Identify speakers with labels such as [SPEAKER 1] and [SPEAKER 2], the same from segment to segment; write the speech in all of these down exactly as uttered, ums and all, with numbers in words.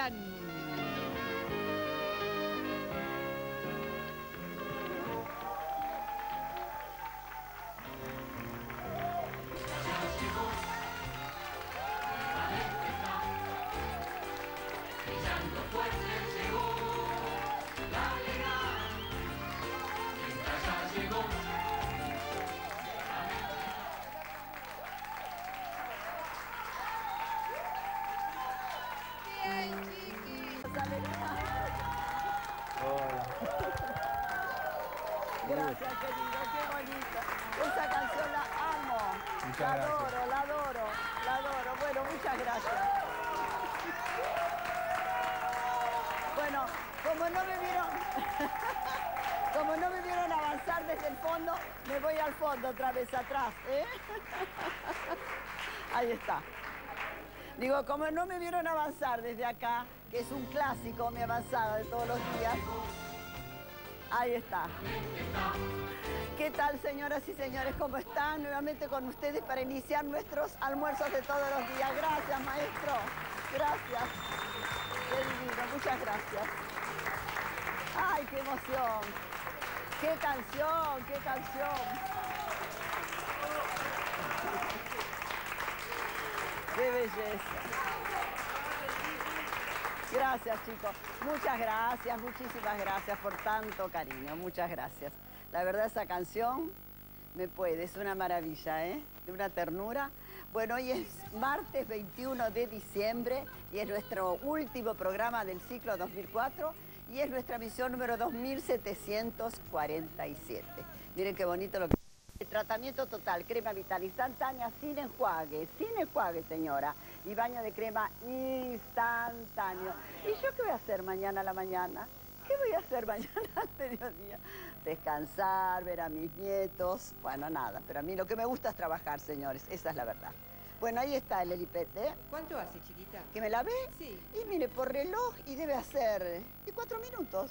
[SPEAKER 1] Juan.
[SPEAKER 2] Gracias, querido, qué bonita. Esa canción la amo.
[SPEAKER 3] Muchas
[SPEAKER 2] la
[SPEAKER 3] gracias.
[SPEAKER 2] adoro, la adoro, la adoro. Bueno, muchas gracias. Bueno, como no me vieron, como no me vieron avanzar desde el fondo, me voy al fondo otra vez atrás, ¿eh? Ahí está. Digo, como no me vieron avanzar desde acá, que es un clásico, mi avanzada de todos los días. Ahí está. ¿Qué tal, señoras y señores? ¿Cómo están? Nuevamente con ustedes para iniciar nuestros almuerzos de todos los días. Gracias, maestro. Gracias. Qué divino. Muchas gracias. ¡Ay, qué emoción! ¡Qué canción! ¡Qué canción! ¡Qué belleza! Gracias, chicos. Muchas gracias, muchísimas gracias por tanto cariño. Muchas gracias. La verdad, esa canción me puede, es una maravilla, ¿eh? De una ternura. Bueno, hoy es martes veintiuno de diciembre y es nuestro último programa del ciclo dos mil cuatro y es nuestra misión número dos mil setecientos cuarenta y siete. Miren qué bonito lo que... El tratamiento total, crema vital instantánea sin enjuague, sin enjuague, señora. Y baño de crema instantáneo. ¿Y yo qué voy a hacer mañana a la mañana? ¿Qué voy a hacer mañana al mediodía? Descansar, ver a mis nietos. Bueno, nada, pero a mí lo que me gusta es trabajar, señores. Esa es la verdad. Bueno, ahí está el helipete.
[SPEAKER 4] ¿Cuánto hace, chiquita?
[SPEAKER 2] ¿Que me la ve?
[SPEAKER 4] Sí.
[SPEAKER 2] Y mire, por reloj, y debe hacer... ¿Y cuatro minutos?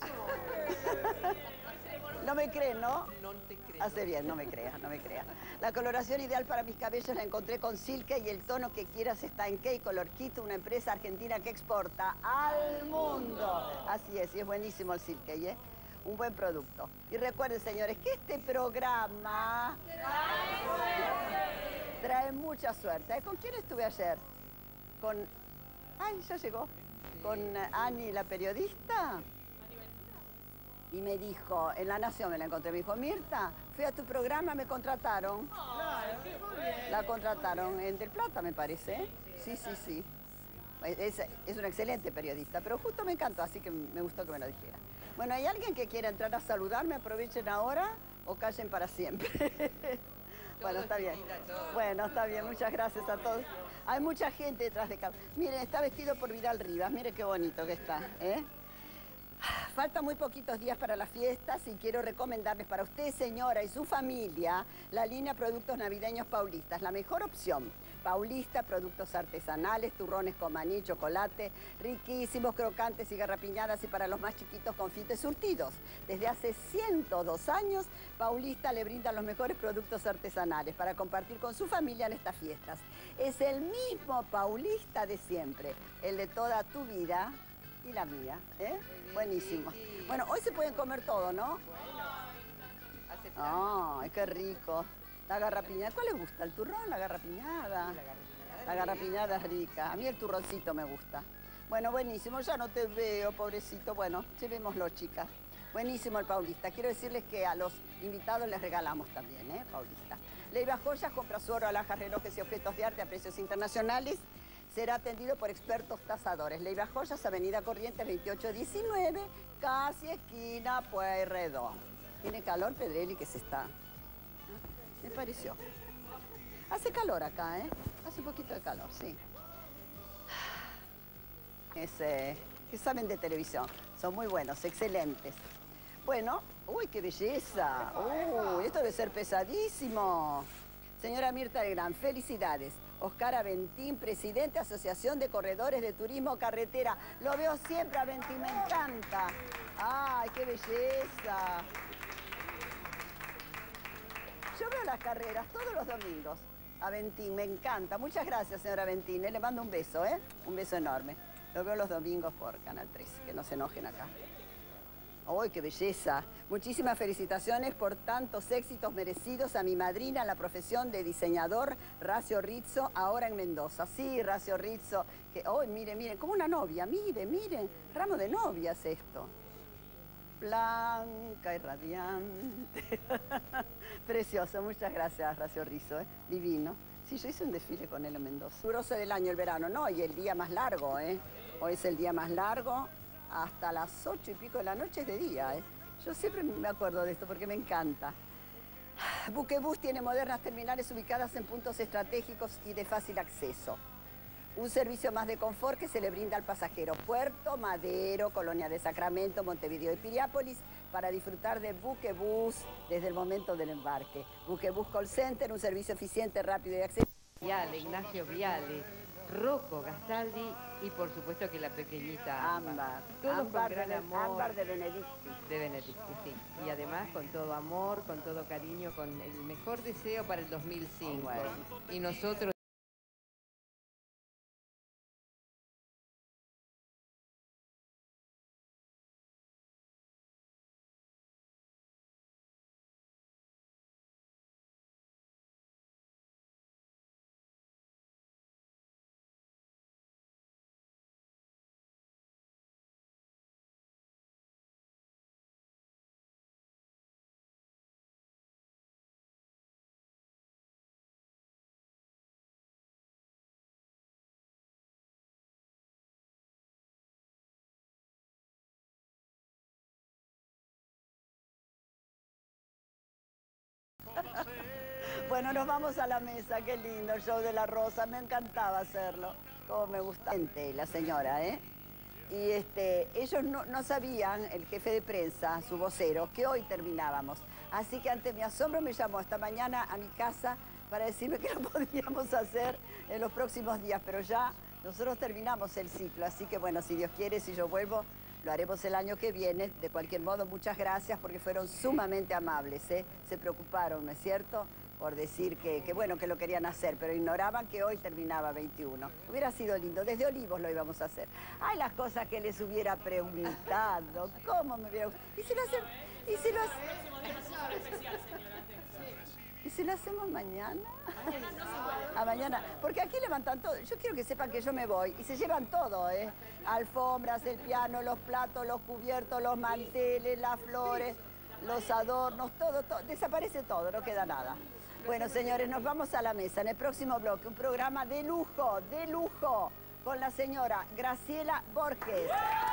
[SPEAKER 2] No me cree, ¿no?
[SPEAKER 4] No te creo.
[SPEAKER 2] Hace bien, no me creas, no me creas. La coloración ideal para mis cabellos la encontré con Silke y el tono que quieras está en K-Color Kit, una empresa argentina que exporta al mundo. Así es, y es buenísimo el Silke, ¿eh? Un buen producto. Y recuerden, señores, que este programa trae suerte. Trae mucha suerte. ¿Con quién estuve ayer? Con... Ay, ya llegó. Con Ani, la periodista. Y me dijo, en La Nación me la encontré, me dijo, Mirta, fui a tu programa, me contrataron. La contrataron en Del Plata, me parece. Sí, sí, sí. Es, es una excelente periodista, pero justo me encantó, así que me gustó que me lo dijera. Bueno, ¿hay alguien que quiera entrar a saludarme? Aprovechen ahora o callen para siempre. Bueno, está bien. Bueno, está bien, muchas gracias a todos. Hay mucha gente detrás de cámara. Miren, está vestido por Vidal Rivas, miren qué bonito que está, ¿eh? Faltan muy poquitos días para las fiestas y quiero recomendarles para usted, señora, y su familia, la línea Productos Navideños Paulistas, la mejor opción. Paulista, productos artesanales, turrones con maní, chocolate, riquísimos, crocantes y garrapiñadas y para los más chiquitos confites surtidos. Desde hace ciento dos años, Paulista le brinda los mejores productos artesanales para compartir con su familia en estas fiestas. Es el mismo Paulista de siempre, el de toda tu vida y la mía, ¿eh? Buenísimo. Bueno, hoy se pueden comer todo, ¿no? ¡Ay, qué rico! La garrapiñada. ¿Cuál les gusta? ¿El turrón, la garrapiñada? La garrapiñada es rica. A mí el turroncito me gusta. Bueno, buenísimo. Ya no te veo, pobrecito. Bueno, llevémoslo, chicas. Buenísimo el Paulista. Quiero decirles que a los invitados les regalamos también, ¿eh? Paulista. Leiva Joyas compra su oro, alhajas, relojes y objetos de arte a precios internacionales. Será atendido por expertos tasadores. Leiva Joyas, Avenida Corrientes veintiocho diecinueve, casi esquina Pueyrredón. Tiene calor, Pedrelli, que se está... Me pareció. Hace calor acá, ¿eh? Hace un poquito de calor, sí. Es, eh, que saben de televisión. Son muy buenos, excelentes. Bueno, uy, qué belleza. Uy, esto debe ser pesadísimo. Señora Mirta Legrand, felicidades. Oscar Aventín, presidente Asociación de Corredores de Turismo Carretera. Lo veo siempre, Aventín, me encanta. ¡Ay, qué belleza! Yo veo las carreras todos los domingos. Aventín, me encanta. Muchas gracias, señora Aventín. Le mando un beso, ¿eh? Un beso enorme. Lo veo los domingos por Canal tres, que no se enojen acá. ¡Ay, qué belleza! Muchísimas felicitaciones por tantos éxitos merecidos a mi madrina en la profesión de diseñador, Racio Rizzo, ahora en Mendoza. Sí, Racio Rizzo, que hoy, miren, miren, como una novia, miren, miren, ramo de novias esto. Blanca y radiante. Precioso, muchas gracias, Racio Rizzo, ¿eh? Divino. Sí, yo hice un desfile con él en Mendoza. Duroso del año, el verano, no, y el día más largo, ¿eh? Hoy es el día más largo. Hasta las ocho y pico de la noche es de día, ¿eh? Yo siempre me acuerdo de esto porque me encanta. Buquebus tiene modernas terminales ubicadas en puntos estratégicos y de fácil acceso. Un servicio más de confort que se le brinda al pasajero. Puerto Madero, Colonia de Sacramento, Montevideo y Piriápolis para disfrutar de Buquebus desde el momento del embarque. Buquebus Call Center, un servicio eficiente, rápido y accesible.
[SPEAKER 1] Viale, Ignacio Viale, Rocco Gastaldi y por supuesto que la pequeñita Ámbar.
[SPEAKER 2] Ámbar.
[SPEAKER 1] Todos
[SPEAKER 2] Ámbar
[SPEAKER 1] con gran
[SPEAKER 2] de,
[SPEAKER 1] amor.
[SPEAKER 2] Ámbar de Benedicti.
[SPEAKER 1] De Benedicti, sí. Y además con todo amor, con todo cariño, con el mejor deseo para el dos mil cinco.
[SPEAKER 2] Bueno.
[SPEAKER 1] Y nosotros...
[SPEAKER 2] Bueno, nos vamos a la mesa, qué lindo el show de la Rosa, me encantaba hacerlo, como me gusta. La señora, ¿eh? Y este, ellos no, no sabían, el jefe de prensa, su vocero, que hoy terminábamos. Así que ante mi asombro me llamó esta mañana a mi casa para decirme que lo podíamos hacer en los próximos días, pero ya nosotros terminamos el ciclo, así que bueno, si Dios quiere, si yo vuelvo, lo haremos el año que viene. De cualquier modo, muchas gracias porque fueron sumamente amables, ¿eh? Se preocuparon, ¿no es cierto?, por decir que, que bueno, que lo querían hacer, pero ignoraban que hoy terminaba veintiuno. Hubiera sido lindo, desde Olivos lo íbamos a hacer. Ay, las cosas que les hubiera preguntado, ¿cómo me hubiera gustado? ¿Y si lo hacemos? ¿Y si lo hacemos? ¿Y si lo hacemos mañana? A mañana, porque aquí levantan todo. Yo quiero que sepan que yo me voy y se llevan todo, ¿eh? Alfombras, el piano, los platos, los cubiertos, los manteles, las flores, los adornos, todo, todo. Desaparece todo, no queda nada. Bueno, señores, nos vamos a la mesa. En el próximo bloque, un programa de lujo, de lujo, con la señora Graciela Borges.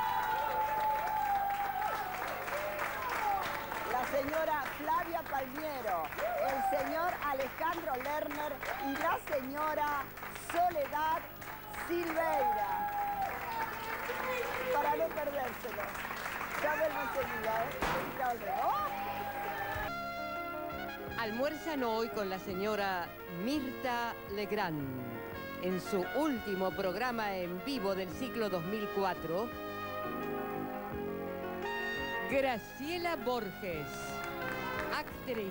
[SPEAKER 2] La señora Flavia Palmiero, el señor Alejandro Lerner y la señora Soledad Silveira. Para no perdérselo. Ya vuelvo enseguida, ¿eh? Ya volvemos.
[SPEAKER 1] Almuerzan hoy con la señora Mirta Legrand en su último programa en vivo del ciclo dos mil cuatro. Graciela Borges, actriz.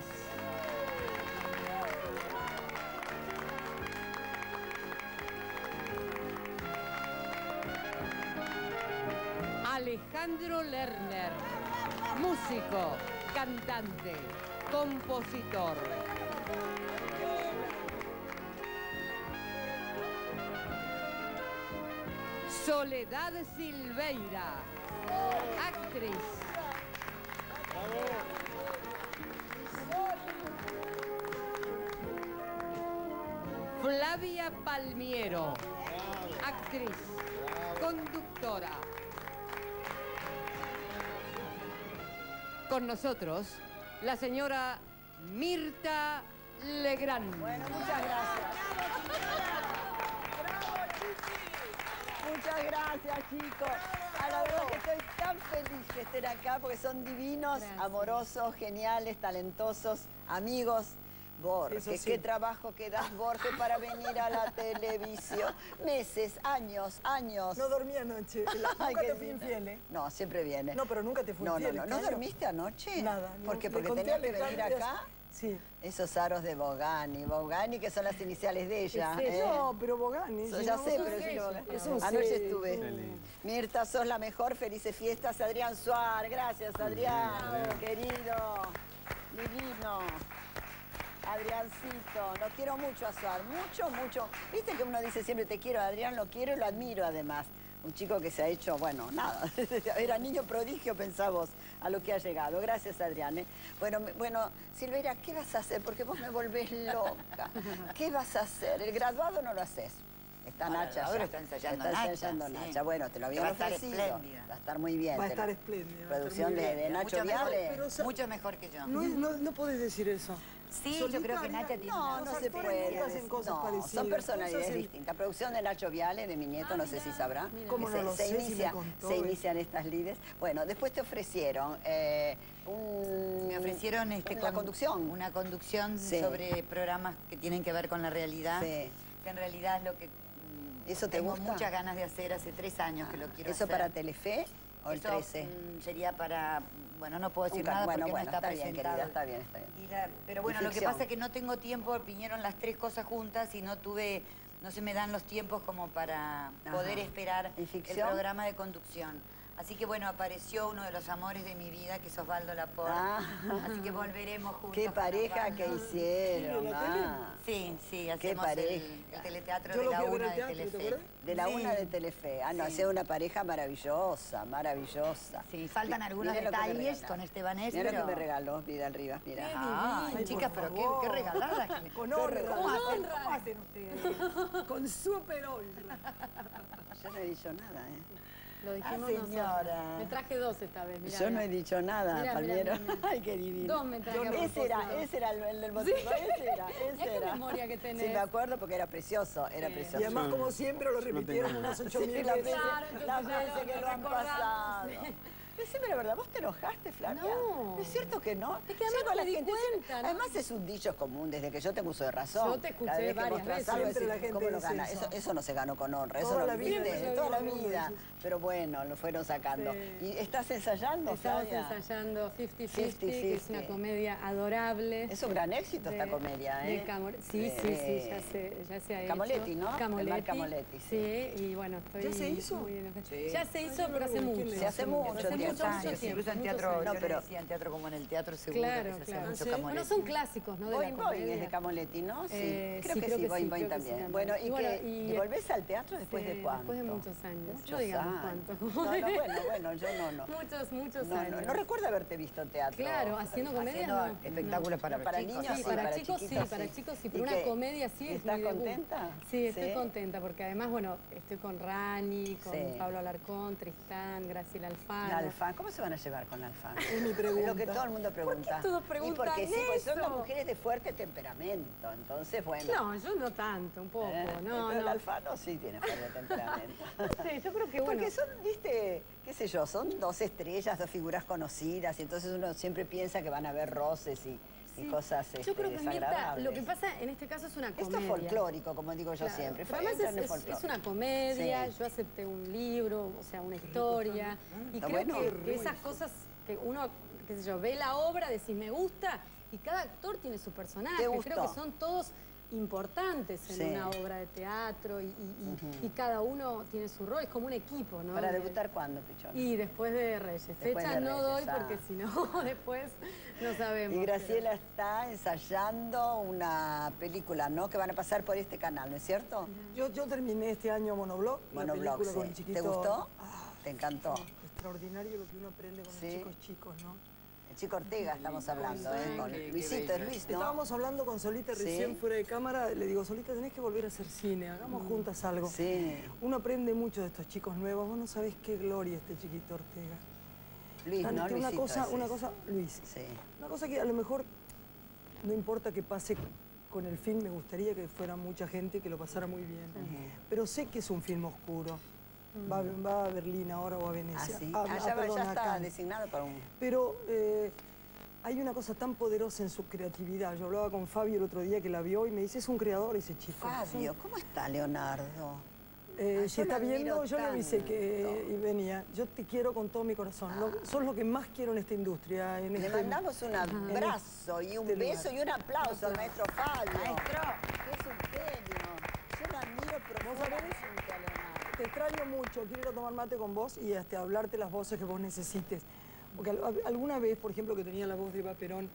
[SPEAKER 1] Alejandro Lerner, músico, cantante, compositor. Soledad Silveira, actriz. Flavia Palmiero, actriz, conductora. Con nosotros, la señora Mirta Legrand.
[SPEAKER 2] Bueno, muchas gracias. Muchas gracias, chicos. A la verdad que estoy tan feliz de estar acá porque son divinos,
[SPEAKER 1] Gracias.
[SPEAKER 2] Amorosos, geniales, talentosos, amigos. Borges,
[SPEAKER 3] Eso sí.
[SPEAKER 2] qué trabajo que das, Borges, para venir a la televisión. Meses, años, años.
[SPEAKER 3] No dormí anoche. La-
[SPEAKER 2] Ay,
[SPEAKER 3] nunca
[SPEAKER 2] qué
[SPEAKER 3] te fui
[SPEAKER 2] linda.
[SPEAKER 3] infiel, ¿eh?
[SPEAKER 2] No, siempre viene.
[SPEAKER 3] No, pero nunca te fui
[SPEAKER 2] No,
[SPEAKER 3] infiel.
[SPEAKER 2] no, no.
[SPEAKER 3] este
[SPEAKER 2] ¿No
[SPEAKER 3] año.
[SPEAKER 2] dormiste anoche?
[SPEAKER 3] Nada.
[SPEAKER 2] ¿Por qué?
[SPEAKER 3] Le
[SPEAKER 2] Porque
[SPEAKER 3] conté
[SPEAKER 2] tenías
[SPEAKER 3] a
[SPEAKER 2] que venir
[SPEAKER 3] Alejandra-
[SPEAKER 2] acá.
[SPEAKER 3] Sí.
[SPEAKER 2] Esos aros de Bogani, Bogani que son las iniciales de ella.
[SPEAKER 1] Es
[SPEAKER 2] ¿eh?
[SPEAKER 3] No, pero Bogani.
[SPEAKER 2] So-
[SPEAKER 3] si
[SPEAKER 2] ya
[SPEAKER 3] no,
[SPEAKER 2] sé,
[SPEAKER 3] vos
[SPEAKER 2] pero
[SPEAKER 3] sos
[SPEAKER 2] sí,
[SPEAKER 3] ella.
[SPEAKER 2] Bogani.
[SPEAKER 3] Es un
[SPEAKER 2] Anoche
[SPEAKER 3] sello.
[SPEAKER 2] estuve. Mirta, sos la mejor, felices fiestas. Adrián Suárez, gracias Adrián, querido, divino. Adriancito, lo quiero mucho a Suárez, mucho, mucho. Viste que uno dice siempre te quiero, Adrián, lo quiero y lo admiro además. Un chico que se ha hecho, bueno, nada, era niño prodigio, pensá vos, a lo que ha llegado. Gracias, Adrián. ¿eh? Bueno, me- bueno, Silveira, ¿qué vas a hacer? Porque vos me volvés loca. ¿Qué vas a hacer? El graduado no lo haces. Está
[SPEAKER 4] Ahora,
[SPEAKER 2] Nacha
[SPEAKER 4] ahora
[SPEAKER 2] ya.
[SPEAKER 4] está ensayando
[SPEAKER 2] Está
[SPEAKER 4] Nacha,
[SPEAKER 2] ensayando
[SPEAKER 4] sí.
[SPEAKER 2] Nacha. Bueno, te lo habían
[SPEAKER 4] Va a estar
[SPEAKER 2] ofrecido.
[SPEAKER 4] espléndida.
[SPEAKER 2] Va a estar muy bien.
[SPEAKER 3] Va a
[SPEAKER 2] te
[SPEAKER 3] estar
[SPEAKER 2] lo-
[SPEAKER 3] espléndida. va a estar
[SPEAKER 2] Producción
[SPEAKER 3] muy
[SPEAKER 2] de,
[SPEAKER 3] bien.
[SPEAKER 2] de Nacho
[SPEAKER 4] Mucho mejor,
[SPEAKER 2] Viale.
[SPEAKER 3] pero, sa-
[SPEAKER 4] mucho mejor que yo.
[SPEAKER 3] No, no, no podés decir eso.
[SPEAKER 4] Sí, yo creo que Nacha tiene
[SPEAKER 2] No,
[SPEAKER 4] una-
[SPEAKER 2] no
[SPEAKER 3] Los
[SPEAKER 2] se
[SPEAKER 3] actores
[SPEAKER 2] puede.
[SPEAKER 3] nunca hacen cosas
[SPEAKER 2] no,
[SPEAKER 3] parecidas,
[SPEAKER 2] son personalidades
[SPEAKER 3] cosas en-
[SPEAKER 2] distintas. Producción de Nacho Viale, de mi nieto, no sé si sabrá.
[SPEAKER 3] ¿Cómo
[SPEAKER 2] Que
[SPEAKER 3] no lo
[SPEAKER 2] se, se
[SPEAKER 3] sé si me
[SPEAKER 2] inicia,
[SPEAKER 3] contó
[SPEAKER 2] se
[SPEAKER 3] eso?
[SPEAKER 2] inician estas lides. Bueno, después te ofrecieron eh, un...
[SPEAKER 4] Me ofrecieron este,
[SPEAKER 2] la
[SPEAKER 4] con-
[SPEAKER 2] conducción.
[SPEAKER 4] una conducción
[SPEAKER 2] Sí.
[SPEAKER 4] sobre programas que tienen que ver con la realidad,
[SPEAKER 2] Sí.
[SPEAKER 4] que en realidad es lo que mm,
[SPEAKER 2] ¿Eso te
[SPEAKER 4] tengo
[SPEAKER 2] gusta?
[SPEAKER 4] muchas ganas de hacer, hace tres años que lo quiero
[SPEAKER 2] ¿Eso
[SPEAKER 4] hacer.
[SPEAKER 2] para Telefe o el
[SPEAKER 4] Eso,
[SPEAKER 2] trece?
[SPEAKER 4] mm, sería para, bueno, no puedo decir
[SPEAKER 2] Un ca-
[SPEAKER 4] nada
[SPEAKER 2] bueno,
[SPEAKER 4] porque
[SPEAKER 2] bueno,
[SPEAKER 4] no está,
[SPEAKER 2] está bien,
[SPEAKER 4] presentado.
[SPEAKER 2] querida, está bien, está bien.
[SPEAKER 4] Y la- pero bueno,
[SPEAKER 2] Y
[SPEAKER 4] lo que
[SPEAKER 2] ficción.
[SPEAKER 4] pasa es que no tengo tiempo, vinieron las tres cosas juntas y no tuve, no se me dan los tiempos como para
[SPEAKER 2] Ajá.
[SPEAKER 4] poder esperar
[SPEAKER 2] ¿Y
[SPEAKER 4] el
[SPEAKER 2] ficción?
[SPEAKER 4] programa de conducción. Así que bueno, apareció uno de los amores de mi vida, que es Osvaldo Laporte.
[SPEAKER 2] Ah.
[SPEAKER 4] Así que volveremos juntos.
[SPEAKER 2] Qué
[SPEAKER 4] con
[SPEAKER 2] pareja
[SPEAKER 4] Osvaldo.
[SPEAKER 2] que hicieron.
[SPEAKER 3] ¿Sí, en la tele?
[SPEAKER 2] ah.
[SPEAKER 4] Sí, sí,
[SPEAKER 2] Qué
[SPEAKER 4] hacemos el,
[SPEAKER 2] pareja.
[SPEAKER 4] el teleteatro
[SPEAKER 3] Yo
[SPEAKER 4] de
[SPEAKER 3] lo
[SPEAKER 4] la
[SPEAKER 3] fui a ver
[SPEAKER 4] una
[SPEAKER 3] al
[SPEAKER 4] de
[SPEAKER 3] teatro, ¿te
[SPEAKER 4] Telefe.
[SPEAKER 3] acuerdas?
[SPEAKER 2] De la
[SPEAKER 4] Sí.
[SPEAKER 2] una de Telefe. Ah, no,
[SPEAKER 4] Sí.
[SPEAKER 2] ha sido una pareja maravillosa, maravillosa.
[SPEAKER 4] Sí, faltan
[SPEAKER 2] Mi-
[SPEAKER 4] algunos
[SPEAKER 2] mirá lo que me
[SPEAKER 4] detalles
[SPEAKER 2] regaló.
[SPEAKER 4] con Estebanés,
[SPEAKER 2] Mirá lo
[SPEAKER 4] pero...
[SPEAKER 2] que me regaló Vidal Rivas, mira.
[SPEAKER 4] Ay,
[SPEAKER 3] Ay,
[SPEAKER 4] chicas,
[SPEAKER 3] por
[SPEAKER 4] pero qué,
[SPEAKER 3] favor.
[SPEAKER 4] qué regaladas. que me-
[SPEAKER 3] Con honra.
[SPEAKER 4] ¿Cómo hacen?
[SPEAKER 3] ¿Cómo hacen ustedes? Con súper honra.
[SPEAKER 2] Yo no he dicho nada, ¿eh?
[SPEAKER 1] Lo dijimos
[SPEAKER 4] Ah, señora.
[SPEAKER 1] nosotros. Me traje dos esta vez, mirá,
[SPEAKER 2] Yo no
[SPEAKER 1] mirá.
[SPEAKER 2] he dicho nada,
[SPEAKER 1] Mirá,
[SPEAKER 2] Palmiero.
[SPEAKER 1] mirá, mirá, mirá.
[SPEAKER 2] Ay, qué divino.
[SPEAKER 1] Dos me traje a
[SPEAKER 2] Ese era,
[SPEAKER 1] propósito.
[SPEAKER 2] ese era el, el del motivo, ese era, ese
[SPEAKER 1] Mirá qué
[SPEAKER 2] era.
[SPEAKER 1] memoria que tenés.
[SPEAKER 2] Sí, me acuerdo porque era precioso, era
[SPEAKER 1] Sí.
[SPEAKER 2] precioso.
[SPEAKER 3] Y además, como siempre, lo repitieron unas ocho
[SPEAKER 2] Sí,
[SPEAKER 3] mil
[SPEAKER 2] las
[SPEAKER 3] veces.
[SPEAKER 2] veces,
[SPEAKER 1] Claro, entonces
[SPEAKER 2] las
[SPEAKER 1] ya
[SPEAKER 2] veces
[SPEAKER 1] lo-
[SPEAKER 2] que
[SPEAKER 1] lo
[SPEAKER 2] lo han
[SPEAKER 1] recordamos,
[SPEAKER 2] pasado.
[SPEAKER 1] sí.
[SPEAKER 2] Decime la verdad, ¿vos te enojaste, Flavia?
[SPEAKER 1] No.
[SPEAKER 2] ¿Es cierto que no?
[SPEAKER 1] Es que además
[SPEAKER 2] Siempre
[SPEAKER 1] me
[SPEAKER 2] la
[SPEAKER 1] di
[SPEAKER 2] gente-
[SPEAKER 1] cuenta, ¿no?
[SPEAKER 2] Además es un dicho común desde que yo tengo uso de razón.
[SPEAKER 1] Yo te escuché
[SPEAKER 2] Cada vez que
[SPEAKER 1] varias
[SPEAKER 2] mostrás
[SPEAKER 1] veces.
[SPEAKER 2] algo,
[SPEAKER 3] Siempre
[SPEAKER 2] decís,
[SPEAKER 3] la gente
[SPEAKER 2] ¿cómo lo
[SPEAKER 3] dice
[SPEAKER 2] gana?
[SPEAKER 3] eso.
[SPEAKER 2] Eso, eso no se ganó con honra,
[SPEAKER 3] Toda
[SPEAKER 2] eso no
[SPEAKER 3] la vida
[SPEAKER 2] ¿viste?
[SPEAKER 3] se
[SPEAKER 2] toda la
[SPEAKER 3] ganó con
[SPEAKER 2] vida.
[SPEAKER 3] honra, sí.
[SPEAKER 2] Pero bueno, lo fueron sacando.
[SPEAKER 1] Sí.
[SPEAKER 2] ¿Y estás ensayando,
[SPEAKER 1] Estamos
[SPEAKER 2] Flavia?
[SPEAKER 1] ensayando cincuenta
[SPEAKER 2] cincuenta
[SPEAKER 1] cincuenta, que es una
[SPEAKER 2] cincuenta.
[SPEAKER 1] comedia adorable.
[SPEAKER 2] Es un gran éxito esta
[SPEAKER 1] de-
[SPEAKER 2] comedia, ¿eh?
[SPEAKER 1] de Camor- sí,
[SPEAKER 2] De-
[SPEAKER 1] sí, sí,
[SPEAKER 2] de-
[SPEAKER 1] ya se, ya se ha
[SPEAKER 2] Camoletti,
[SPEAKER 1] hecho.
[SPEAKER 2] ¿no? De
[SPEAKER 1] Camoletti.
[SPEAKER 2] Mar Camoletti, sí.
[SPEAKER 1] Sí, y bueno, estoy
[SPEAKER 3] ¿Ya se hizo?
[SPEAKER 1] muy enojada.
[SPEAKER 2] Sí.
[SPEAKER 1] Ya se
[SPEAKER 3] Ay,
[SPEAKER 1] hizo,
[SPEAKER 3] yo no
[SPEAKER 1] pero
[SPEAKER 3] lo
[SPEAKER 1] hace
[SPEAKER 3] vi,
[SPEAKER 1] mucho.
[SPEAKER 3] ¿quién le
[SPEAKER 2] Se hace mucho
[SPEAKER 1] Hace
[SPEAKER 2] tiempo.
[SPEAKER 1] mucho, mucho tiempo.
[SPEAKER 4] Incluso en
[SPEAKER 1] muchos
[SPEAKER 4] teatro,
[SPEAKER 1] años.
[SPEAKER 4] yo
[SPEAKER 2] No,
[SPEAKER 4] le
[SPEAKER 2] pero-
[SPEAKER 4] decía en teatro como en el teatro seguro,
[SPEAKER 1] Claro,
[SPEAKER 4] que se hace
[SPEAKER 1] claro.
[SPEAKER 4] mucho
[SPEAKER 3] ¿Sí?
[SPEAKER 4] Camoletti.
[SPEAKER 1] Bueno, son clásicos, ¿no? De
[SPEAKER 2] Boing
[SPEAKER 1] la
[SPEAKER 2] Boing es de
[SPEAKER 1] comedia.
[SPEAKER 2] Camoletti, ¿no? Sí,
[SPEAKER 1] Eh,
[SPEAKER 2] creo
[SPEAKER 1] sí,
[SPEAKER 2] que
[SPEAKER 1] creo
[SPEAKER 2] sí,
[SPEAKER 1] que
[SPEAKER 2] Boing
[SPEAKER 1] sí,
[SPEAKER 2] Boing
[SPEAKER 1] creo que sí
[SPEAKER 2] también.
[SPEAKER 1] también.
[SPEAKER 2] Bueno, ¿y,
[SPEAKER 1] Y bueno,
[SPEAKER 2] qué?
[SPEAKER 1] y-
[SPEAKER 2] ¿Y volvés al teatro después
[SPEAKER 1] Sí,
[SPEAKER 2] de cuánto?
[SPEAKER 1] después de muchos años.
[SPEAKER 2] Muchos
[SPEAKER 1] No digamos
[SPEAKER 2] años.
[SPEAKER 1] cuánto.
[SPEAKER 2] No, no, bueno, bueno, yo no, no.
[SPEAKER 1] Muchos, muchos
[SPEAKER 2] No,
[SPEAKER 1] años.
[SPEAKER 2] no, no recuerdo haberte visto en teatro.
[SPEAKER 1] Claro, haciendo comedia.
[SPEAKER 4] Haciendo
[SPEAKER 1] no,
[SPEAKER 4] espectáculos
[SPEAKER 1] no.
[SPEAKER 4] para,
[SPEAKER 2] No, para
[SPEAKER 4] chicos.
[SPEAKER 2] niños,
[SPEAKER 1] Sí,
[SPEAKER 2] sí,
[SPEAKER 1] para,
[SPEAKER 2] para
[SPEAKER 1] chicos sí,
[SPEAKER 2] chiquitos,
[SPEAKER 1] para
[SPEAKER 2] sí.
[SPEAKER 1] chicos sí,
[SPEAKER 2] ¿Y
[SPEAKER 1] pero una
[SPEAKER 2] qué?
[SPEAKER 1] comedia sí es
[SPEAKER 2] ¿Estás
[SPEAKER 1] mi debut.
[SPEAKER 2] contenta?
[SPEAKER 1] Sí, estoy
[SPEAKER 2] ¿Sí?
[SPEAKER 1] contenta porque además, bueno, estoy con Rani, con
[SPEAKER 2] Sí.
[SPEAKER 1] Pablo Alarcón, Tristán, Graciela Alfano.
[SPEAKER 2] La Alfano, ¿cómo se van a llevar con la Alfano?
[SPEAKER 3] Es mi
[SPEAKER 2] Es
[SPEAKER 3] pregunta.
[SPEAKER 2] lo que todo el mundo pregunta.
[SPEAKER 1] todos
[SPEAKER 2] Y
[SPEAKER 1] preguntan
[SPEAKER 2] porque sí, pues son las
[SPEAKER 1] eso?
[SPEAKER 2] mujeres de fuerte temperamento, entonces bueno.
[SPEAKER 1] No, yo no tanto, un poco,
[SPEAKER 2] ¿eh?
[SPEAKER 1] no,
[SPEAKER 2] Pero
[SPEAKER 1] no.
[SPEAKER 2] la Alfano sí tiene fuerte temperamento.
[SPEAKER 1] Sí, yo creo que bueno.
[SPEAKER 2] Porque son, viste, qué sé yo, son dos estrellas, dos figuras conocidas, y entonces uno siempre piensa que van a haber roces y, y
[SPEAKER 1] Sí.
[SPEAKER 2] cosas este,
[SPEAKER 1] Yo creo que Mirta,
[SPEAKER 2] desagradables.
[SPEAKER 1] lo que pasa en este caso es una comedia.
[SPEAKER 2] Esto es folclórico, como digo yo
[SPEAKER 1] Claro.
[SPEAKER 2] siempre.
[SPEAKER 1] Pero
[SPEAKER 2] Fue-
[SPEAKER 1] además
[SPEAKER 2] entra en
[SPEAKER 1] es,
[SPEAKER 2] el
[SPEAKER 1] es-
[SPEAKER 2] folclore.
[SPEAKER 1] es una comedia,
[SPEAKER 2] Sí.
[SPEAKER 1] yo acepté un libro, o sea, una historia. Y
[SPEAKER 2] Está
[SPEAKER 1] creo
[SPEAKER 2] bueno.
[SPEAKER 1] que, que esas cosas que uno, qué sé yo, ve la obra, decís me gusta, y cada actor tiene su personaje.
[SPEAKER 2] ¿Te
[SPEAKER 1] Creo
[SPEAKER 2] gustó?
[SPEAKER 1] que son todos importantes en
[SPEAKER 2] Sí.
[SPEAKER 1] una obra de teatro y, y- y- y cada uno tiene su rol, es como un equipo, ¿no?
[SPEAKER 2] ¿Para
[SPEAKER 1] De-
[SPEAKER 2] debutar cuándo, Pichón?
[SPEAKER 1] Y después de Reyes.
[SPEAKER 2] Después
[SPEAKER 1] Fecha
[SPEAKER 2] de
[SPEAKER 1] no
[SPEAKER 2] Reyes,
[SPEAKER 1] doy
[SPEAKER 2] ah.
[SPEAKER 1] porque si no, después no sabemos.
[SPEAKER 2] Y Graciela
[SPEAKER 1] pero-
[SPEAKER 2] está ensayando una película, ¿no? Que van a pasar por este canal, ¿no es cierto?
[SPEAKER 3] Yo, yo terminé este año Monoblog, la
[SPEAKER 2] Monoblog,
[SPEAKER 3] película
[SPEAKER 2] sí.
[SPEAKER 3] con Chiquito.
[SPEAKER 2] ¿Te gustó?
[SPEAKER 3] Ah,
[SPEAKER 2] ¿Te encantó?
[SPEAKER 3] extraordinario lo que uno aprende con
[SPEAKER 2] Sí.
[SPEAKER 3] los chicos chicos, ¿no?
[SPEAKER 2] El Chico Ortega estamos hablando, ¿eh?
[SPEAKER 4] Sí,
[SPEAKER 2] Con
[SPEAKER 4] qué- qué
[SPEAKER 2] Luisito,
[SPEAKER 4] bello.
[SPEAKER 2] es Luis, ¿no?
[SPEAKER 3] Estábamos hablando con Solita
[SPEAKER 2] Sí.
[SPEAKER 3] recién fuera de cámara. Le digo, Solita, tenés que volver a hacer cine. Hagamos juntas algo.
[SPEAKER 2] Sí.
[SPEAKER 3] Uno aprende mucho de estos chicos nuevos. Vos no sabés qué gloria este Chiquito Ortega.
[SPEAKER 2] Luis,
[SPEAKER 3] Tan-
[SPEAKER 2] ¿no?
[SPEAKER 3] este, una
[SPEAKER 2] Luisito
[SPEAKER 3] cosa,
[SPEAKER 2] ese
[SPEAKER 3] una
[SPEAKER 2] es.
[SPEAKER 3] cosa, Luis.
[SPEAKER 2] Sí.
[SPEAKER 3] Una cosa que a lo mejor no importa que pase con el film, me gustaría que fuera mucha gente que lo pasara muy bien. Pero sé que es un film oscuro. Va, a- va a Berlín ahora o a
[SPEAKER 2] Ah,
[SPEAKER 3] Venecia.
[SPEAKER 2] sí.
[SPEAKER 3] A-
[SPEAKER 2] Ah,
[SPEAKER 3] a-
[SPEAKER 2] ya, va-
[SPEAKER 3] perdón,
[SPEAKER 2] ya
[SPEAKER 3] a
[SPEAKER 2] está
[SPEAKER 3] Cannes.
[SPEAKER 2] designado para un...
[SPEAKER 3] Pero eh, hay una cosa tan poderosa en su creatividad. Yo hablaba con Fabio el otro día que la vio y me dice, es un creador ese chico.
[SPEAKER 2] Fabio, ¿cómo está Leonardo?
[SPEAKER 3] Eh,
[SPEAKER 2] Ay,
[SPEAKER 3] si
[SPEAKER 2] yo
[SPEAKER 3] está
[SPEAKER 2] lo admiro
[SPEAKER 3] viendo, yo le avisé que
[SPEAKER 2] tanto.
[SPEAKER 3] y venía. Yo te quiero con todo mi corazón.
[SPEAKER 2] Ah.
[SPEAKER 3] Lo, sos lo que más quiero en esta industria. En
[SPEAKER 2] Le
[SPEAKER 3] este,
[SPEAKER 2] mandamos un abrazo y un
[SPEAKER 3] este
[SPEAKER 2] beso
[SPEAKER 3] lugar.
[SPEAKER 2] y un aplauso al maestro Fabio.
[SPEAKER 4] Maestro.
[SPEAKER 2] Que es un genio. Yo lo admiro profundamente a Leonardo.
[SPEAKER 3] Te extraño mucho, quiero ir a tomar mate con vos y este, hablarte las voces que vos necesites. Porque al- alguna vez, por ejemplo, que tenía la voz de Eva Perón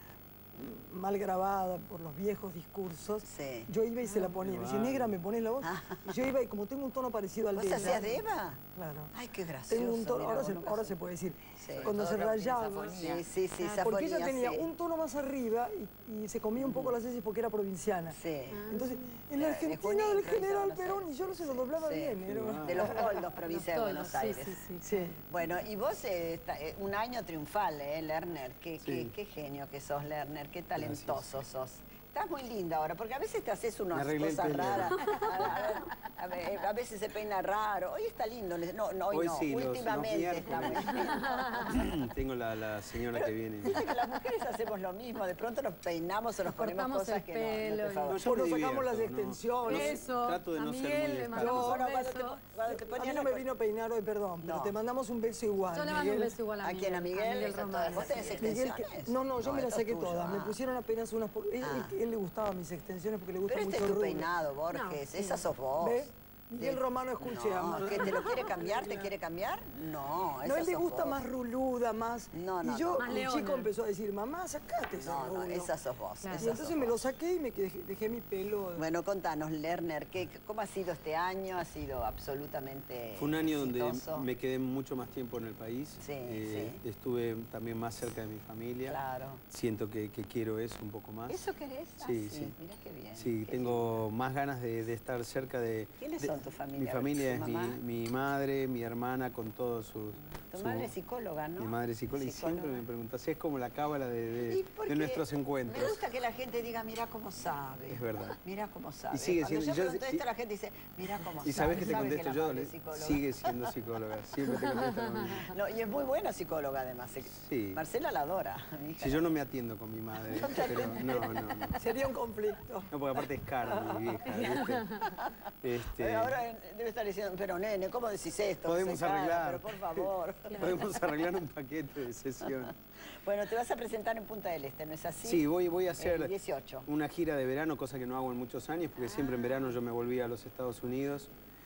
[SPEAKER 3] mal grabada por los viejos discursos,
[SPEAKER 2] Sí.
[SPEAKER 3] yo iba y se la ponía. Me decía, negra, ¿me pones la voz? Y yo iba y como tengo un tono parecido al
[SPEAKER 2] ¿Vos
[SPEAKER 3] de ella...
[SPEAKER 2] hacías de Eva?
[SPEAKER 3] Claro.
[SPEAKER 2] Ay, qué gracioso.
[SPEAKER 3] Tengo un tono,
[SPEAKER 2] mira,
[SPEAKER 3] ahora,
[SPEAKER 2] vos
[SPEAKER 3] se,
[SPEAKER 2] nunca
[SPEAKER 3] ahora
[SPEAKER 2] supe.
[SPEAKER 3] se puede decir,
[SPEAKER 2] Sí,
[SPEAKER 3] cuando
[SPEAKER 4] todo
[SPEAKER 3] se
[SPEAKER 4] lo que tiene
[SPEAKER 3] rayaba.
[SPEAKER 4] safonía.
[SPEAKER 2] Sí, sí, sí,
[SPEAKER 3] Ah, porque ella
[SPEAKER 2] safonía,
[SPEAKER 3] tenía
[SPEAKER 2] sí.
[SPEAKER 3] un tono más arriba y, y se comía un poco las heces porque era provinciana.
[SPEAKER 2] Sí.
[SPEAKER 3] Entonces, en
[SPEAKER 2] De
[SPEAKER 3] la Argentina
[SPEAKER 2] Junín,
[SPEAKER 3] del
[SPEAKER 2] provincia de
[SPEAKER 3] general
[SPEAKER 2] Buenos
[SPEAKER 3] Perón,
[SPEAKER 2] Aires.
[SPEAKER 3] y yo no se lo doblaba
[SPEAKER 2] Sí.
[SPEAKER 3] bien. Era-
[SPEAKER 2] De los Toldos, provincia de
[SPEAKER 5] Los
[SPEAKER 2] Buenos
[SPEAKER 5] Toldos,
[SPEAKER 2] Aires.
[SPEAKER 5] sí, sí,
[SPEAKER 3] Sí.
[SPEAKER 2] Bueno, y vos, eh, está- eh, un año triunfal, ¿eh, Lerner? Qué,
[SPEAKER 6] Sí.
[SPEAKER 2] qué, qué genio que sos, Lerner, qué talentoso sos. Estás muy linda ahora, porque a veces te haces unas
[SPEAKER 6] Me arreglé el
[SPEAKER 2] cosas
[SPEAKER 6] pelo.
[SPEAKER 2] raras. A, a ver, a ver, a veces se peina raro. Hoy está lindo. No, no hoy,
[SPEAKER 6] Hoy
[SPEAKER 2] no.
[SPEAKER 6] sí, los- los
[SPEAKER 2] Últimamente está muy
[SPEAKER 6] miércoles.
[SPEAKER 2] lindo.
[SPEAKER 6] Tengo la, la señora que viene.
[SPEAKER 2] Viste que las mujeres hacemos lo mismo. De pronto nos peinamos o nos ponemos
[SPEAKER 5] cortamos
[SPEAKER 2] cosas
[SPEAKER 5] el
[SPEAKER 2] que no- no,
[SPEAKER 5] pelo
[SPEAKER 2] te
[SPEAKER 5] y-
[SPEAKER 6] No,
[SPEAKER 2] favorecen.
[SPEAKER 6] yo
[SPEAKER 3] Por
[SPEAKER 6] me
[SPEAKER 3] nos sacamos las
[SPEAKER 6] divierto, ¿no?
[SPEAKER 3] extensiones.
[SPEAKER 5] Eso,
[SPEAKER 6] Trato de
[SPEAKER 5] a
[SPEAKER 6] no ser
[SPEAKER 5] Miguel
[SPEAKER 6] muy
[SPEAKER 5] le
[SPEAKER 6] escandaloso.
[SPEAKER 5] mandamos
[SPEAKER 2] Bueno,
[SPEAKER 5] un
[SPEAKER 2] cuando te,
[SPEAKER 5] beso.
[SPEAKER 2] cuando te
[SPEAKER 3] A
[SPEAKER 2] ponías
[SPEAKER 3] mí
[SPEAKER 2] la
[SPEAKER 3] no me
[SPEAKER 2] co-
[SPEAKER 3] vino a peinar hoy, perdón, pero
[SPEAKER 2] No.
[SPEAKER 3] te mandamos un beso igual.
[SPEAKER 5] Yo le mando un
[SPEAKER 3] Miguel.
[SPEAKER 5] beso igual a
[SPEAKER 2] ¿A
[SPEAKER 5] Miguel.
[SPEAKER 2] quién? ¿A Miguel?
[SPEAKER 5] Miguel
[SPEAKER 2] Eso,
[SPEAKER 5] Romano.
[SPEAKER 2] ¿Vos tenés
[SPEAKER 5] sí.
[SPEAKER 3] Miguel, que-
[SPEAKER 2] extensiones?
[SPEAKER 3] no, no, yo me las
[SPEAKER 2] esto es
[SPEAKER 3] saqué
[SPEAKER 2] tuyo.
[SPEAKER 3] todas. Me
[SPEAKER 2] Ah.
[SPEAKER 3] pusieron apenas unas... por- Él,
[SPEAKER 2] Ah.
[SPEAKER 3] él- él le gustaban mis extensiones porque le gusta
[SPEAKER 2] Pero este
[SPEAKER 3] mucho
[SPEAKER 2] es tu
[SPEAKER 3] rubio.
[SPEAKER 2] peinado, Borges.
[SPEAKER 5] No,
[SPEAKER 2] Esa sos vos.
[SPEAKER 3] ¿Ve? Miguel
[SPEAKER 2] De-
[SPEAKER 3] Romano, escuche,
[SPEAKER 2] No,
[SPEAKER 3] ama.
[SPEAKER 2] ¿que te lo quiere cambiar? ¿Te quiere cambiar? No,
[SPEAKER 3] No,
[SPEAKER 2] esa
[SPEAKER 3] él le
[SPEAKER 2] sos
[SPEAKER 3] gusta
[SPEAKER 2] vos.
[SPEAKER 3] más ruluda, más...
[SPEAKER 2] No, no,
[SPEAKER 3] y yo,
[SPEAKER 5] no. Más
[SPEAKER 3] el
[SPEAKER 5] leona.
[SPEAKER 3] chico empezó a decir, mamá, sacate ese
[SPEAKER 2] No, no,
[SPEAKER 3] rubio.
[SPEAKER 2] esa sos vos.
[SPEAKER 5] Claro.
[SPEAKER 2] esa
[SPEAKER 3] Y entonces
[SPEAKER 2] sos
[SPEAKER 3] me lo
[SPEAKER 2] vos.
[SPEAKER 3] saqué y me quedé- dejé mi pelo...
[SPEAKER 2] Bueno, contanos, Lerner, ¿qué, ¿cómo ha sido este año? ¿Ha sido absolutamente
[SPEAKER 6] Fue un año donde
[SPEAKER 2] exitoso?
[SPEAKER 6] me quedé mucho más tiempo en el país.
[SPEAKER 2] Sí,
[SPEAKER 6] Eh,
[SPEAKER 2] sí.
[SPEAKER 6] Estuve también más cerca de mi familia.
[SPEAKER 2] Claro.
[SPEAKER 6] Siento que, que quiero eso un poco más.
[SPEAKER 2] ¿Eso querés? Ah,
[SPEAKER 6] Sí, sí.
[SPEAKER 2] Mira qué bien.
[SPEAKER 6] Sí,
[SPEAKER 2] qué
[SPEAKER 6] tengo más ganas de, de estar cerca de...
[SPEAKER 2] ¿Quiénes
[SPEAKER 6] de-
[SPEAKER 2] son tu familia?
[SPEAKER 6] Mi familia
[SPEAKER 2] ¿Tu
[SPEAKER 6] es mi,
[SPEAKER 2] mamá?
[SPEAKER 6] mi madre, mi hermana, con todos sus...
[SPEAKER 2] Tu
[SPEAKER 6] su-
[SPEAKER 2] madre es psicóloga, ¿no?
[SPEAKER 6] Mi madre es psicóloga y siempre me pregunta, si es como la cábala de, de-
[SPEAKER 2] Y porque
[SPEAKER 6] de nuestros
[SPEAKER 2] Me
[SPEAKER 6] encuentros.
[SPEAKER 2] gusta que la gente diga, mira cómo sabe.
[SPEAKER 6] Es verdad.
[SPEAKER 2] Mira cómo sabe.
[SPEAKER 6] Y sigue
[SPEAKER 2] Cuando
[SPEAKER 6] siendo-
[SPEAKER 2] yo
[SPEAKER 6] yo-
[SPEAKER 2] pregunto
[SPEAKER 6] y-
[SPEAKER 2] esto, la gente dice, mira cómo sabe.
[SPEAKER 6] Y sabes que te
[SPEAKER 2] sabe
[SPEAKER 6] contesto
[SPEAKER 2] la
[SPEAKER 6] yo,
[SPEAKER 2] madre
[SPEAKER 6] le-
[SPEAKER 2] es psicóloga.
[SPEAKER 6] sigue siendo psicóloga, siempre te contesto lo mismo.
[SPEAKER 2] No, y es muy buena psicóloga además.
[SPEAKER 6] Sí.
[SPEAKER 2] Marcela la adora. mi hija.
[SPEAKER 6] Si yo no me atiendo con mi madre, pero no, no, no.
[SPEAKER 3] Sería un conflicto.
[SPEAKER 6] No, porque aparte es cara mi vieja, ¿viste? Este,
[SPEAKER 2] Eh, Ahora eh, debe estar diciendo, pero nene, ¿cómo decís esto? No
[SPEAKER 6] podemos
[SPEAKER 2] soy cara,
[SPEAKER 6] arreglar.
[SPEAKER 2] Pero por favor.
[SPEAKER 6] Podemos arreglar un paquete de sesión.
[SPEAKER 2] Bueno, te vas a presentar en Punta del Este, ¿no es así?
[SPEAKER 6] Sí, voy, voy a hacer
[SPEAKER 2] El dieciocho.
[SPEAKER 6] una gira de verano, cosa que no hago en muchos años, porque siempre en verano yo me volví a los Estados Unidos.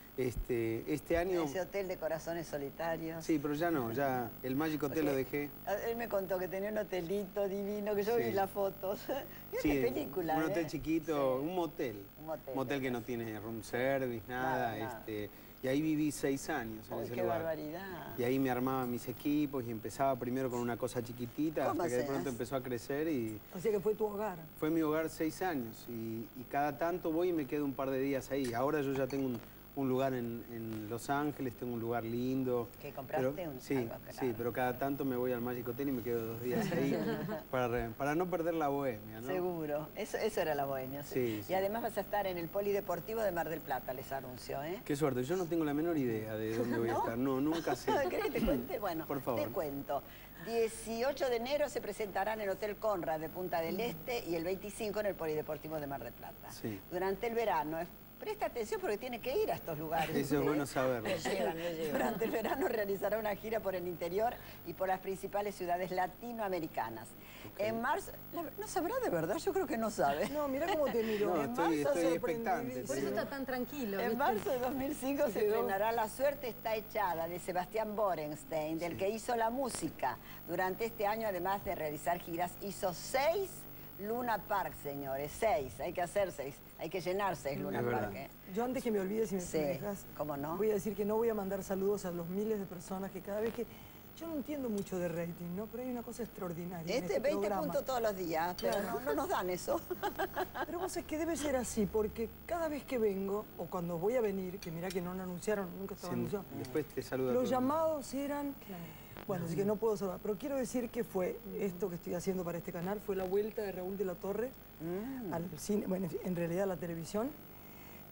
[SPEAKER 6] Este, este año...
[SPEAKER 2] Ese hotel de corazones solitarios.
[SPEAKER 6] Sí, pero ya no, ya el Magic Hotel
[SPEAKER 2] Porque
[SPEAKER 6] lo dejé.
[SPEAKER 2] Él me contó que tenía un hotelito divino, que yo
[SPEAKER 6] Sí.
[SPEAKER 2] vi las fotos. Es
[SPEAKER 6] Sí,
[SPEAKER 2] de película,
[SPEAKER 6] un
[SPEAKER 2] ¿eh?
[SPEAKER 6] hotel chiquito,
[SPEAKER 2] Sí.
[SPEAKER 6] un motel.
[SPEAKER 2] Un motel,
[SPEAKER 6] motel que no
[SPEAKER 2] entonces.
[SPEAKER 6] tiene room service, nada.
[SPEAKER 2] Nada, nada.
[SPEAKER 6] Este, y ahí viví seis años en
[SPEAKER 2] Uy,
[SPEAKER 6] ese
[SPEAKER 2] qué
[SPEAKER 6] lugar.
[SPEAKER 2] barbaridad.
[SPEAKER 6] Y ahí me armaba mis equipos y empezaba primero con una cosa chiquitita
[SPEAKER 2] ¿Cómo
[SPEAKER 6] hasta que de
[SPEAKER 2] hacías?
[SPEAKER 6] pronto empezó a crecer y
[SPEAKER 3] O sea que fue tu hogar.
[SPEAKER 6] fue mi hogar seis años. Y, y cada tanto voy y me quedo un par de días ahí. Ahora yo ya tengo un, un lugar en, en Los Ángeles, tengo un lugar lindo.
[SPEAKER 2] ¿Que compraste
[SPEAKER 6] Pero-
[SPEAKER 2] un-
[SPEAKER 6] sí,
[SPEAKER 2] algo, claro.
[SPEAKER 6] sí, pero cada tanto me voy al Magic Hotel y me quedo dos días ahí para, re- para no perder la bohemia, ¿no?
[SPEAKER 2] Seguro, eso, eso era la bohemia. sí.
[SPEAKER 6] Sí,
[SPEAKER 2] Y
[SPEAKER 6] sí.
[SPEAKER 2] además vas a estar en el Polideportivo de Mar del Plata, les anunció, ¿eh?
[SPEAKER 6] Qué suerte, yo no tengo la menor idea de dónde voy a
[SPEAKER 2] ¿No?
[SPEAKER 6] estar. No, nunca sé.
[SPEAKER 2] ¿Querés que te cuente? Bueno,
[SPEAKER 6] Por favor.
[SPEAKER 2] te cuento. dieciocho de enero se presentarán en el Hotel Conrad de Punta del Este y el veinticinco en el Polideportivo de Mar del Plata.
[SPEAKER 6] Sí.
[SPEAKER 2] Durante el verano, eh, presta atención porque tiene que ir a estos lugares.
[SPEAKER 6] Eso es
[SPEAKER 2] ¿eh?
[SPEAKER 6] bueno saberlo.
[SPEAKER 2] Me llevan, me llevan. Durante el verano realizará una gira por el interior y por las principales ciudades latinoamericanas. En marzo, la- ¿no sabrá de verdad? Yo creo que no sabe.
[SPEAKER 3] No, mira cómo te miró.
[SPEAKER 6] No,
[SPEAKER 2] En
[SPEAKER 6] estoy,
[SPEAKER 2] marzo
[SPEAKER 6] estoy
[SPEAKER 3] sorprendidísimo.
[SPEAKER 6] expectante.
[SPEAKER 5] Por eso
[SPEAKER 6] pero-
[SPEAKER 5] está tan tranquilo.
[SPEAKER 2] En
[SPEAKER 5] ¿viste?
[SPEAKER 2] marzo de dos mil cinco se,
[SPEAKER 3] Se quedó.
[SPEAKER 2] estrenará La suerte está echada, de Sebastián Borenstein, del que hizo la música. Durante este año, además de realizar giras, hizo seis Luna Park, señores. Seis, hay que hacer seis, hay que llenar seis Luna
[SPEAKER 6] Es
[SPEAKER 2] Park.
[SPEAKER 6] verdad.
[SPEAKER 2] ¿eh?
[SPEAKER 3] Yo antes que me olvides, si me
[SPEAKER 2] Sí,
[SPEAKER 3] dejas,
[SPEAKER 2] ¿cómo no?
[SPEAKER 3] voy a decir que no voy a mandar saludos a los miles de personas que cada vez que... Yo no entiendo mucho de rating, ¿no? Pero hay una cosa extraordinaria en
[SPEAKER 2] Este
[SPEAKER 3] este
[SPEAKER 2] veinte
[SPEAKER 3] programa.
[SPEAKER 2] puntos todos los días, pero
[SPEAKER 3] Claro.
[SPEAKER 2] no, no nos dan eso.
[SPEAKER 3] Pero vos es que debe ser así, porque cada vez que vengo, o cuando voy a venir, que mirá que no lo anunciaron, nunca estaba
[SPEAKER 6] Sí,
[SPEAKER 3] anunciado,
[SPEAKER 6] después te saludo a
[SPEAKER 3] los
[SPEAKER 6] todos.
[SPEAKER 3] llamados eran... Bueno, así que no puedo saludar, pero quiero decir que fue esto que estoy haciendo para este canal, fue la vuelta de Raúl de la Torre
[SPEAKER 2] Mm.
[SPEAKER 3] al cine, bueno, en realidad a la televisión,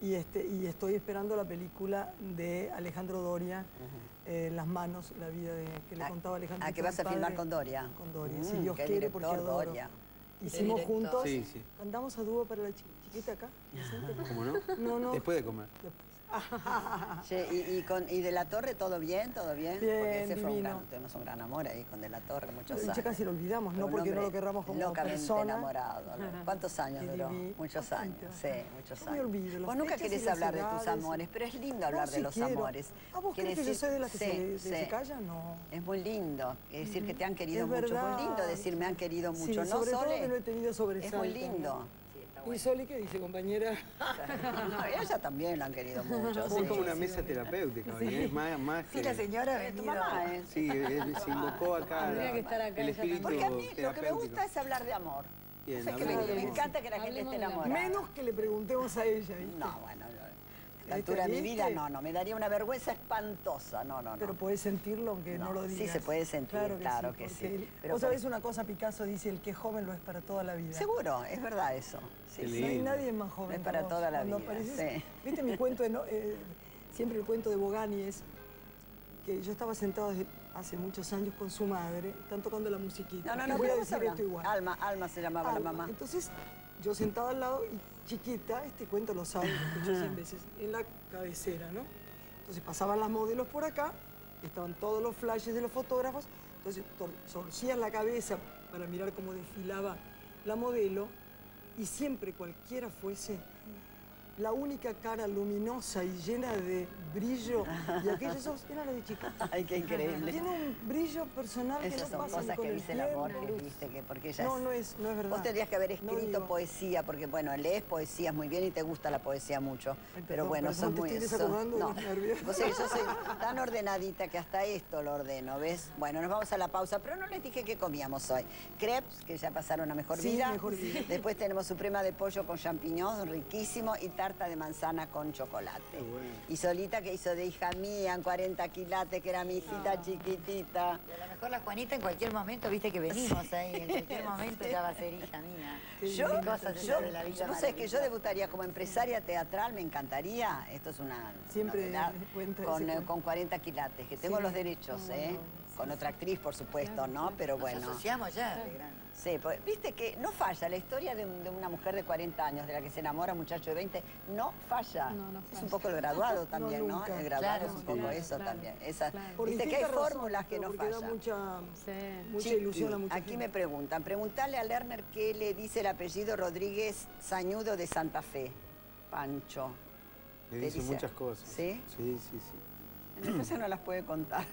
[SPEAKER 3] Y, este, y estoy esperando la película de Alejandro Doria, uh-huh. eh, Las manos, la vida de, que le
[SPEAKER 2] ah,
[SPEAKER 3] contaba Alejandro.
[SPEAKER 2] Ah, que vas a filmar con Doria.
[SPEAKER 3] Con Doria,
[SPEAKER 2] mm,
[SPEAKER 3] si Dios
[SPEAKER 2] qué
[SPEAKER 3] quiere, porque adoro.
[SPEAKER 2] Doria.
[SPEAKER 3] Hicimos juntos,
[SPEAKER 6] sí, sí.
[SPEAKER 3] Andamos a dúo para la chi chiquita acá.
[SPEAKER 6] ¿Cómo no?
[SPEAKER 3] No, no.
[SPEAKER 6] Después de comer.
[SPEAKER 3] Después.
[SPEAKER 2] Che, y, y, con, ¿Y de la Torre todo bien? ¿Todo bien?
[SPEAKER 3] Bien,
[SPEAKER 2] porque ese
[SPEAKER 3] divino.
[SPEAKER 2] fue un gran, tuvimos un gran amor ahí con De la Torre, muchos años.
[SPEAKER 3] Ya casi lo olvidamos, no porque no lo querramos como
[SPEAKER 2] locamente
[SPEAKER 3] persona.
[SPEAKER 2] enamorado. ¿Cuántos años duró? Muchos años, sí, muchos
[SPEAKER 3] no me
[SPEAKER 2] años.
[SPEAKER 3] olvido,
[SPEAKER 2] Vos nunca querés hablar de tus amores, pero es lindo hablar
[SPEAKER 3] no,
[SPEAKER 2] de
[SPEAKER 3] sí
[SPEAKER 2] los
[SPEAKER 3] quiero.
[SPEAKER 2] amores.
[SPEAKER 3] ¿Ah, vos crees que yo soy de las que sí, se, de, sí. se callan? No.
[SPEAKER 2] Es muy lindo, es decir, que te han querido
[SPEAKER 3] es
[SPEAKER 2] mucho.
[SPEAKER 3] Verdad.
[SPEAKER 2] Es muy lindo decir me han querido mucho,
[SPEAKER 3] sí,
[SPEAKER 2] ¿no,
[SPEAKER 3] sobre
[SPEAKER 2] Sole?
[SPEAKER 3] todo que no he tenido sobresalto.
[SPEAKER 2] Es muy lindo.
[SPEAKER 3] ¿Y Soli qué dice, compañera?
[SPEAKER 2] No, ella también la han querido mucho.
[SPEAKER 6] Es
[SPEAKER 2] sí.
[SPEAKER 6] como una mesa terapéutica, sí. Es más, más
[SPEAKER 4] sí,
[SPEAKER 6] que...
[SPEAKER 4] la señora ha
[SPEAKER 2] tu mamá, ¿eh?
[SPEAKER 6] Sí, él se invocó acá
[SPEAKER 1] Tendría que estar acá
[SPEAKER 6] el
[SPEAKER 1] ella
[SPEAKER 6] espíritu
[SPEAKER 2] Porque a mí lo que me
[SPEAKER 6] terapéutico.
[SPEAKER 2] gusta es hablar de amor.
[SPEAKER 6] Bien,
[SPEAKER 2] O sea, que me, me encanta que la gente esté enamorada.
[SPEAKER 3] Menos que le preguntemos a ella, ¿viste?
[SPEAKER 2] No, bueno, a la altura de mi vida no, no, me daría una vergüenza espantosa, no, no, no.
[SPEAKER 3] Pero podés sentirlo aunque no, no lo digas.
[SPEAKER 2] Sí, se puede sentir, claro que claro sí. Que sí.
[SPEAKER 3] Pero vos sabés una cosa, Picasso dice, el que es joven lo es para toda la vida.
[SPEAKER 2] Seguro, es verdad eso. Sí,
[SPEAKER 3] sí. No hay nadie más joven.
[SPEAKER 2] Es para
[SPEAKER 3] vos.
[SPEAKER 2] toda la
[SPEAKER 3] Cuando
[SPEAKER 2] vida,
[SPEAKER 3] apareces,
[SPEAKER 2] sí.
[SPEAKER 3] ¿Viste mi cuento? De no, eh, siempre el cuento de Bogani que yo estaba sentado desde hace muchos años con su madre, están tocando la musiquita.
[SPEAKER 2] No, no, no,
[SPEAKER 3] voy a
[SPEAKER 2] decir
[SPEAKER 3] esto igual.
[SPEAKER 2] Alma, Alma se llamaba
[SPEAKER 3] Alma.
[SPEAKER 2] la mamá.
[SPEAKER 3] Entonces, yo sentada al lado y chiquita, este cuento lo saben, lo escuché cien veces, en la cabecera, ¿no? Entonces pasaban las modelos por acá, estaban todos los flashes de los fotógrafos, entonces torcían la cabeza para mirar cómo desfilaba la modelo y siempre cualquiera fuese, la única cara luminosa y llena de brillo y aquellos ojos eran los de chica.
[SPEAKER 2] Ay, qué increíble.
[SPEAKER 3] Tiene un brillo personal
[SPEAKER 2] Esas
[SPEAKER 3] que no
[SPEAKER 2] son
[SPEAKER 3] pasa
[SPEAKER 2] cosas
[SPEAKER 3] con
[SPEAKER 2] que
[SPEAKER 3] el
[SPEAKER 2] dice el
[SPEAKER 3] tiempo.
[SPEAKER 2] amor, que viste que porque ella
[SPEAKER 3] No,
[SPEAKER 2] es...
[SPEAKER 3] no es, no es verdad.
[SPEAKER 2] Vos tendrías que haber escrito
[SPEAKER 3] no digo...
[SPEAKER 2] poesía, porque bueno, lees poesías muy bien y te gusta la poesía mucho. Ay,
[SPEAKER 3] perdón,
[SPEAKER 2] pero bueno,
[SPEAKER 3] perdón,
[SPEAKER 2] sos muy...
[SPEAKER 3] te estoy desacomodando
[SPEAKER 2] no.
[SPEAKER 3] de los nervios.
[SPEAKER 2] Vos sabés, yo soy tan ordenadita que hasta esto lo ordeno, ¿ves? Bueno, nos vamos a la pausa, pero no les dije qué comíamos hoy. Crepes, que ya pasaron a mejor
[SPEAKER 3] sí,
[SPEAKER 2] vida.
[SPEAKER 3] mejor vida.
[SPEAKER 2] Después tenemos suprema de pollo con champiñón, riquísimo, y tarta de manzana con chocolate.
[SPEAKER 6] Bueno.
[SPEAKER 2] Y Solita que hizo de hija mía en cuarenta quilates, que era mi hijita ah. chiquitita.
[SPEAKER 4] Y a lo mejor la Juanita en cualquier momento, viste que venimos ahí, en cualquier momento ya va a ser hija mía.
[SPEAKER 2] Yo,
[SPEAKER 4] cosas
[SPEAKER 2] yo,
[SPEAKER 4] de la vida
[SPEAKER 2] vos sabés que yo debutaría como empresaria teatral, me encantaría. Esto es una
[SPEAKER 3] Siempre
[SPEAKER 2] novedad,
[SPEAKER 3] cuenta
[SPEAKER 2] con,
[SPEAKER 3] ese
[SPEAKER 2] con cuarenta quilates, que tengo
[SPEAKER 3] sí.
[SPEAKER 2] los derechos,
[SPEAKER 3] no,
[SPEAKER 2] ¿eh?
[SPEAKER 3] No,
[SPEAKER 2] con
[SPEAKER 3] sí,
[SPEAKER 2] otra actriz, por supuesto,
[SPEAKER 3] claro,
[SPEAKER 2] ¿no? Pero bueno.
[SPEAKER 4] Nos asociamos ya, de grano.
[SPEAKER 2] Sí, pues, viste que no falla, la historia de, de una mujer de cuarenta años, de la que se enamora un muchacho de veinte, no falla.
[SPEAKER 5] No, no
[SPEAKER 2] es
[SPEAKER 5] falla.
[SPEAKER 2] un poco el graduado también,
[SPEAKER 3] no,
[SPEAKER 2] ¿no?
[SPEAKER 3] nunca.
[SPEAKER 2] El graduado
[SPEAKER 4] Claro,
[SPEAKER 2] es un poco
[SPEAKER 5] claro,
[SPEAKER 2] eso
[SPEAKER 5] claro,
[SPEAKER 2] también. Esa,
[SPEAKER 5] claro.
[SPEAKER 2] Viste que hay
[SPEAKER 3] distintas
[SPEAKER 2] fórmulas
[SPEAKER 3] razones,
[SPEAKER 2] que no
[SPEAKER 3] porque da
[SPEAKER 2] fallan.
[SPEAKER 3] mucha,
[SPEAKER 5] Sí.
[SPEAKER 3] mucha
[SPEAKER 2] Chiqui,
[SPEAKER 3] ilusión a mucha
[SPEAKER 2] aquí
[SPEAKER 3] gente.
[SPEAKER 2] me preguntan, preguntale a Lerner qué le dice el apellido Rodríguez Sañudo de Santa Fe. Pancho.
[SPEAKER 6] Me
[SPEAKER 2] ¿Te
[SPEAKER 6] dice
[SPEAKER 2] dice?
[SPEAKER 6] muchas cosas.
[SPEAKER 2] ¿Sí?
[SPEAKER 6] Sí, sí, sí.
[SPEAKER 2] Entonces no las puede contar.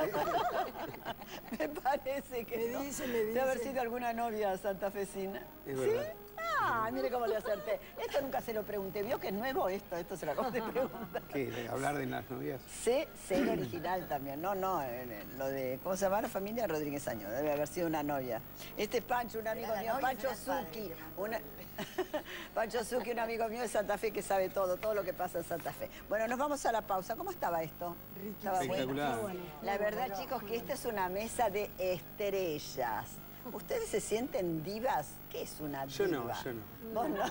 [SPEAKER 2] Me parece que
[SPEAKER 3] Me
[SPEAKER 2] no.
[SPEAKER 3] dice, me
[SPEAKER 2] Debe haber
[SPEAKER 3] dice.
[SPEAKER 2] sido alguna novia santafesina.
[SPEAKER 6] Es
[SPEAKER 2] ¿Sí?
[SPEAKER 6] verdad.
[SPEAKER 2] Ah, mire cómo le acerté. Esto nunca se lo pregunté. ¿Vio que es nuevo esto? Esto se lo acabo de preguntar.
[SPEAKER 6] ¿Qué? ¿De hablar de las novias?
[SPEAKER 2] Sé, sé el original también. No, no, eh, lo de, ¿cómo se llama la familia? Rodríguez Año. Debe haber sido una novia. Este es Pancho, un amigo
[SPEAKER 4] Era la
[SPEAKER 2] mío,
[SPEAKER 4] novia,
[SPEAKER 2] Pancho
[SPEAKER 4] era el padre,
[SPEAKER 2] Zucchi.
[SPEAKER 4] que mandó
[SPEAKER 2] Una... Pancho Zucchi, un amigo mío de Santa Fe que sabe todo, todo lo que pasa en Santa Fe. Bueno, nos vamos a la pausa. ¿Cómo estaba esto? Estaba
[SPEAKER 6] Espectacular.
[SPEAKER 2] bueno. La verdad, chicos, que esta es una mesa de estrellas. ¿Ustedes se sienten divas? ¿Qué es una diva?
[SPEAKER 6] Yo no, yo no.
[SPEAKER 2] ¿Vos no?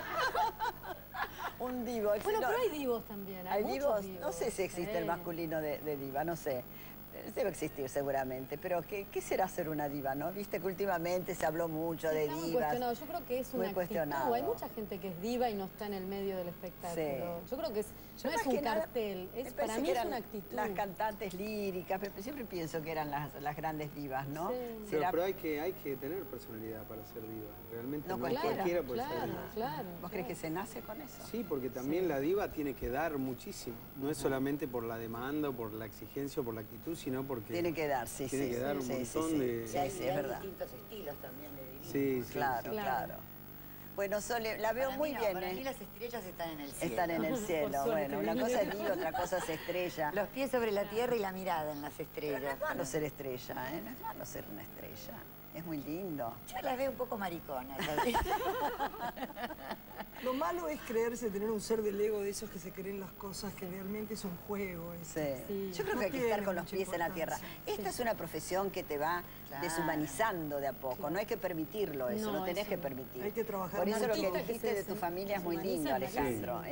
[SPEAKER 2] Un divo.
[SPEAKER 5] Bueno,
[SPEAKER 2] No,
[SPEAKER 5] pero hay divos también.
[SPEAKER 2] ¿hay
[SPEAKER 5] Hay, muchos
[SPEAKER 2] divos?
[SPEAKER 5] divos.
[SPEAKER 2] No sé si existe
[SPEAKER 5] Sí.
[SPEAKER 2] el masculino de, de diva, no sé. Debe existir seguramente, pero ¿qué, qué será ser una diva, no? Viste que últimamente se habló mucho de
[SPEAKER 5] Está muy
[SPEAKER 2] divas.
[SPEAKER 5] cuestionado. Yo creo que es
[SPEAKER 2] Muy
[SPEAKER 5] una actitud.
[SPEAKER 2] cuestionado.
[SPEAKER 5] Hay mucha gente que es diva y no está en el medio del espectáculo.
[SPEAKER 2] Sí.
[SPEAKER 5] Yo creo que es,
[SPEAKER 2] Yo
[SPEAKER 5] no
[SPEAKER 2] más
[SPEAKER 5] es un
[SPEAKER 2] que nada,
[SPEAKER 5] cartel,
[SPEAKER 2] me
[SPEAKER 5] es,
[SPEAKER 2] parece
[SPEAKER 5] para mí
[SPEAKER 2] que
[SPEAKER 5] es
[SPEAKER 2] eran
[SPEAKER 5] una actitud.
[SPEAKER 2] Las cantantes líricas, pero siempre pienso que eran las, las grandes divas, ¿no?
[SPEAKER 5] Sí.
[SPEAKER 6] Pero,
[SPEAKER 2] ¿Será-
[SPEAKER 6] pero hay, que, hay que tener personalidad para ser diva. Realmente
[SPEAKER 2] No
[SPEAKER 6] no,
[SPEAKER 2] cualquiera.
[SPEAKER 6] cualquiera puede
[SPEAKER 5] claro,
[SPEAKER 6] ser diva.
[SPEAKER 5] claro.
[SPEAKER 2] ¿Vos crees que se nace con eso?
[SPEAKER 6] Sí, porque también la diva tiene que dar muchísimo. No es solamente por la demanda, o por la exigencia, o por la actitud, sino porque...
[SPEAKER 2] Tiene que dar, sí,
[SPEAKER 6] Tiene
[SPEAKER 2] sí.
[SPEAKER 6] que dar un
[SPEAKER 2] sí, sí,
[SPEAKER 6] montón
[SPEAKER 2] sí.
[SPEAKER 6] de-
[SPEAKER 2] Sí,
[SPEAKER 4] hay,
[SPEAKER 2] sí,
[SPEAKER 4] hay
[SPEAKER 2] es verdad.
[SPEAKER 4] distintos estilos también de divino.
[SPEAKER 6] Sí, sí.
[SPEAKER 2] Claro,
[SPEAKER 5] Claro.
[SPEAKER 2] claro. Bueno, Sole, la veo
[SPEAKER 4] Para
[SPEAKER 2] muy
[SPEAKER 4] mí no,
[SPEAKER 2] bien,
[SPEAKER 4] para
[SPEAKER 2] ¿eh?
[SPEAKER 4] mí las estrellas están en el cielo.
[SPEAKER 2] Están en el cielo.
[SPEAKER 5] Por suerte.
[SPEAKER 2] Bueno, una cosa es diva, otra cosa es estrella.
[SPEAKER 4] Los pies sobre la tierra y la mirada en las
[SPEAKER 2] Pero no
[SPEAKER 4] estrellas.
[SPEAKER 2] es malo ser estrella, ¿eh? No es malo ser una estrella. Es muy lindo.
[SPEAKER 4] Yo las veo un poco mariconas. ¿sabes?
[SPEAKER 3] Lo malo es creerse, tener un ser del ego de esos que se creen las cosas, que realmente es un juego. es-
[SPEAKER 2] Sí.
[SPEAKER 5] Sí.
[SPEAKER 2] Yo creo
[SPEAKER 3] No
[SPEAKER 2] que hay que
[SPEAKER 3] tiene
[SPEAKER 2] estar con los
[SPEAKER 3] mucha
[SPEAKER 2] pies en la tierra.
[SPEAKER 3] importancia.
[SPEAKER 2] Esta es una profesión que te va
[SPEAKER 4] Claro.
[SPEAKER 2] deshumanizando de a poco. No hay que permitirlo eso,
[SPEAKER 5] No,
[SPEAKER 2] no tenés
[SPEAKER 5] eso
[SPEAKER 2] que
[SPEAKER 5] no.
[SPEAKER 2] permitir.
[SPEAKER 3] Hay que trabajar
[SPEAKER 2] Por
[SPEAKER 3] un
[SPEAKER 2] eso lo que
[SPEAKER 5] artista que
[SPEAKER 2] dijiste
[SPEAKER 5] se
[SPEAKER 2] de tu familia es muy
[SPEAKER 5] deshumaniza
[SPEAKER 2] lindo,
[SPEAKER 5] es
[SPEAKER 2] Alejandro.
[SPEAKER 5] malísimo.
[SPEAKER 2] ¿eh?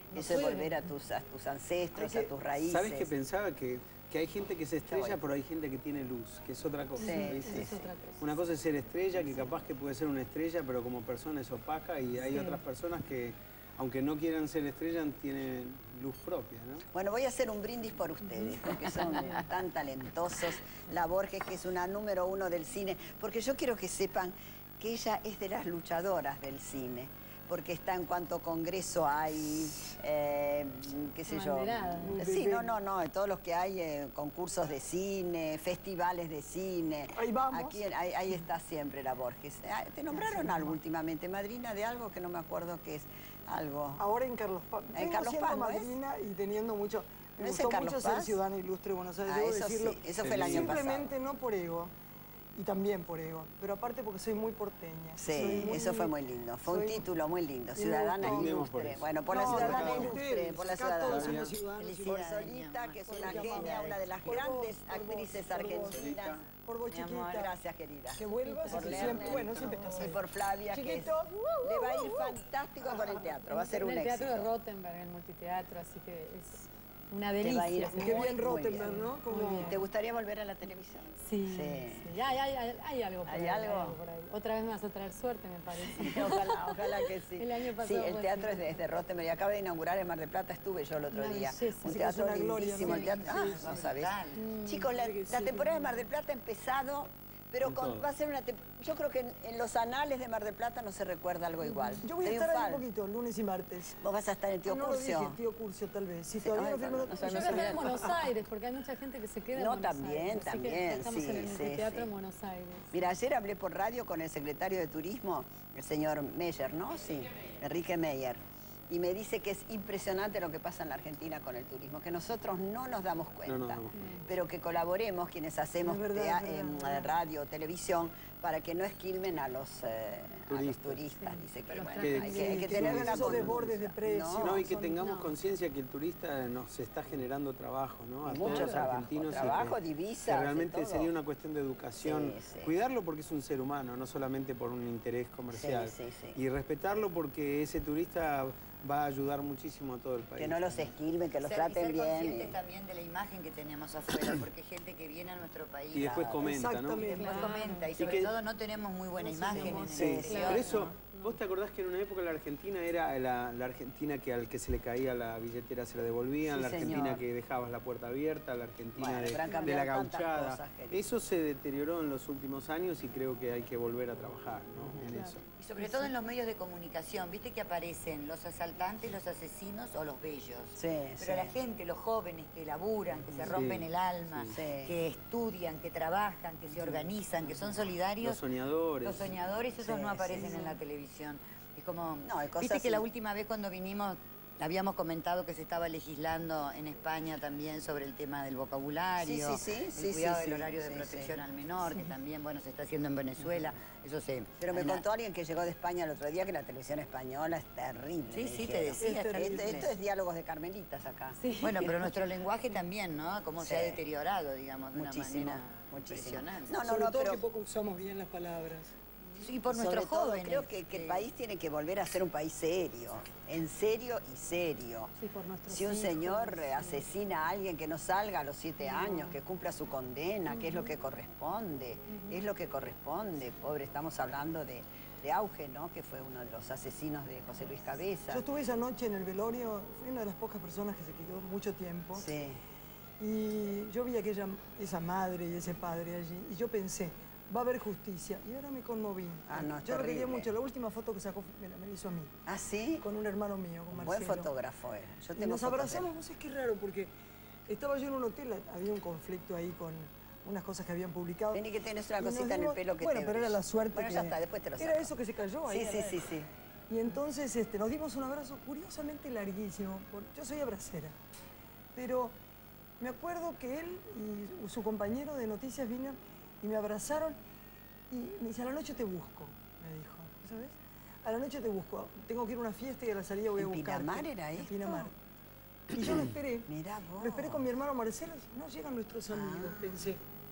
[SPEAKER 5] no
[SPEAKER 2] Eso es
[SPEAKER 5] pueden.
[SPEAKER 2] volver a tus, a tus ancestros,
[SPEAKER 3] Hay que-
[SPEAKER 2] a tus raíces.
[SPEAKER 6] ¿Sabes qué pensaba? Que, que hay gente que se estrella,
[SPEAKER 2] bueno.
[SPEAKER 6] pero hay gente que tiene luz, que es otra cosa.
[SPEAKER 2] Sí,
[SPEAKER 6] ¿viste?
[SPEAKER 5] Es otra cosa.
[SPEAKER 6] Una cosa es ser estrella, que capaz que puede ser una estrella, pero como persona es opaca, y hay
[SPEAKER 5] Sí.
[SPEAKER 6] otras personas que, aunque no quieran ser estrellas, tienen luz propia, ¿no?
[SPEAKER 2] Bueno, voy a hacer un brindis por ustedes, porque son tan talentosos. La Borges, que es una número uno del cine, porque yo quiero que sepan que ella es de las luchadoras del cine, porque está en cuanto congreso hay, eh, qué sé yo.
[SPEAKER 5] Abanderada.
[SPEAKER 2] Sí, no, no, no, en todos los que hay, eh, concursos de cine, festivales de cine.
[SPEAKER 3] Ahí vamos.
[SPEAKER 2] Aquí, ahí, ahí está siempre la Borges. Ah, ¿te nombraron algo últimamente, madrina, de algo que no me acuerdo qué es? Algo.
[SPEAKER 3] Ahora en Carlos Paz.
[SPEAKER 2] En
[SPEAKER 3] Vengo
[SPEAKER 2] Carlos
[SPEAKER 3] siendo
[SPEAKER 2] Paz, ¿no es?
[SPEAKER 3] madrina y teniendo mucho...
[SPEAKER 2] ¿No
[SPEAKER 3] Me
[SPEAKER 2] es en
[SPEAKER 3] gustó
[SPEAKER 2] Carlos
[SPEAKER 3] mucho ser
[SPEAKER 2] Paz?
[SPEAKER 3] ciudadana ilustre de Buenos Aires,
[SPEAKER 2] Ah,
[SPEAKER 3] debo
[SPEAKER 2] eso
[SPEAKER 3] decirlo.
[SPEAKER 2] sí, eso fue el año pasado.
[SPEAKER 3] Simplemente no por ego, y también por ego, pero aparte porque soy muy porteña.
[SPEAKER 2] Sí,
[SPEAKER 3] Soy muy-
[SPEAKER 2] eso fue muy lindo. Fue un
[SPEAKER 3] soy-
[SPEAKER 2] título muy lindo.
[SPEAKER 3] y me
[SPEAKER 2] Ciudadana
[SPEAKER 3] gustó.
[SPEAKER 6] Brindemos por
[SPEAKER 2] ilustre.
[SPEAKER 6] eso.
[SPEAKER 2] Bueno, por la
[SPEAKER 3] No,
[SPEAKER 2] ciudadana
[SPEAKER 3] por
[SPEAKER 2] ilustre,
[SPEAKER 3] ustedes,
[SPEAKER 2] por la
[SPEAKER 3] acá todos
[SPEAKER 2] ciudadana.
[SPEAKER 3] somos ciudadanos
[SPEAKER 2] Por
[SPEAKER 4] Felicidades,
[SPEAKER 2] Solita,
[SPEAKER 4] mi amor.
[SPEAKER 2] que es
[SPEAKER 3] Por
[SPEAKER 2] una
[SPEAKER 3] mi
[SPEAKER 2] genia,
[SPEAKER 3] amor.
[SPEAKER 2] una de las
[SPEAKER 3] Por vos,
[SPEAKER 2] grandes
[SPEAKER 3] por vos,
[SPEAKER 2] actrices
[SPEAKER 3] por vos.
[SPEAKER 2] argentinas.
[SPEAKER 3] Por vos,
[SPEAKER 4] Mi amor.
[SPEAKER 3] chiquita.
[SPEAKER 2] Gracias, querida.
[SPEAKER 3] Que vuelvas
[SPEAKER 2] Por
[SPEAKER 3] y que
[SPEAKER 2] Lerner.
[SPEAKER 3] siempre, bueno, siempre estás
[SPEAKER 2] Y
[SPEAKER 3] ahí.
[SPEAKER 2] por Flavia, que es-
[SPEAKER 3] Chiquito.
[SPEAKER 2] le va a ir fantástico con el teatro. Va a ser
[SPEAKER 5] en
[SPEAKER 2] un
[SPEAKER 5] el Teatro de
[SPEAKER 2] éxito.
[SPEAKER 5] Rottenberg, en el multiteatro, así que es una
[SPEAKER 2] Te va a ir
[SPEAKER 5] delicia.
[SPEAKER 2] muy
[SPEAKER 3] Qué bien
[SPEAKER 2] bien.
[SPEAKER 3] Rottenberg, ¿no?
[SPEAKER 5] Muy
[SPEAKER 3] Como...
[SPEAKER 5] bien.
[SPEAKER 2] ¿Te gustaría volver a la televisión?
[SPEAKER 5] Sí,
[SPEAKER 2] Sí.
[SPEAKER 5] sí. Hay, hay, hay, hay algo por
[SPEAKER 2] ¿Hay
[SPEAKER 5] ahí.
[SPEAKER 2] algo?
[SPEAKER 5] por ahí. Otra vez me vas a traer suerte, me parece.
[SPEAKER 2] Ojalá, ojalá que sí.
[SPEAKER 5] El año pasado
[SPEAKER 2] Sí, el
[SPEAKER 5] fue
[SPEAKER 2] teatro
[SPEAKER 5] así.
[SPEAKER 2] es de, es de Rottenberg y acaba de inaugurar en Mar del Plata, estuve yo el otro
[SPEAKER 5] Una
[SPEAKER 2] día.
[SPEAKER 5] belleza.
[SPEAKER 2] Un
[SPEAKER 3] Sí,
[SPEAKER 2] teatro
[SPEAKER 3] es una gloria,
[SPEAKER 2] lindísimo.
[SPEAKER 3] ¿no?
[SPEAKER 2] El teatro, ah,
[SPEAKER 4] Sí,
[SPEAKER 2] no
[SPEAKER 4] sí,
[SPEAKER 2] sabés.
[SPEAKER 4] total.
[SPEAKER 2] Chicos, la,
[SPEAKER 3] Sí, que
[SPEAKER 2] la
[SPEAKER 3] sí,
[SPEAKER 2] temporada de
[SPEAKER 3] que-
[SPEAKER 2] Mar del Plata ha empezado, pero
[SPEAKER 6] Con
[SPEAKER 2] con-
[SPEAKER 6] todo.
[SPEAKER 2] va a ser una tem- yo creo que en, en los anales de Mar del Plata no se recuerda algo igual.
[SPEAKER 3] Yo voy a estar ahí
[SPEAKER 2] Triunfal.
[SPEAKER 3] un poquito, lunes y martes.
[SPEAKER 2] Vos vas a estar en Tío
[SPEAKER 3] Ah, no lo
[SPEAKER 2] Curcio.
[SPEAKER 3] dije, Tío Curcio, tal vez. Si
[SPEAKER 2] Sí,
[SPEAKER 3] todavía
[SPEAKER 2] ay,
[SPEAKER 3] no firmo...
[SPEAKER 2] no, no
[SPEAKER 3] no,
[SPEAKER 2] sé,
[SPEAKER 5] Yo
[SPEAKER 2] no
[SPEAKER 5] voy a estar
[SPEAKER 2] sé.
[SPEAKER 5] en Buenos Aires, porque hay mucha gente que se queda en
[SPEAKER 2] No,
[SPEAKER 5] Buenos
[SPEAKER 2] también,
[SPEAKER 5] Aires. Así que
[SPEAKER 2] también,
[SPEAKER 5] estamos
[SPEAKER 2] sí,
[SPEAKER 5] en el
[SPEAKER 2] sí,
[SPEAKER 5] teatro
[SPEAKER 2] sí.
[SPEAKER 5] en Buenos Aires.
[SPEAKER 2] Mira, ayer hablé por radio con el secretario de Turismo, el señor Meyer, ¿no? Sí, Enrique Meyer. Y me dice que es impresionante lo que pasa en la Argentina con el turismo, que nosotros no nos damos cuenta,
[SPEAKER 6] No nos damos cuenta.
[SPEAKER 2] pero que colaboremos quienes hacemos
[SPEAKER 3] Es verdad,
[SPEAKER 2] tea-
[SPEAKER 3] es verdad,
[SPEAKER 2] em,
[SPEAKER 3] es verdad.
[SPEAKER 2] radio, televisión, para que no esquilmen a los, eh, a los
[SPEAKER 6] Turistas.
[SPEAKER 2] turistas.
[SPEAKER 5] Sí.
[SPEAKER 2] Dice que,
[SPEAKER 5] Los
[SPEAKER 2] bueno,
[SPEAKER 6] Que-
[SPEAKER 2] hay que, hay que
[SPEAKER 3] que
[SPEAKER 2] tener
[SPEAKER 3] no
[SPEAKER 2] una
[SPEAKER 3] esos
[SPEAKER 2] con-
[SPEAKER 3] desbordes de precios.
[SPEAKER 6] No, y que
[SPEAKER 3] son-
[SPEAKER 6] tengamos
[SPEAKER 5] no.
[SPEAKER 6] conciencia que el turista nos está generando trabajo, ¿no? A
[SPEAKER 2] Mucho
[SPEAKER 6] todos los
[SPEAKER 2] trabajo,
[SPEAKER 6] argentinos. y
[SPEAKER 2] trabajo,
[SPEAKER 6] que-
[SPEAKER 2] divisas,
[SPEAKER 6] que
[SPEAKER 2] de
[SPEAKER 6] realmente
[SPEAKER 2] todo.
[SPEAKER 6] sería una cuestión de educación.
[SPEAKER 2] Sí, sí.
[SPEAKER 6] Cuidarlo porque es un ser humano, no solamente por un interés comercial.
[SPEAKER 2] Sí, sí, sí.
[SPEAKER 6] Y respetarlo porque ese turista va a ayudar muchísimo a todo el país.
[SPEAKER 2] Que no los esquilmen, que los
[SPEAKER 4] Ser-
[SPEAKER 2] traten
[SPEAKER 4] y ser
[SPEAKER 2] bien.
[SPEAKER 4] conscientes
[SPEAKER 2] y-
[SPEAKER 4] también de la imagen que tenemos afuera, porque hay gente que viene a nuestro país
[SPEAKER 6] Y después
[SPEAKER 4] a-
[SPEAKER 6] comenta, ¿no?
[SPEAKER 4] y
[SPEAKER 3] Exactamente.
[SPEAKER 4] después
[SPEAKER 5] Claro.
[SPEAKER 4] comenta, y
[SPEAKER 6] Y
[SPEAKER 4] sobre
[SPEAKER 6] que-
[SPEAKER 4] todo no tenemos muy buena imagen en el
[SPEAKER 6] Sí,
[SPEAKER 4] exterior,
[SPEAKER 6] por eso,
[SPEAKER 4] ¿no?
[SPEAKER 6] vos te acordás que en una época la Argentina era la, la Argentina que al que se le caía la billetera se la devolvían,
[SPEAKER 2] Sí,
[SPEAKER 6] la Argentina
[SPEAKER 2] señor.
[SPEAKER 6] que dejabas la puerta abierta, la Argentina
[SPEAKER 2] Bueno,
[SPEAKER 6] de,
[SPEAKER 2] pero han
[SPEAKER 6] de
[SPEAKER 2] cambiado
[SPEAKER 6] la
[SPEAKER 2] tantas
[SPEAKER 6] gauchada.
[SPEAKER 2] cosas, querido.
[SPEAKER 6] Eso se deterioró en los últimos años y creo que hay que volver a trabajar, ¿no? en eso.
[SPEAKER 4] Y sobre todo en los medios de comunicación, viste que aparecen los asaltantes, los asesinos o los bellos.
[SPEAKER 2] Sí,
[SPEAKER 4] Pero
[SPEAKER 2] sí.
[SPEAKER 4] la gente, los jóvenes que laburan, que se
[SPEAKER 6] Sí,
[SPEAKER 4] rompen el alma,
[SPEAKER 2] sí.
[SPEAKER 4] que estudian, que trabajan, que se organizan, que son solidarios.
[SPEAKER 6] Los soñadores.
[SPEAKER 4] Los soñadores, esos
[SPEAKER 2] Sí,
[SPEAKER 4] no aparecen
[SPEAKER 2] sí,
[SPEAKER 4] en
[SPEAKER 2] sí.
[SPEAKER 4] la televisión. Es como,
[SPEAKER 2] No, hay cosas
[SPEAKER 4] viste que la
[SPEAKER 2] sí.
[SPEAKER 4] última vez cuando vinimos habíamos comentado que se estaba legislando en España también sobre el tema del vocabulario,
[SPEAKER 2] Sí, sí, sí,
[SPEAKER 4] el
[SPEAKER 2] sí,
[SPEAKER 4] cuidado
[SPEAKER 2] sí,
[SPEAKER 4] del
[SPEAKER 2] sí,
[SPEAKER 4] horario de
[SPEAKER 2] sí,
[SPEAKER 4] protección
[SPEAKER 2] sí.
[SPEAKER 4] al menor, que también bueno se está haciendo en Venezuela. Eso se.
[SPEAKER 2] Pero me
[SPEAKER 4] en la-
[SPEAKER 2] contó alguien que llegó de España el otro día que la televisión española es terrible.
[SPEAKER 4] Sí,
[SPEAKER 2] me
[SPEAKER 4] sí,
[SPEAKER 2] dijeron.
[SPEAKER 4] te decía,
[SPEAKER 3] Es
[SPEAKER 4] es
[SPEAKER 3] terrible.
[SPEAKER 2] Esto, esto es diálogos de Carmelitas acá.
[SPEAKER 5] Sí.
[SPEAKER 4] Bueno, pero nuestro lenguaje también, ¿no? Cómo se ha
[SPEAKER 2] Sí.
[SPEAKER 4] deteriorado, digamos, de
[SPEAKER 2] Muchísimo,
[SPEAKER 4] una manera
[SPEAKER 2] muchísimo.
[SPEAKER 4] impresionante.
[SPEAKER 2] No, no,
[SPEAKER 3] Sobre
[SPEAKER 2] no,
[SPEAKER 3] todo
[SPEAKER 2] pero
[SPEAKER 3] que poco usamos bien las palabras.
[SPEAKER 4] Sí, por
[SPEAKER 2] sobre
[SPEAKER 4] nuestros
[SPEAKER 2] todo
[SPEAKER 4] jóvenes.
[SPEAKER 2] creo que, que el país tiene que volver a ser un país serio, en serio y serio.
[SPEAKER 5] Sí, por nuestros
[SPEAKER 2] Si un
[SPEAKER 5] hijos,
[SPEAKER 2] señor
[SPEAKER 5] sí.
[SPEAKER 2] eh, asesina a alguien que no salga a los siete años, que cumpla su condena, que es lo que corresponde, es lo que corresponde. Pobre, estamos hablando de, de Auge, ¿no? Que fue uno de los asesinos de José Luis Cabeza.
[SPEAKER 3] Yo estuve esa noche en el velorio, fui una de las pocas personas que se quedó mucho tiempo.
[SPEAKER 2] Sí.
[SPEAKER 3] Y yo vi a aquella, esa madre y ese padre allí, y yo pensé, va a haber justicia. Y ahora me conmoví.
[SPEAKER 2] Ah, no, es
[SPEAKER 3] yo lo quería
[SPEAKER 2] terrible.
[SPEAKER 3] mucho. La última foto que sacó me la me la hizo a mí,
[SPEAKER 2] ¿Ah, sí?
[SPEAKER 3] con un hermano mío, con
[SPEAKER 2] Un
[SPEAKER 3] Marcelo.
[SPEAKER 2] buen fotógrafo era. Yo
[SPEAKER 3] Y
[SPEAKER 2] tengo
[SPEAKER 3] nos
[SPEAKER 2] fotos de él.
[SPEAKER 3] abrazamos, no sé qué raro, porque estaba yo en un hotel, había un conflicto ahí con unas cosas que habían publicado.
[SPEAKER 2] Vení que tenés una
[SPEAKER 3] Y nos
[SPEAKER 2] cosita en el
[SPEAKER 3] dimos-
[SPEAKER 2] pelo que
[SPEAKER 3] Bueno,
[SPEAKER 2] te
[SPEAKER 3] pero era
[SPEAKER 2] brilla.
[SPEAKER 3] la suerte
[SPEAKER 2] Bueno,
[SPEAKER 3] que...
[SPEAKER 2] ya está, después te lo
[SPEAKER 3] Era
[SPEAKER 2] saco.
[SPEAKER 3] eso que se cayó ahí.
[SPEAKER 2] Sí, sí, sí, sí.
[SPEAKER 3] Y entonces este, nos dimos un abrazo curiosamente larguísimo. por- Yo soy abracera, pero me acuerdo que él y su compañero de noticias vino y me abrazaron y me dice, a la noche te busco, me dijo, ¿sabes? A la noche te busco, tengo que ir a una fiesta y a la salida voy a
[SPEAKER 2] ¿En
[SPEAKER 3] buscarte.
[SPEAKER 2] Pinamar era
[SPEAKER 3] En
[SPEAKER 2] esto?
[SPEAKER 3] Pinamar. Y yo lo esperé.
[SPEAKER 2] Mirá vos.
[SPEAKER 3] Lo esperé con mi hermano Marcelo, no llegan nuestros amigos,
[SPEAKER 2] Ah.
[SPEAKER 3] pensé.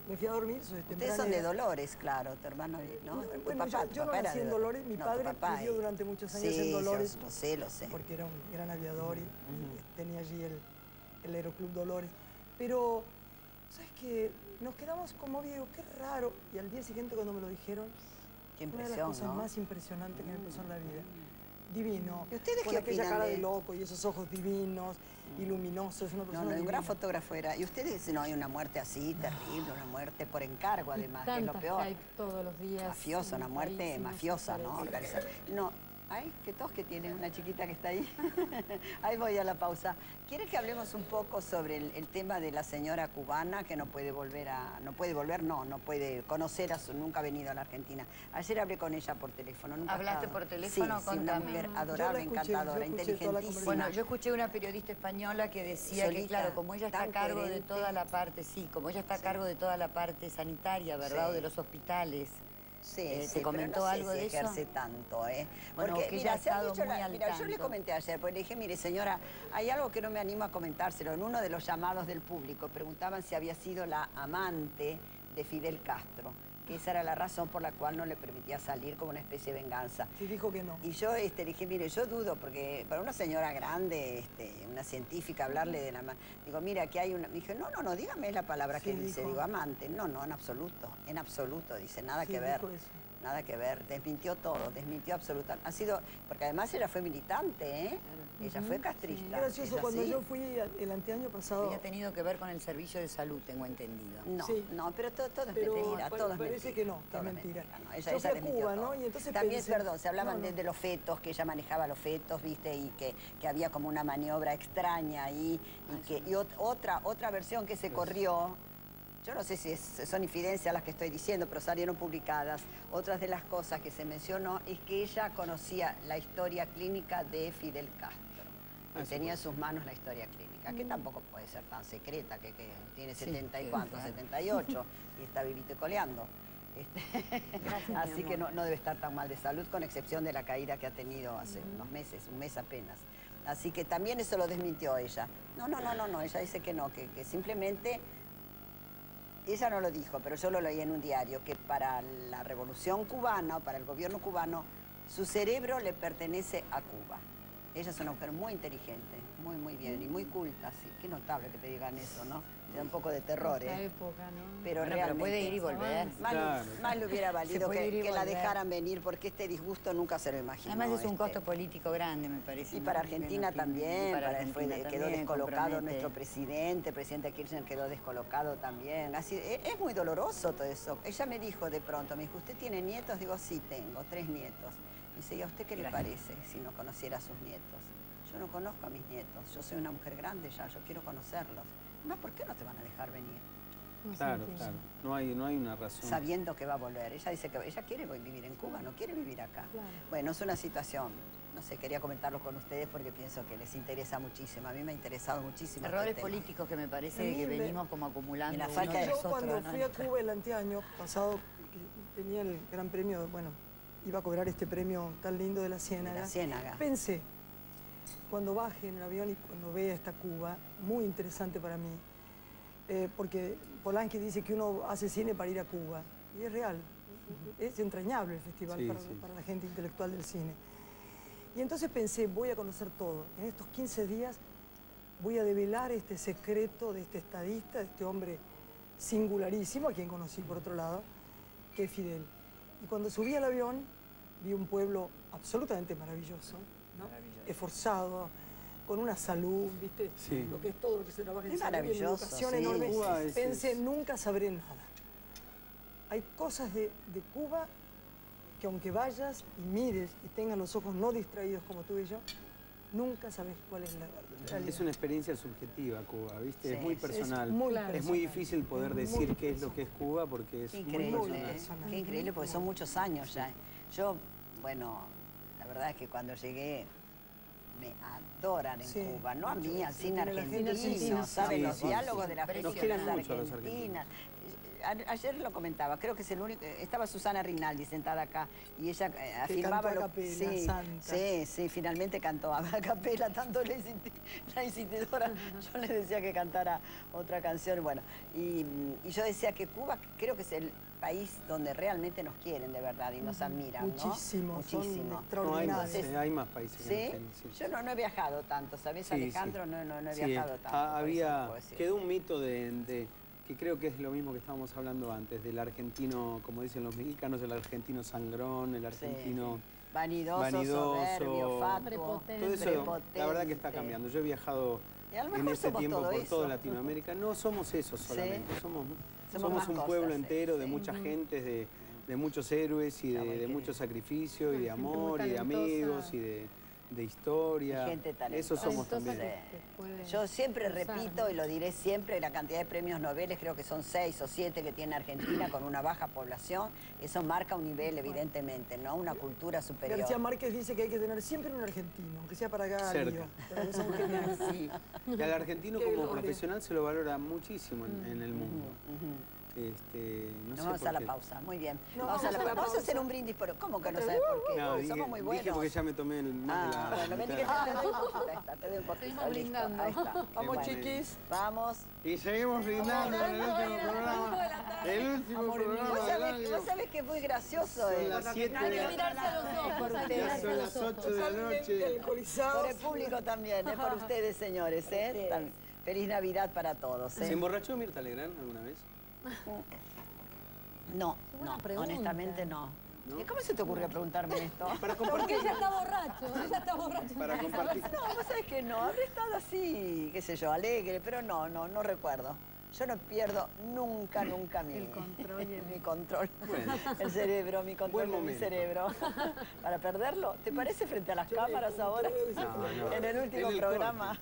[SPEAKER 3] me fui a dormir. Soy
[SPEAKER 2] Ustedes son de Dolores, claro, tu hermano, ¿no?
[SPEAKER 3] No,
[SPEAKER 2] Tu
[SPEAKER 3] bueno,
[SPEAKER 2] papá,
[SPEAKER 3] yo,
[SPEAKER 2] tu
[SPEAKER 3] yo no
[SPEAKER 2] papá era
[SPEAKER 3] nací
[SPEAKER 2] de
[SPEAKER 3] en
[SPEAKER 2] Dol-
[SPEAKER 3] Dolores, mi
[SPEAKER 2] no, tu
[SPEAKER 3] padre
[SPEAKER 2] papá
[SPEAKER 3] vivió
[SPEAKER 2] es-
[SPEAKER 3] durante muchos años
[SPEAKER 2] Sí,
[SPEAKER 3] en Dolores.
[SPEAKER 2] yo lo sé, lo sé.
[SPEAKER 3] Porque era un gran aviador y, y tenía allí el, el Aeroclub Dolores. Pero, ¿sabes qué? Nos quedamos conmovidos, qué raro. Y al día siguiente cuando me lo dijeron,
[SPEAKER 2] Qué
[SPEAKER 3] una de las
[SPEAKER 2] impresión,
[SPEAKER 3] cosas
[SPEAKER 2] ¿no?
[SPEAKER 3] más impresionantes que me pasó en la vida. Divino.
[SPEAKER 2] ¿Y ustedes
[SPEAKER 3] con
[SPEAKER 2] qué
[SPEAKER 3] aquella
[SPEAKER 2] opinan
[SPEAKER 3] cara
[SPEAKER 2] de-
[SPEAKER 3] de loco y esos ojos divinos, iluminosos, una
[SPEAKER 2] No,
[SPEAKER 3] persona
[SPEAKER 2] no, un gran
[SPEAKER 3] divina.
[SPEAKER 2] fotógrafo era. Y ustedes dicen, no, hay una muerte así, terrible, una muerte por encargo,
[SPEAKER 5] Y
[SPEAKER 2] además, que es lo
[SPEAKER 5] tantas
[SPEAKER 2] peor.
[SPEAKER 5] que hay todos los días.
[SPEAKER 2] Mafiosa,
[SPEAKER 5] en
[SPEAKER 2] una
[SPEAKER 5] el
[SPEAKER 2] muerte
[SPEAKER 5] país y no se
[SPEAKER 2] mafiosa, ¿no?
[SPEAKER 5] parece.
[SPEAKER 2] Organizada. No, ay, qué tos que tiene una chiquita que está ahí. Ahí voy a la pausa. ¿Quiere que hablemos un poco sobre el, el tema de la señora cubana que no puede volver a, no puede volver, no, no puede conocer a su, nunca ha venido a la Argentina? Ayer hablé con ella por teléfono. Nunca ha
[SPEAKER 4] ¿Hablaste
[SPEAKER 2] estado.
[SPEAKER 4] por teléfono?
[SPEAKER 2] Sí, sí, una
[SPEAKER 4] Contame.
[SPEAKER 2] mujer
[SPEAKER 3] Yo
[SPEAKER 2] adorable,
[SPEAKER 3] la escuché,
[SPEAKER 2] encantadora,
[SPEAKER 3] yo escuché toda la
[SPEAKER 2] inteligentísima.
[SPEAKER 4] Bueno, yo escuché una periodista española que decía que,
[SPEAKER 2] Solita,
[SPEAKER 4] claro, como ella está a
[SPEAKER 2] tan
[SPEAKER 4] cargo de
[SPEAKER 2] coherente.
[SPEAKER 4] toda la parte, sí, como ella está a
[SPEAKER 2] Sí.
[SPEAKER 4] cargo de toda la parte sanitaria, ¿verdad?
[SPEAKER 2] Sí.
[SPEAKER 4] O de los hospitales.
[SPEAKER 2] Sí,
[SPEAKER 4] Eh, ¿te
[SPEAKER 2] sí, pero
[SPEAKER 4] comentó
[SPEAKER 2] no sé
[SPEAKER 4] algo
[SPEAKER 2] si
[SPEAKER 4] de eso?
[SPEAKER 2] ejerce tanto, ¿eh?
[SPEAKER 4] Bueno,
[SPEAKER 2] Porque,
[SPEAKER 4] que
[SPEAKER 2] mira,
[SPEAKER 4] ella ha
[SPEAKER 2] se ha
[SPEAKER 4] estado
[SPEAKER 2] dicho
[SPEAKER 4] muy
[SPEAKER 2] la-
[SPEAKER 4] al
[SPEAKER 2] mira, yo le
[SPEAKER 4] tanto.
[SPEAKER 2] comenté ayer, porque le dije, mire, señora, hay algo que no me animo a comentárselo. En uno de los llamados del público preguntaban si había sido la amante de Fidel Castro, que esa era la razón por la cual no le permitía salir como una especie de venganza.
[SPEAKER 3] Y dijo que no.
[SPEAKER 2] Y yo este, le dije, mire, yo dudo, porque para una señora grande, este, una científica, hablarle de la... ma- Digo, mira, aquí hay una... Me dije, no, no, no, dígame la palabra
[SPEAKER 3] Sí,
[SPEAKER 2] que dice.
[SPEAKER 3] dijo.
[SPEAKER 2] Digo, amante. No, no, en absoluto, en absoluto, dice, nada
[SPEAKER 3] Sí,
[SPEAKER 2] que ver.
[SPEAKER 3] dijo eso.
[SPEAKER 2] Nada que ver, desmintió todo, desmintió absolutamente. Ha sido, porque además ella fue militante, ¿eh? Ella fue castrista.
[SPEAKER 3] Qué gracioso,
[SPEAKER 2] ella
[SPEAKER 3] cuando
[SPEAKER 2] sí.
[SPEAKER 3] yo fui el anteaño pasado...
[SPEAKER 4] Había tenido que ver con el servicio de salud, tengo entendido.
[SPEAKER 2] No,
[SPEAKER 3] Sí.
[SPEAKER 2] no, pero todo, todo es
[SPEAKER 3] Pero
[SPEAKER 2] mentira,
[SPEAKER 3] pa-
[SPEAKER 2] todo es
[SPEAKER 3] parece
[SPEAKER 2] mentira.
[SPEAKER 3] que no, que
[SPEAKER 2] todo
[SPEAKER 3] es mentira.
[SPEAKER 2] no, ella,
[SPEAKER 3] Yo
[SPEAKER 2] ella
[SPEAKER 3] fui a
[SPEAKER 2] desmintió
[SPEAKER 3] Cuba,
[SPEAKER 2] todo.
[SPEAKER 3] ¿no? Y entonces
[SPEAKER 2] También,
[SPEAKER 3] pensé-
[SPEAKER 2] perdón, se hablaban
[SPEAKER 3] no,
[SPEAKER 2] De,
[SPEAKER 3] no.
[SPEAKER 2] de los fetos, que ella manejaba los fetos, ¿viste? Y que, que había como una maniobra extraña ahí. Y, que, y ot- otra, otra versión que se corrió, yo no sé si es- son infidencias las que estoy diciendo, pero salieron publicadas. Otras de las cosas que se mencionó es que ella conocía la historia clínica de Fidel Castro. Que
[SPEAKER 6] Ah, eso
[SPEAKER 2] tenía en
[SPEAKER 6] puede
[SPEAKER 2] sus manos la historia clínica, que tampoco puede ser tan secreta, que, que tiene
[SPEAKER 4] Sí,
[SPEAKER 2] setenta y
[SPEAKER 4] sí,
[SPEAKER 2] cuánto,
[SPEAKER 4] claro.
[SPEAKER 2] setenta y ocho, y está vivito y coleando. Este,
[SPEAKER 4] Gracias,
[SPEAKER 2] así
[SPEAKER 4] mi
[SPEAKER 2] que
[SPEAKER 4] amor.
[SPEAKER 2] no, no debe estar tan mal de salud, con excepción de la caída que ha tenido hace unos meses, un mes apenas. Así que también eso lo desmintió ella. No, no, no, no, no, ella dice que no, que, que simplemente, ella no lo dijo, pero yo lo leí en un diario, que para la revolución cubana o para el gobierno cubano, su cerebro le pertenece a Cuba. Ella es una mujer muy inteligente, muy, muy bien y muy culta, sí. Qué notable que te digan eso, ¿no? Te da un poco de terror,
[SPEAKER 5] Esta
[SPEAKER 2] ¿eh?
[SPEAKER 5] época, ¿no?
[SPEAKER 2] Pero
[SPEAKER 4] Bueno,
[SPEAKER 2] realmente...
[SPEAKER 4] puede ir y volver.
[SPEAKER 2] Más,
[SPEAKER 6] Claro.
[SPEAKER 2] más le hubiera valido
[SPEAKER 4] puede ir
[SPEAKER 2] que,
[SPEAKER 4] y
[SPEAKER 2] que la
[SPEAKER 4] volver.
[SPEAKER 2] dejaran venir, porque este disgusto nunca se lo imaginó.
[SPEAKER 4] Además es un
[SPEAKER 2] este.
[SPEAKER 4] costo político grande, me parece.
[SPEAKER 2] Y
[SPEAKER 4] ¿no?
[SPEAKER 2] para
[SPEAKER 4] Que no
[SPEAKER 2] Argentina
[SPEAKER 4] tiene-
[SPEAKER 2] también,
[SPEAKER 4] y para
[SPEAKER 2] para-
[SPEAKER 4] Argentina
[SPEAKER 2] fue- quedó
[SPEAKER 4] también,
[SPEAKER 2] descolocado
[SPEAKER 4] compromete.
[SPEAKER 2] nuestro presidente, el presidente Kirchner quedó descolocado también. Así, es, es muy doloroso todo eso. Ella me dijo de pronto, me dijo, ¿usted tiene nietos? Digo, sí, tengo, tres nietos. Dice, ¿y a usted qué le parece si no conociera a sus nietos? Yo no conozco a mis nietos, yo soy una mujer grande ya, yo quiero conocerlos. Más, ¿por qué no te van a dejar venir?
[SPEAKER 5] No se
[SPEAKER 6] Claro,
[SPEAKER 5] entiende.
[SPEAKER 6] claro. No hay, no hay una razón.
[SPEAKER 2] Sabiendo que va a volver. Ella dice que ella quiere vivir en Cuba, no quiere vivir acá.
[SPEAKER 5] Claro.
[SPEAKER 2] Bueno, es una situación, no sé, quería comentarlo con ustedes porque pienso que les interesa muchísimo. A mí me ha interesado muchísimo.
[SPEAKER 4] Errores
[SPEAKER 2] este tema.
[SPEAKER 4] políticos que me
[SPEAKER 3] A
[SPEAKER 4] parece
[SPEAKER 3] mí
[SPEAKER 4] que
[SPEAKER 3] me-
[SPEAKER 4] venimos como acumulando.
[SPEAKER 2] Y la
[SPEAKER 4] uno
[SPEAKER 2] falta de
[SPEAKER 4] tras
[SPEAKER 3] Yo
[SPEAKER 4] otro,
[SPEAKER 3] cuando
[SPEAKER 4] ¿no?
[SPEAKER 3] fui a Cuba el anteaño pasado, que tenía el gran premio, bueno, iba a cobrar este premio tan lindo de la
[SPEAKER 2] De
[SPEAKER 3] Ciénaga,
[SPEAKER 2] la Ciénaga.
[SPEAKER 3] pensé, cuando baje en el avión y cuando vea esta Cuba, muy interesante para mí, eh, porque Polanski dice que uno hace cine para ir a Cuba, y es real, es entrañable el festival
[SPEAKER 6] Sí,
[SPEAKER 3] para,
[SPEAKER 6] sí.
[SPEAKER 3] para la gente intelectual del cine. Y entonces pensé, voy a conocer todo, en estos quince días voy a develar este secreto de este estadista, de este hombre singularísimo, a quien conocí por otro lado, que es Fidel. Y cuando subí al avión, vi un pueblo absolutamente maravilloso, ¿no? Esforzado, con una salud, ¿viste?
[SPEAKER 6] Sí.
[SPEAKER 3] Lo que es todo lo que se trabaja en
[SPEAKER 2] Es
[SPEAKER 3] salud, y en
[SPEAKER 2] maravilloso,
[SPEAKER 3] educación
[SPEAKER 2] sí.
[SPEAKER 3] enorme.
[SPEAKER 6] Cuba es-
[SPEAKER 3] Pensé,
[SPEAKER 6] es-
[SPEAKER 3] nunca sabré nada. Hay cosas de, de Cuba que aunque vayas y mires y tengas los ojos no distraídos como tú y yo, nunca sabes cuál es la realidad.
[SPEAKER 6] Es una experiencia subjetiva Cuba, ¿viste?
[SPEAKER 2] Sí,
[SPEAKER 6] es muy
[SPEAKER 2] sí.
[SPEAKER 6] personal.
[SPEAKER 3] Es muy
[SPEAKER 5] Claro.
[SPEAKER 6] Es muy
[SPEAKER 3] personal.
[SPEAKER 6] difícil poder
[SPEAKER 3] Muy
[SPEAKER 6] decir qué es lo
[SPEAKER 3] personal.
[SPEAKER 6] que es Cuba porque es
[SPEAKER 2] Qué
[SPEAKER 6] muy
[SPEAKER 2] increíble,
[SPEAKER 6] personal.
[SPEAKER 2] ¿eh?
[SPEAKER 3] personal.
[SPEAKER 2] Qué increíble, porque son muchos años ya. Yo, bueno, la verdad es que cuando llegué me adoran en
[SPEAKER 3] Sí,
[SPEAKER 2] Cuba, no a mí, al
[SPEAKER 3] sí,
[SPEAKER 2] cine
[SPEAKER 3] tiene la gente
[SPEAKER 2] argentino,
[SPEAKER 3] argentina,
[SPEAKER 2] ¿saben?
[SPEAKER 6] sí,
[SPEAKER 2] los
[SPEAKER 6] sí,
[SPEAKER 2] diálogos
[SPEAKER 6] sí.
[SPEAKER 2] de las
[SPEAKER 6] Nos
[SPEAKER 2] películas
[SPEAKER 6] quieren mucho a los
[SPEAKER 2] argentinas. a- ayer lo comentaba, creo que es el único, estaba Susana Rinaldi sentada acá y ella eh, afirmaba...
[SPEAKER 3] cantó a
[SPEAKER 2] lo-
[SPEAKER 3] capela,
[SPEAKER 2] sí,
[SPEAKER 3] santa.
[SPEAKER 2] sí, sí, finalmente cantó a capela, tanto la, insisti- la insistidora, yo le decía que cantara otra canción, bueno, y, y yo decía que Cuba creo que es el país donde realmente nos quieren de verdad y nos admiran, ¿no?
[SPEAKER 3] Muchísimo, son
[SPEAKER 2] Muchísimo.
[SPEAKER 6] No, hay
[SPEAKER 3] extraordinarios.
[SPEAKER 6] más, eh, hay más países que
[SPEAKER 2] ¿Sí?
[SPEAKER 6] nos quieren, sí.
[SPEAKER 2] Yo no, no he viajado tanto, ¿sabes,
[SPEAKER 6] Sí,
[SPEAKER 2] Alejandro?
[SPEAKER 6] sí.
[SPEAKER 2] No, no, no he
[SPEAKER 6] Sí,
[SPEAKER 2] viajado tanto.
[SPEAKER 6] ah,
[SPEAKER 2] por eso
[SPEAKER 6] había,
[SPEAKER 2] no puedo decir.
[SPEAKER 6] quedó un mito de, de- que creo que es lo mismo que estábamos hablando antes, del argentino, como dicen los mexicanos, el argentino sangrón, el argentino
[SPEAKER 2] Vanidoso,
[SPEAKER 6] vanidoso,
[SPEAKER 2] soberbio, fatuo,
[SPEAKER 5] prepotente.
[SPEAKER 6] todo eso,
[SPEAKER 2] prepotente.
[SPEAKER 6] la verdad que está cambiando. Yo he viajado
[SPEAKER 2] Y a lo
[SPEAKER 6] en
[SPEAKER 2] mejor
[SPEAKER 6] este
[SPEAKER 2] somos
[SPEAKER 6] tiempo
[SPEAKER 2] todo
[SPEAKER 6] por
[SPEAKER 2] eso.
[SPEAKER 6] toda Latinoamérica. No somos eso solamente, somos,
[SPEAKER 2] Somos
[SPEAKER 6] somos
[SPEAKER 2] más
[SPEAKER 6] un
[SPEAKER 2] cosas,
[SPEAKER 6] pueblo
[SPEAKER 2] sí,
[SPEAKER 6] entero de
[SPEAKER 2] sí.
[SPEAKER 6] mucha gente, de, de muchos héroes y
[SPEAKER 2] Está
[SPEAKER 6] de,
[SPEAKER 2] muy
[SPEAKER 6] de
[SPEAKER 2] querido.
[SPEAKER 6] mucho sacrificio y de
[SPEAKER 5] Gente muy
[SPEAKER 6] amor y de
[SPEAKER 5] talentosa.
[SPEAKER 6] amigos y de, de historia.
[SPEAKER 2] Y gente
[SPEAKER 6] Eso
[SPEAKER 2] talentosa.
[SPEAKER 6] somos
[SPEAKER 5] Talentosa
[SPEAKER 6] también.
[SPEAKER 5] que- que puede
[SPEAKER 2] Yo siempre
[SPEAKER 5] usar,
[SPEAKER 2] repito
[SPEAKER 5] ¿no?
[SPEAKER 2] y lo diré siempre, la cantidad de premios Nobel, creo que son seis o siete que tiene Argentina con una baja población, eso marca un nivel evidentemente, ¿no? Una cultura superior.
[SPEAKER 3] García Márquez dice que hay que tener siempre un argentino, aunque sea para cada
[SPEAKER 6] Cerca.
[SPEAKER 3] lío. Pero son geniales.
[SPEAKER 2] Sí.
[SPEAKER 6] Y al argentino
[SPEAKER 3] Qué
[SPEAKER 6] como
[SPEAKER 3] gloria.
[SPEAKER 6] profesional se lo valora muchísimo en, en el mundo.
[SPEAKER 2] Ujú.
[SPEAKER 6] Este, no
[SPEAKER 2] Nos
[SPEAKER 6] sé
[SPEAKER 2] vamos
[SPEAKER 6] por
[SPEAKER 2] a la
[SPEAKER 6] qué.
[SPEAKER 2] pausa, muy bien.
[SPEAKER 3] No,
[SPEAKER 2] vamos, a la,
[SPEAKER 3] vamos a la
[SPEAKER 2] vamos a hacer
[SPEAKER 3] pausa.
[SPEAKER 2] un brindis por... ¿Cómo que no sabes por qué?
[SPEAKER 6] No,
[SPEAKER 2] Uy,
[SPEAKER 6] dije,
[SPEAKER 2] somos muy
[SPEAKER 6] dije
[SPEAKER 2] buenos.
[SPEAKER 6] porque ya me tomé el más de
[SPEAKER 2] Ah,
[SPEAKER 6] la
[SPEAKER 2] bueno, vení
[SPEAKER 6] mitad.
[SPEAKER 2] que te doy un poquito, ahí está, te doy un poquito,
[SPEAKER 5] Seguimos
[SPEAKER 2] listo,
[SPEAKER 5] brindando.
[SPEAKER 2] ahí está.
[SPEAKER 3] Vamos,
[SPEAKER 2] Bueno,
[SPEAKER 3] chiquis.
[SPEAKER 2] Vamos.
[SPEAKER 6] Y seguimos brindando en el último programa. El último programa
[SPEAKER 2] Vos
[SPEAKER 6] del
[SPEAKER 2] sabés,
[SPEAKER 6] año.
[SPEAKER 2] vos sabés que es muy gracioso,
[SPEAKER 6] Son
[SPEAKER 2] eh.
[SPEAKER 6] las siete
[SPEAKER 5] Hay
[SPEAKER 6] de
[SPEAKER 5] que
[SPEAKER 6] la
[SPEAKER 5] mirarse a los ojos, hay que
[SPEAKER 6] Ya
[SPEAKER 5] mirarse a
[SPEAKER 6] son
[SPEAKER 5] los
[SPEAKER 6] las
[SPEAKER 5] ojos.
[SPEAKER 6] ocho de la
[SPEAKER 3] Totalmente
[SPEAKER 6] noche.
[SPEAKER 2] Por
[SPEAKER 3] alcoholizados.
[SPEAKER 2] el público también, es por ustedes, señores, ¿eh? Tam- Feliz Navidad para todos,
[SPEAKER 6] ¿Se
[SPEAKER 2] ¿eh?
[SPEAKER 6] emborrachó Mirta Legrand alguna vez?
[SPEAKER 2] No,
[SPEAKER 5] Qué buena
[SPEAKER 2] no,
[SPEAKER 5] pregunta.
[SPEAKER 2] honestamente no.
[SPEAKER 6] ¿No?
[SPEAKER 2] ¿Y cómo se te ocurrió preguntarme esto?
[SPEAKER 6] Para
[SPEAKER 5] Porque
[SPEAKER 6] compartir.
[SPEAKER 5] ella está borracho, ella está borracho.
[SPEAKER 6] Para compartir.
[SPEAKER 2] No, vos sabés que no, habré estado así, qué sé yo, alegre, pero no, no, no recuerdo. Yo no pierdo nunca, nunca mi,
[SPEAKER 5] El control y el-
[SPEAKER 2] mi control.
[SPEAKER 6] Bueno.
[SPEAKER 2] El cerebro, mi control
[SPEAKER 6] Buen
[SPEAKER 2] de mi
[SPEAKER 6] momento.
[SPEAKER 2] cerebro. Para perderlo, ¿te parece frente a las cámaras ahora?
[SPEAKER 6] No, no.
[SPEAKER 2] En el último
[SPEAKER 6] En el
[SPEAKER 2] programa.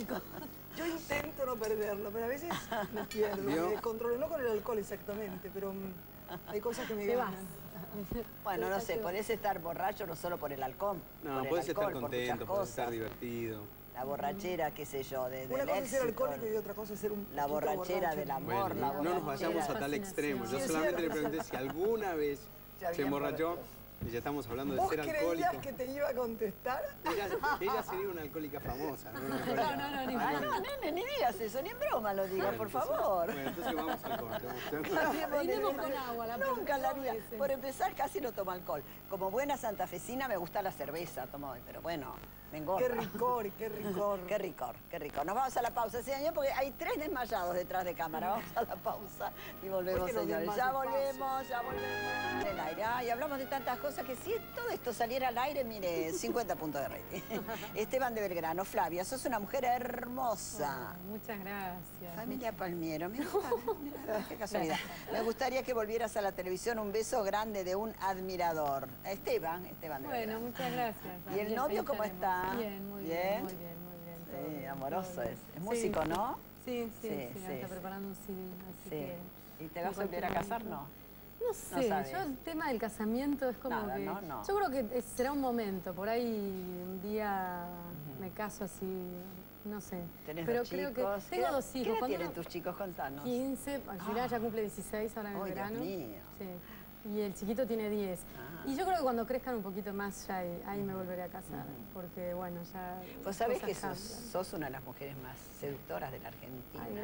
[SPEAKER 3] Yo intento no perderlo, pero a veces me pierdo.
[SPEAKER 6] ¿Vio?
[SPEAKER 3] Me controlo, no con el alcohol exactamente, pero mm, hay cosas que me
[SPEAKER 5] Te
[SPEAKER 3] ganan.
[SPEAKER 5] vas.
[SPEAKER 2] Bueno, no sé, podés estar borracho no solo por el alcohol.
[SPEAKER 6] No,
[SPEAKER 2] por el
[SPEAKER 6] podés estar
[SPEAKER 2] alcohol, por muchas
[SPEAKER 6] contento, podés estar
[SPEAKER 2] cosas.
[SPEAKER 6] divertido.
[SPEAKER 2] La borrachera, qué sé yo, de,
[SPEAKER 3] Una
[SPEAKER 2] del
[SPEAKER 3] cosa es ser
[SPEAKER 2] éxito,
[SPEAKER 3] alcohólico y otra cosa es ser un
[SPEAKER 2] la
[SPEAKER 3] poquito
[SPEAKER 2] borrachera
[SPEAKER 3] borracho.
[SPEAKER 2] del amor,
[SPEAKER 6] Bueno,
[SPEAKER 2] la
[SPEAKER 6] no nos
[SPEAKER 2] borrachera.
[SPEAKER 6] vayamos a tal extremo. Yo
[SPEAKER 3] Sí, es
[SPEAKER 6] solamente le
[SPEAKER 3] cierto.
[SPEAKER 6] pregunté si alguna vez
[SPEAKER 2] Se
[SPEAKER 6] se
[SPEAKER 2] había
[SPEAKER 6] emborrachó. Y ya estamos hablando de
[SPEAKER 3] ¿Vos
[SPEAKER 6] ser
[SPEAKER 3] creías
[SPEAKER 6] alcohólico.
[SPEAKER 3] que te iba a contestar?
[SPEAKER 6] Ella, ella sería una alcohólica famosa, ¿no? Una
[SPEAKER 5] No,
[SPEAKER 6] alcohólica-
[SPEAKER 5] no, no, ni
[SPEAKER 2] Ay, no, nene, ni digas eso, ni en broma lo digas,
[SPEAKER 6] Bueno,
[SPEAKER 2] por
[SPEAKER 6] entonces-
[SPEAKER 2] favor.
[SPEAKER 6] Bueno, entonces vamos al corte. vamos.
[SPEAKER 2] Cambiemos de
[SPEAKER 5] Vinimos
[SPEAKER 2] tema.
[SPEAKER 5] con agua, la
[SPEAKER 2] Nunca en la
[SPEAKER 5] próxima
[SPEAKER 2] vida.
[SPEAKER 5] vez.
[SPEAKER 2] Por empezar, casi no tomo alcohol. Como buena santafesina me gusta la cerveza, tomo, pero bueno, me engorda.
[SPEAKER 3] Qué ricor, qué ricor.
[SPEAKER 2] Qué ricor, qué rico. Nos vamos a la pausa, señor, porque hay tres desmayados detrás de cámara. Vamos a la pausa y volvemos,
[SPEAKER 3] ¿Por qué no
[SPEAKER 2] señores.
[SPEAKER 3] más
[SPEAKER 2] Ya
[SPEAKER 3] despacio?
[SPEAKER 2] volvemos, ya volvemos. En el aire. Ay, hablamos de tantas cosas que si todo esto saliera al aire, mire, cincuenta puntos de rating. Esteban de Belgrano, Flavia, sos una mujer hermosa.
[SPEAKER 5] Ay, muchas gracias.
[SPEAKER 2] Familia Palmiero, mira, mira, qué casualidad. Me gustaría que volvieras a la televisión. Un beso grande de un admirador. Esteban, Esteban de
[SPEAKER 5] Bueno,
[SPEAKER 2] Belgrano.
[SPEAKER 5] muchas gracias.
[SPEAKER 2] ¿Y el
[SPEAKER 5] Bien,
[SPEAKER 2] novio
[SPEAKER 5] ahí
[SPEAKER 2] cómo
[SPEAKER 5] tenemos.
[SPEAKER 2] está?
[SPEAKER 5] Bien, muy
[SPEAKER 2] ¿Bien?
[SPEAKER 5] bien, muy bien, muy bien. todo
[SPEAKER 2] Sí,
[SPEAKER 5] bien,
[SPEAKER 2] amoroso
[SPEAKER 5] todo
[SPEAKER 2] es.
[SPEAKER 5] bien.
[SPEAKER 2] Es músico,
[SPEAKER 5] Sí,
[SPEAKER 2] ¿no?
[SPEAKER 5] Sí, sí,
[SPEAKER 2] Sí,
[SPEAKER 5] sí,
[SPEAKER 2] sí,
[SPEAKER 5] está
[SPEAKER 2] sí.
[SPEAKER 5] preparando un C D, así
[SPEAKER 2] Sí.
[SPEAKER 5] que...
[SPEAKER 2] ¿Y te vas a
[SPEAKER 5] en
[SPEAKER 2] volver a
[SPEAKER 5] cualquier
[SPEAKER 2] casar?
[SPEAKER 5] momento.
[SPEAKER 2] No.
[SPEAKER 5] No sé,
[SPEAKER 2] sabes.
[SPEAKER 5] yo el tema del casamiento es como
[SPEAKER 2] Nada,
[SPEAKER 5] que...
[SPEAKER 2] no, no.
[SPEAKER 5] Yo creo que es- será un momento, por ahí un día me caso así, no sé.
[SPEAKER 2] ¿Tenés
[SPEAKER 5] Pero
[SPEAKER 2] dos
[SPEAKER 5] creo
[SPEAKER 2] chicos?
[SPEAKER 5] que
[SPEAKER 2] ¿Qué
[SPEAKER 5] tengo
[SPEAKER 2] edad-
[SPEAKER 5] dos
[SPEAKER 2] ¿Qué
[SPEAKER 5] hijos.
[SPEAKER 2] edad
[SPEAKER 5] Cuando
[SPEAKER 2] tienen
[SPEAKER 5] uno-
[SPEAKER 2] tus chicos? Contanos.
[SPEAKER 5] quince, Julián ya cumple dieciséis ahora en el
[SPEAKER 2] Ay, Dios
[SPEAKER 5] verano.
[SPEAKER 2] mío.
[SPEAKER 5] Sí. Y el chiquito tiene diez.
[SPEAKER 2] Ah.
[SPEAKER 5] Y yo creo que cuando crezcan un poquito más, ya ahí, ahí me volveré a casar. Porque, bueno, ya.
[SPEAKER 2] Vos
[SPEAKER 5] las
[SPEAKER 2] sabés
[SPEAKER 5] cosas
[SPEAKER 2] que sos,
[SPEAKER 5] cambian.
[SPEAKER 2] sos una de las mujeres más seductoras de la Argentina.
[SPEAKER 5] Ay,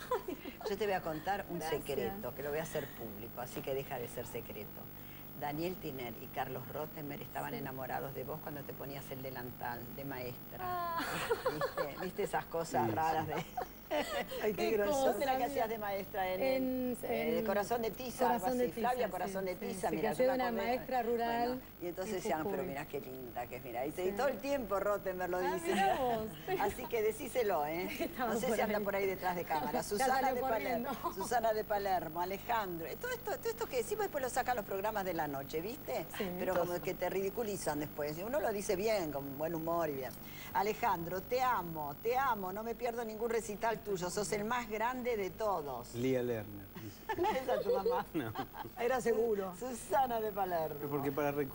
[SPEAKER 5] gra-
[SPEAKER 2] Yo te voy a contar un
[SPEAKER 5] Gracias.
[SPEAKER 2] secreto, que lo voy a hacer público, así que deja de ser secreto. Daniel Tiner y Carlos Rottenberg estaban enamorados de vos cuando te ponías el delantal de maestra.
[SPEAKER 5] Ah.
[SPEAKER 2] ¿Viste? ¿Viste esas cosas
[SPEAKER 6] Sí,
[SPEAKER 2] raras
[SPEAKER 6] sí.
[SPEAKER 2] de...
[SPEAKER 3] Ay, qué
[SPEAKER 5] Qué
[SPEAKER 3] gracioso.
[SPEAKER 2] ¿Dónde era que hacías de maestra? En,
[SPEAKER 5] En-
[SPEAKER 2] eh,
[SPEAKER 5] en-
[SPEAKER 2] Corazón de Tiza, algo
[SPEAKER 5] Corazón de
[SPEAKER 2] así.
[SPEAKER 5] Tiza,
[SPEAKER 2] Flavia,
[SPEAKER 5] sí,
[SPEAKER 2] Corazón de
[SPEAKER 5] sí,
[SPEAKER 2] Tiza,
[SPEAKER 5] sí,
[SPEAKER 2] mira,
[SPEAKER 5] que
[SPEAKER 2] yo
[SPEAKER 5] hacía
[SPEAKER 2] me
[SPEAKER 5] una
[SPEAKER 2] acordé.
[SPEAKER 5] maestra rural
[SPEAKER 2] Bueno, y entonces
[SPEAKER 5] en
[SPEAKER 2] decían, pero
[SPEAKER 5] Jujuy.
[SPEAKER 2] mirá qué linda que es, mira. Y, te-
[SPEAKER 5] Sí.
[SPEAKER 2] y todo el tiempo Rottenberg lo
[SPEAKER 5] Ah,
[SPEAKER 2] dice.
[SPEAKER 5] mirá vos.
[SPEAKER 2] Así que decíselo, ¿eh?
[SPEAKER 5] Estaba
[SPEAKER 2] No sé
[SPEAKER 5] por
[SPEAKER 2] si anda
[SPEAKER 5] ahí.
[SPEAKER 2] por ahí detrás de cámara.
[SPEAKER 5] Ya
[SPEAKER 2] Susana
[SPEAKER 5] salió
[SPEAKER 2] de Palermo,
[SPEAKER 5] corriendo.
[SPEAKER 2] Susana de Palermo, Alejandro. Eh, Todo esto, todo esto que decimos después lo sacan los programas de la noche, ¿viste?
[SPEAKER 5] Sí.
[SPEAKER 2] Pero como que te ridiculizan después. Y uno lo dice bien, con buen humor y bien. Alejandro, te amo, te amo. No me pierdo ningún recital tuyo. Sos el más grande de todos.
[SPEAKER 6] Lía Lerner. dice.
[SPEAKER 2] Esa es tu mamá.
[SPEAKER 6] No,
[SPEAKER 3] Era seguro.
[SPEAKER 2] Susana de Palermo.
[SPEAKER 6] pero porque para recu-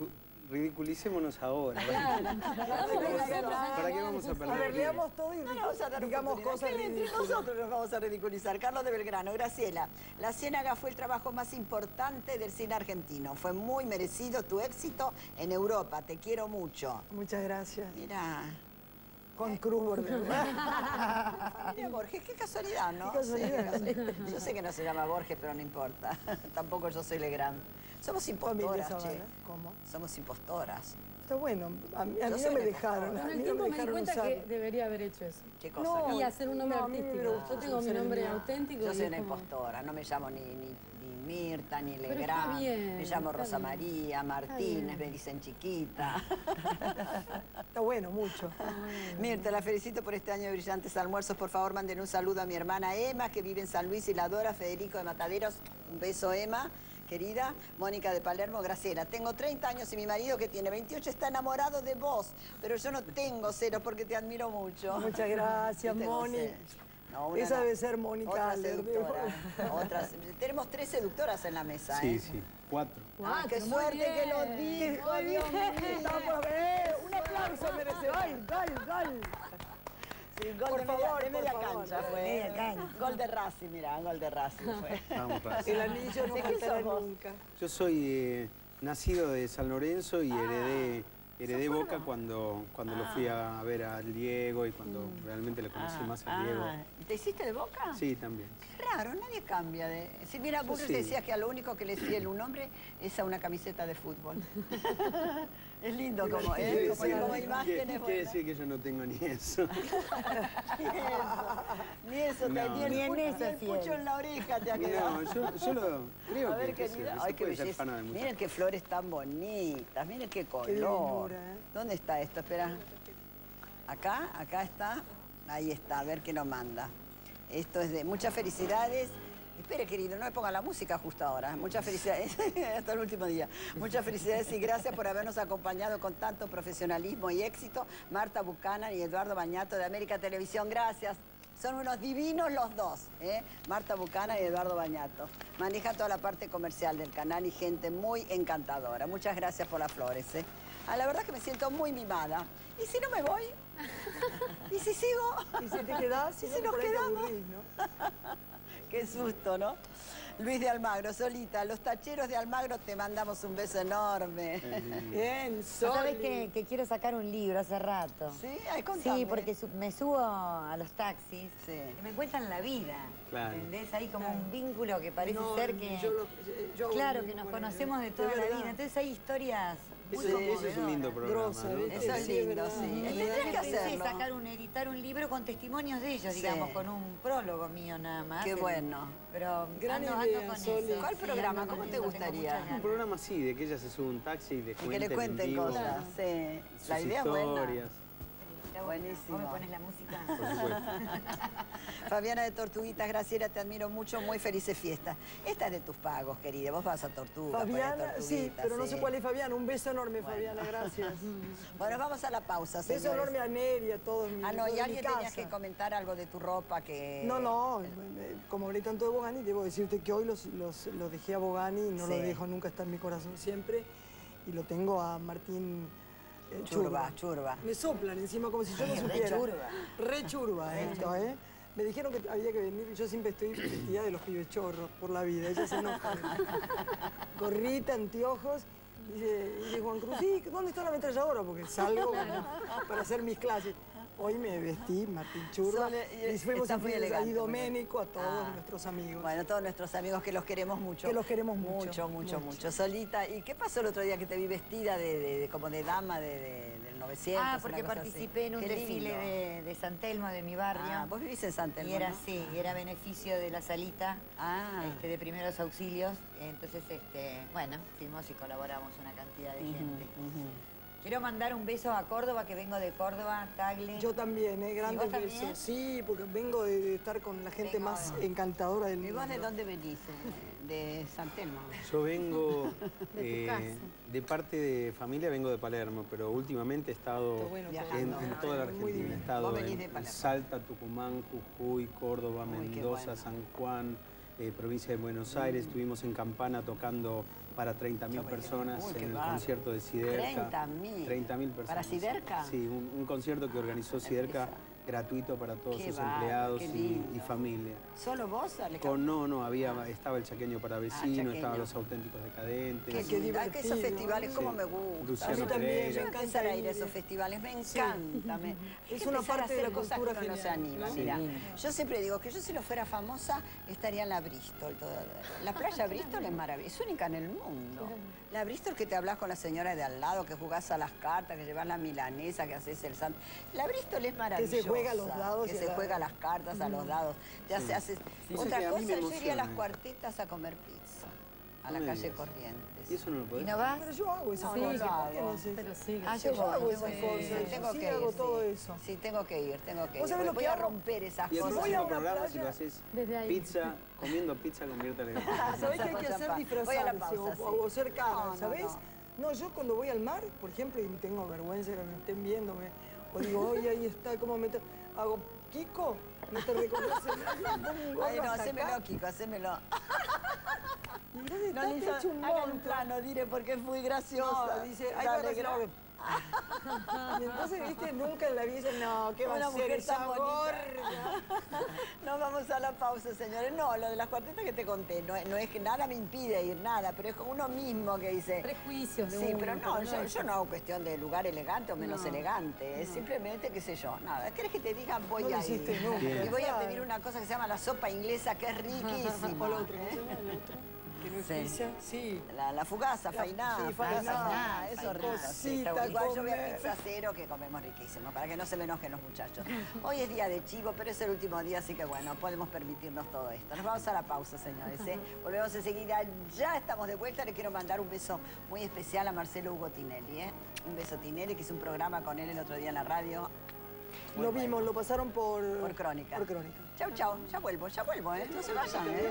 [SPEAKER 6] ridiculicémonos ahora. ¿Para qué vamos a
[SPEAKER 3] A
[SPEAKER 6] perder?
[SPEAKER 3] ver, leamos todo y
[SPEAKER 2] No, no, vamos a dar
[SPEAKER 3] digamos
[SPEAKER 2] oportunidad.
[SPEAKER 3] cosas
[SPEAKER 2] Que entre
[SPEAKER 3] ridículas.
[SPEAKER 2] nosotros nos vamos a ridiculizar. Carlos de Belgrano, Graciela. La Ciénaga fue el trabajo más importante del cine argentino. Fue muy merecido tu éxito en Europa. Te quiero mucho.
[SPEAKER 3] Muchas gracias.
[SPEAKER 2] Mira.
[SPEAKER 3] Juan Cruz Bordeaux.
[SPEAKER 2] Mira, Borges, qué casualidad, ¿no?
[SPEAKER 3] Qué casualidad.
[SPEAKER 2] Sí, qué casualidad. Yo sé que no se llama Borges, pero no importa. Tampoco yo soy Legrand. Somos
[SPEAKER 3] Familia
[SPEAKER 2] impostoras, che.
[SPEAKER 3] Zavala. ¿Cómo?
[SPEAKER 2] Somos impostoras.
[SPEAKER 3] Está bueno. A mí, a
[SPEAKER 2] Yo
[SPEAKER 3] mí
[SPEAKER 2] soy
[SPEAKER 3] no me
[SPEAKER 2] una
[SPEAKER 3] dejaron.
[SPEAKER 2] impostora.
[SPEAKER 3] A
[SPEAKER 5] Con el
[SPEAKER 3] mí no
[SPEAKER 5] tiempo
[SPEAKER 3] me
[SPEAKER 5] me di
[SPEAKER 3] dejaron
[SPEAKER 5] cuenta
[SPEAKER 3] usar.
[SPEAKER 5] que debería haber hecho eso.
[SPEAKER 2] ¿Qué cosa?
[SPEAKER 3] No,
[SPEAKER 2] Carlos?
[SPEAKER 5] Y hacer un nombre
[SPEAKER 3] no, a mí me
[SPEAKER 5] artístico.
[SPEAKER 3] hubiera gustado
[SPEAKER 5] Yo tengo mi
[SPEAKER 3] ser
[SPEAKER 5] nombre
[SPEAKER 3] mía.
[SPEAKER 5] auténtico.
[SPEAKER 2] Yo
[SPEAKER 5] y
[SPEAKER 2] soy
[SPEAKER 5] es
[SPEAKER 2] una
[SPEAKER 5] como-
[SPEAKER 2] impostora, no me llamo ni, ni, ni Mirta, ni
[SPEAKER 5] Pero
[SPEAKER 2] Legrand.
[SPEAKER 5] está bien,
[SPEAKER 2] me llamo
[SPEAKER 5] está
[SPEAKER 2] Rosa
[SPEAKER 5] bien.
[SPEAKER 2] María, Martínez,
[SPEAKER 5] bien.
[SPEAKER 2] me dicen chiquita.
[SPEAKER 3] Está bueno, mucho.
[SPEAKER 2] Mirta, la felicito por este año de brillantes almuerzos. Por favor, manden un saludo a mi hermana Emma, que vive en San Luis y la adora. Federico de Mataderos, un beso, Emma. Querida, Mónica de Palermo, Graciela. Tengo treinta años y mi marido, que tiene veintiocho, está enamorado de vos. Pero yo no tengo celos porque te admiro mucho.
[SPEAKER 3] Muchas gracias,
[SPEAKER 2] Yo tengo
[SPEAKER 3] Moni.
[SPEAKER 2] celos. No, una
[SPEAKER 3] Esa
[SPEAKER 2] no.
[SPEAKER 3] debe ser Mónica
[SPEAKER 2] Otra
[SPEAKER 3] Aller, de-
[SPEAKER 2] seductora. Otra- Tenemos tres seductoras en la mesa,
[SPEAKER 6] Sí,
[SPEAKER 2] ¿eh?
[SPEAKER 6] sí, cuatro.
[SPEAKER 2] Ah, qué
[SPEAKER 5] Muy
[SPEAKER 2] suerte
[SPEAKER 5] bien.
[SPEAKER 2] que lo dijo,
[SPEAKER 3] Muy
[SPEAKER 2] Dios
[SPEAKER 3] bien.
[SPEAKER 2] mío.
[SPEAKER 3] Vamos, eh, un aplauso merece. Gol, gol, gol.
[SPEAKER 2] Sí, gol
[SPEAKER 3] Por
[SPEAKER 2] de
[SPEAKER 3] favor,
[SPEAKER 2] media, de
[SPEAKER 3] por
[SPEAKER 2] media
[SPEAKER 3] favor.
[SPEAKER 2] cancha fue.
[SPEAKER 4] Media cancha.
[SPEAKER 2] Gol de Racing, mira, gol de Racing fue.
[SPEAKER 6] Vamos, Racing.
[SPEAKER 3] El anillo no
[SPEAKER 2] ¿De quién
[SPEAKER 3] faltará
[SPEAKER 2] sos vos?
[SPEAKER 3] nunca.
[SPEAKER 6] Yo soy eh, nacido de San Lorenzo y heredé, heredé Boca cuando, cuando lo fui a ver al Diego y cuando realmente le conocí más al Diego.
[SPEAKER 2] Ah, ¿y te hiciste de Boca?
[SPEAKER 6] Sí, también.
[SPEAKER 2] Qué raro, nadie cambia de... Si mira, vos
[SPEAKER 6] Yo
[SPEAKER 2] te
[SPEAKER 6] sí.
[SPEAKER 2] decías que a lo único que le es fiel un hombre es a una camiseta de fútbol. Es lindo como, ¿eh? Como, como imagen
[SPEAKER 6] quiere,
[SPEAKER 2] es
[SPEAKER 6] quiere
[SPEAKER 2] buena.
[SPEAKER 6] decir que yo no tengo ni eso.
[SPEAKER 2] Ni eso,
[SPEAKER 6] No,
[SPEAKER 2] te- ni el,
[SPEAKER 4] ni en
[SPEAKER 2] pu-
[SPEAKER 4] eso
[SPEAKER 2] ni el
[SPEAKER 4] fiel.
[SPEAKER 2] pucho en la oreja te ha quedado.
[SPEAKER 6] No, yo, yo lo creo
[SPEAKER 2] A ver,
[SPEAKER 6] que, que se,
[SPEAKER 2] querida.
[SPEAKER 6] que se
[SPEAKER 2] Ay, qué
[SPEAKER 6] puede ser
[SPEAKER 2] belleza.
[SPEAKER 6] pana de muchas
[SPEAKER 2] Miren qué flores tan bonitas, miren qué color.
[SPEAKER 3] lindura, ¿eh?
[SPEAKER 2] ¿Dónde está esto? Espera. Acá, acá está. Ahí está, a ver qué nos manda. Esto es de muchas felicidades. Espere, querido, no me ponga la música justo ahora. Muchas felicidades, hasta el último día. Muchas felicidades y gracias por habernos acompañado con tanto profesionalismo y éxito. Marta Buchanan y Eduardo Bañato de América Televisión, gracias. Son unos divinos los dos, ¿eh? Marta Buchanan y Eduardo Bañato. Manejan toda la parte comercial del canal y gente muy encantadora. Muchas gracias por las flores, ¿eh? Ah, la verdad que me siento muy mimada. ¿Y si no me voy? ¿Y si sigo?
[SPEAKER 3] Y si te quedás,
[SPEAKER 2] ¿Y
[SPEAKER 3] si
[SPEAKER 2] si
[SPEAKER 3] no,
[SPEAKER 2] nos
[SPEAKER 3] por ahí te
[SPEAKER 2] quedamos?
[SPEAKER 3] aburrís, ¿no?
[SPEAKER 2] Qué susto, ¿no? Luis de Almagro, Solita, los tacheros de Almagro te mandamos un beso enorme.
[SPEAKER 3] Bien,
[SPEAKER 4] ¿Sabes
[SPEAKER 3] Soli.
[SPEAKER 4] que, que quiero sacar un libro hace rato?
[SPEAKER 2] ¿Sí? Ay, contame.
[SPEAKER 4] Sí, porque su- me subo a los taxis
[SPEAKER 2] Sí.
[SPEAKER 4] y me cuentan la vida.
[SPEAKER 6] Claro.
[SPEAKER 4] ¿Entendés? Hay como un vínculo que parece
[SPEAKER 3] No,
[SPEAKER 4] ser que...
[SPEAKER 3] yo lo- yo hago
[SPEAKER 4] claro,
[SPEAKER 3] lo
[SPEAKER 4] que nos
[SPEAKER 3] mismo con
[SPEAKER 4] conocemos
[SPEAKER 3] él,
[SPEAKER 4] de toda la
[SPEAKER 3] verdad.
[SPEAKER 4] vida. Entonces hay historias muy
[SPEAKER 6] Ese,
[SPEAKER 4] conmovedoras.
[SPEAKER 6] ese es un lindo programa,
[SPEAKER 3] Grosa,
[SPEAKER 6] ¿no?
[SPEAKER 3] ¿viste?
[SPEAKER 2] Eso es
[SPEAKER 3] Sí, es
[SPEAKER 2] lindo,
[SPEAKER 3] verdad.
[SPEAKER 2] sí.
[SPEAKER 4] Y
[SPEAKER 2] Tendrías
[SPEAKER 4] entonces
[SPEAKER 2] que
[SPEAKER 4] pensé
[SPEAKER 2] hacerlo.
[SPEAKER 4] sacar un, editar un libro con testimonios de ellos,
[SPEAKER 2] Sí.
[SPEAKER 4] digamos, con un prólogo mío nada más.
[SPEAKER 2] Qué
[SPEAKER 4] El-
[SPEAKER 2] bueno.
[SPEAKER 4] Pero
[SPEAKER 3] Gran
[SPEAKER 4] ando,
[SPEAKER 3] idea,
[SPEAKER 4] ando con
[SPEAKER 3] Soli.
[SPEAKER 4] eso.
[SPEAKER 2] ¿Cuál
[SPEAKER 4] Sí,
[SPEAKER 2] programa?
[SPEAKER 4] ando
[SPEAKER 2] ¿Cómo
[SPEAKER 4] con
[SPEAKER 2] te
[SPEAKER 4] eso, tengo
[SPEAKER 2] gustaría?
[SPEAKER 4] muchas
[SPEAKER 6] Un
[SPEAKER 4] ganas.
[SPEAKER 6] programa así, de que ella se sube a un taxi y le
[SPEAKER 2] Y que
[SPEAKER 6] cuente
[SPEAKER 2] le cuenten
[SPEAKER 6] en vivo
[SPEAKER 2] cosas. Sí.
[SPEAKER 6] sus
[SPEAKER 2] La idea es buena.
[SPEAKER 6] historias.
[SPEAKER 4] Está bueno.
[SPEAKER 2] Buenísimo.
[SPEAKER 4] ¿Vos me pones la música?
[SPEAKER 6] Por supuesto.
[SPEAKER 2] Fabiana de Tortuguitas, Graciela, te admiro mucho, muy felices fiestas. Esta es de tus pagos, querida. Vos vas a Tortuga. pues, de
[SPEAKER 3] Fabiana, sí,
[SPEAKER 2] Tortuguitas,
[SPEAKER 3] pero no sé
[SPEAKER 2] sí.
[SPEAKER 3] cuál es Fabiana. Un beso enorme, Fabiana, gracias.
[SPEAKER 2] Bueno, vamos a la pausa,
[SPEAKER 3] Beso
[SPEAKER 2] señores.
[SPEAKER 3] enorme a Neri, a todos mis
[SPEAKER 2] Ah, no,
[SPEAKER 3] todos
[SPEAKER 2] y
[SPEAKER 3] de
[SPEAKER 2] alguien
[SPEAKER 3] mi
[SPEAKER 2] tenía
[SPEAKER 3] casa.
[SPEAKER 2] que comentar algo de tu ropa que...
[SPEAKER 3] No, no, eh, como hablé tanto de Bogani, debo decirte que hoy los, los, los dejé a Bogani, no
[SPEAKER 2] Sí.
[SPEAKER 3] lo dejo nunca, está en mi corazón siempre, y lo tengo a Martín eh,
[SPEAKER 2] Churba, churba.
[SPEAKER 3] Me soplan encima como si yo no
[SPEAKER 4] Re
[SPEAKER 3] supiera.
[SPEAKER 4] churba.
[SPEAKER 3] Re churba esto, ¿eh? Me dijeron que había que venir y yo siempre estoy vestida de los pibes chorros por la vida, ella se enoja. Gorrita, anteojos. Dice, dice Juan Cruz, sí, ¿dónde está la ametralladora? Porque salgo para hacer mis clases. Hoy me vestí, Martín Churba,
[SPEAKER 2] Sole-
[SPEAKER 3] y fuimos
[SPEAKER 2] está
[SPEAKER 3] a
[SPEAKER 2] muy
[SPEAKER 3] ahí
[SPEAKER 2] elegante, muy
[SPEAKER 3] Doménico, a todos
[SPEAKER 2] Ah.
[SPEAKER 3] nuestros amigos.
[SPEAKER 2] Bueno, todos nuestros amigos que los queremos mucho.
[SPEAKER 3] Que los queremos mucho,
[SPEAKER 2] Mucho, mucho,
[SPEAKER 3] mucho.
[SPEAKER 2] mucho. Solita, ¿y qué pasó el otro día que te vi vestida de, de- de- como de dama de, de- del novecientos?
[SPEAKER 4] Ah,
[SPEAKER 2] una
[SPEAKER 4] porque
[SPEAKER 2] cosa
[SPEAKER 4] participé
[SPEAKER 2] así?
[SPEAKER 4] en un
[SPEAKER 2] Qué
[SPEAKER 4] desfile
[SPEAKER 2] lindo.
[SPEAKER 4] de, de San Telmo, de mi barrio.
[SPEAKER 2] Ah, vos vivís en San Telmo,
[SPEAKER 4] Y era
[SPEAKER 2] ¿no?
[SPEAKER 4] así, y era beneficio de la salita
[SPEAKER 2] Ah.
[SPEAKER 4] este, de primeros auxilios. Entonces, este, bueno, fuimos y colaboramos una cantidad de
[SPEAKER 2] Ujú,
[SPEAKER 4] gente.
[SPEAKER 2] ujú.
[SPEAKER 4] Quiero mandar un beso a Córdoba, que vengo de Córdoba, Tagle.
[SPEAKER 3] Yo también, ¿eh? Grandes
[SPEAKER 4] vos también?
[SPEAKER 3] besos. Sí, porque vengo de, de estar con la gente
[SPEAKER 4] Vengo
[SPEAKER 3] más
[SPEAKER 4] de-
[SPEAKER 3] encantadora del
[SPEAKER 2] ¿Y
[SPEAKER 3] mundo.
[SPEAKER 2] vos de dónde venís? Eh, De San Telmo.
[SPEAKER 6] Yo vengo
[SPEAKER 5] De tu
[SPEAKER 6] eh,
[SPEAKER 5] casa.
[SPEAKER 6] de parte de familia, vengo de Palermo, pero últimamente he estado
[SPEAKER 3] Está bueno,
[SPEAKER 6] en,
[SPEAKER 2] viajando.
[SPEAKER 6] en toda la
[SPEAKER 3] Muy
[SPEAKER 6] Argentina. He
[SPEAKER 3] divino.
[SPEAKER 6] estado
[SPEAKER 2] Vos venís
[SPEAKER 6] en,
[SPEAKER 2] de
[SPEAKER 6] en
[SPEAKER 2] Palermo.
[SPEAKER 6] Salta, Tucumán, Jujuy, Córdoba,
[SPEAKER 2] Uy, qué
[SPEAKER 6] Mendoza,
[SPEAKER 2] bueno.
[SPEAKER 6] San Juan, eh, provincia de Buenos Aires. Estuvimos en Campana tocando para treinta mil personas
[SPEAKER 2] Uy, qué
[SPEAKER 6] en el
[SPEAKER 2] bárbaro.
[SPEAKER 6] concierto de Siderca.
[SPEAKER 2] treinta mil.
[SPEAKER 6] treinta mil personas.
[SPEAKER 2] ¿Para Siderca?
[SPEAKER 6] Sí, un, un concierto que organizó Siderca gratuito para todos
[SPEAKER 2] Qué
[SPEAKER 6] sus
[SPEAKER 2] bárbaro,
[SPEAKER 6] empleados
[SPEAKER 2] qué
[SPEAKER 6] y,
[SPEAKER 2] lindo.
[SPEAKER 6] y familia.
[SPEAKER 2] ¿Solo vos, Alejandro?
[SPEAKER 6] Con, no, no, había, estaba el Chaqueño para Vecino,
[SPEAKER 2] Chaqueño.
[SPEAKER 6] estaban los Auténticos Decadentes.
[SPEAKER 2] Qué,
[SPEAKER 3] Qué
[SPEAKER 2] lindo. Ay, que esos
[SPEAKER 3] divertido.
[SPEAKER 2] festivales,
[SPEAKER 6] Sí.
[SPEAKER 2] cómo me gustan.
[SPEAKER 6] Luciano
[SPEAKER 3] A mí también,
[SPEAKER 6] Pereira.
[SPEAKER 3] me
[SPEAKER 2] Yo
[SPEAKER 3] encanta
[SPEAKER 2] empezar a ir a
[SPEAKER 3] ir.
[SPEAKER 2] esos festivales, me
[SPEAKER 3] Sí.
[SPEAKER 2] encanta. me- hay
[SPEAKER 3] Es
[SPEAKER 2] que
[SPEAKER 3] una
[SPEAKER 2] empezar a
[SPEAKER 3] parte de la
[SPEAKER 2] hacer cosas
[SPEAKER 3] cultura
[SPEAKER 2] que uno no se
[SPEAKER 3] genial,
[SPEAKER 2] anima.
[SPEAKER 3] ¿no?
[SPEAKER 2] Mira,
[SPEAKER 4] Sí.
[SPEAKER 2] yo siempre digo que yo si no fuera famosa estaría en la Bristol. Toda. La playa Bristol es maravillosa, es única en el mundo. La Bristol que te hablas con la señora de al lado, que jugás a las cartas, que llevas la milanesa, que haces el santo. La Bristol es maravillosa.
[SPEAKER 3] juega a los dados
[SPEAKER 2] Que
[SPEAKER 3] y a
[SPEAKER 2] se
[SPEAKER 3] la-
[SPEAKER 2] juega a las cartas, a los dados. Te hace, haces...
[SPEAKER 6] Sí,
[SPEAKER 2] Otra
[SPEAKER 6] sí, a mí
[SPEAKER 2] cosa,
[SPEAKER 6] me
[SPEAKER 2] yo iría a las
[SPEAKER 6] emociona.
[SPEAKER 2] cuartetas a comer pizza. A
[SPEAKER 6] No
[SPEAKER 2] la
[SPEAKER 6] me
[SPEAKER 2] calle
[SPEAKER 6] digas.
[SPEAKER 2] Corrientes.
[SPEAKER 6] ¿Y eso no lo podés?
[SPEAKER 4] ¿Y no vas?
[SPEAKER 3] Pero yo hago esas
[SPEAKER 2] No, no
[SPEAKER 3] cosas.
[SPEAKER 2] lo
[SPEAKER 3] ¿Por qué
[SPEAKER 2] hago.
[SPEAKER 3] no sé?
[SPEAKER 5] Pero sí.
[SPEAKER 4] Ah,
[SPEAKER 3] Sí,
[SPEAKER 4] yo
[SPEAKER 3] yo
[SPEAKER 4] voy,
[SPEAKER 3] hago
[SPEAKER 4] yo
[SPEAKER 3] esas
[SPEAKER 4] voy.
[SPEAKER 3] cosas.
[SPEAKER 2] Sí, tengo
[SPEAKER 3] sí
[SPEAKER 2] que
[SPEAKER 3] hago
[SPEAKER 2] ir,
[SPEAKER 3] todo
[SPEAKER 2] sí.
[SPEAKER 3] eso.
[SPEAKER 2] Sí, tengo que ir, tengo que ir.
[SPEAKER 3] ¿Vos sabés lo
[SPEAKER 2] Voy
[SPEAKER 3] que
[SPEAKER 2] a
[SPEAKER 3] hago?
[SPEAKER 2] romper esas
[SPEAKER 6] Y el
[SPEAKER 2] cosas.
[SPEAKER 3] voy a
[SPEAKER 6] próximo
[SPEAKER 3] una
[SPEAKER 6] programa, si
[SPEAKER 3] playa-
[SPEAKER 6] lo haces
[SPEAKER 5] Desde ahí.
[SPEAKER 6] pizza, comiendo pizza, conviértale.
[SPEAKER 3] ¿Sabés qué hay que hacer?
[SPEAKER 2] Voy a la
[SPEAKER 3] Disfrazarse
[SPEAKER 2] pausa,
[SPEAKER 3] o,
[SPEAKER 2] sí.
[SPEAKER 3] o ser cara,
[SPEAKER 2] No, no,
[SPEAKER 3] ¿sabés?
[SPEAKER 2] no.
[SPEAKER 3] No, yo cuando voy al mar, por ejemplo, y tengo vergüenza de que me estén viéndome, o digo, oye, ahí está, ¿cómo me... Hago, Kiko, no te reconoce nadie.
[SPEAKER 2] Ay, no, hacémelo, Kiko, hacémelo.
[SPEAKER 3] Y entonces
[SPEAKER 2] No,
[SPEAKER 3] está
[SPEAKER 2] le hizo,
[SPEAKER 3] hecho un
[SPEAKER 2] hagan un
[SPEAKER 3] monstruo.
[SPEAKER 2] plano, diré, porque es muy graciosa.
[SPEAKER 3] No, dice, ay,
[SPEAKER 2] Dale,
[SPEAKER 3] bueno,
[SPEAKER 2] gra-
[SPEAKER 3] no, y entonces, viste, nunca en la vida dicen, no, ¿qué va
[SPEAKER 2] Una
[SPEAKER 3] a ser
[SPEAKER 2] mujer
[SPEAKER 3] esa
[SPEAKER 2] tan bonita.
[SPEAKER 3] gorda?
[SPEAKER 2] No, vamos a la pausa, señores. No, lo de las cuartetas que te conté, no, no es que nada me impide ir, nada, pero es como uno mismo que dice...
[SPEAKER 5] Prejuicios de
[SPEAKER 2] Sí,
[SPEAKER 5] uno,
[SPEAKER 2] pero no, yo,
[SPEAKER 5] es-
[SPEAKER 2] yo no hago cuestión de lugar elegante o menos
[SPEAKER 5] No,
[SPEAKER 2] elegante, es simplemente, qué sé yo, nada. ¿Querés que te digan voy
[SPEAKER 3] No lo
[SPEAKER 2] a ir?
[SPEAKER 3] hiciste nunca.
[SPEAKER 2] Y voy a
[SPEAKER 3] Claro.
[SPEAKER 2] pedir una cosa que se llama la sopa inglesa, que es riquísima.
[SPEAKER 3] O la otra, ¿cómo
[SPEAKER 2] ¿eh?
[SPEAKER 3] se llama el otro? Que no es
[SPEAKER 2] Sí.
[SPEAKER 3] pizza. Sí.
[SPEAKER 2] La, la fugaza,
[SPEAKER 3] La-
[SPEAKER 2] fainá.
[SPEAKER 3] sí, fainá,
[SPEAKER 2] fainá, eso
[SPEAKER 4] fainá.
[SPEAKER 2] rico. Sí,
[SPEAKER 3] Cosita,
[SPEAKER 2] está bueno. Igual yo voy a
[SPEAKER 3] comer.
[SPEAKER 2] Pizza Cero, que comemos riquísimo, para que no se me enojen los muchachos. Hoy es día de chivo, pero es el último día, así que bueno, podemos permitirnos todo esto. Nos vamos a la pausa, señores. ¿eh? Volvemos enseguida. Ya estamos de vuelta. Le quiero mandar un beso muy especial a Marcelo Hugo Tinelli. ¿eh? Un beso Tinelli, que hice un programa con él el otro día en la radio. Muy
[SPEAKER 3] Lo
[SPEAKER 2] bueno.
[SPEAKER 3] vimos, lo pasaron por...
[SPEAKER 2] Por Crónica.
[SPEAKER 3] Por Crónica.
[SPEAKER 2] Chau, chau. Ya vuelvo, ya vuelvo, ¿eh? No se vayan, ¿eh?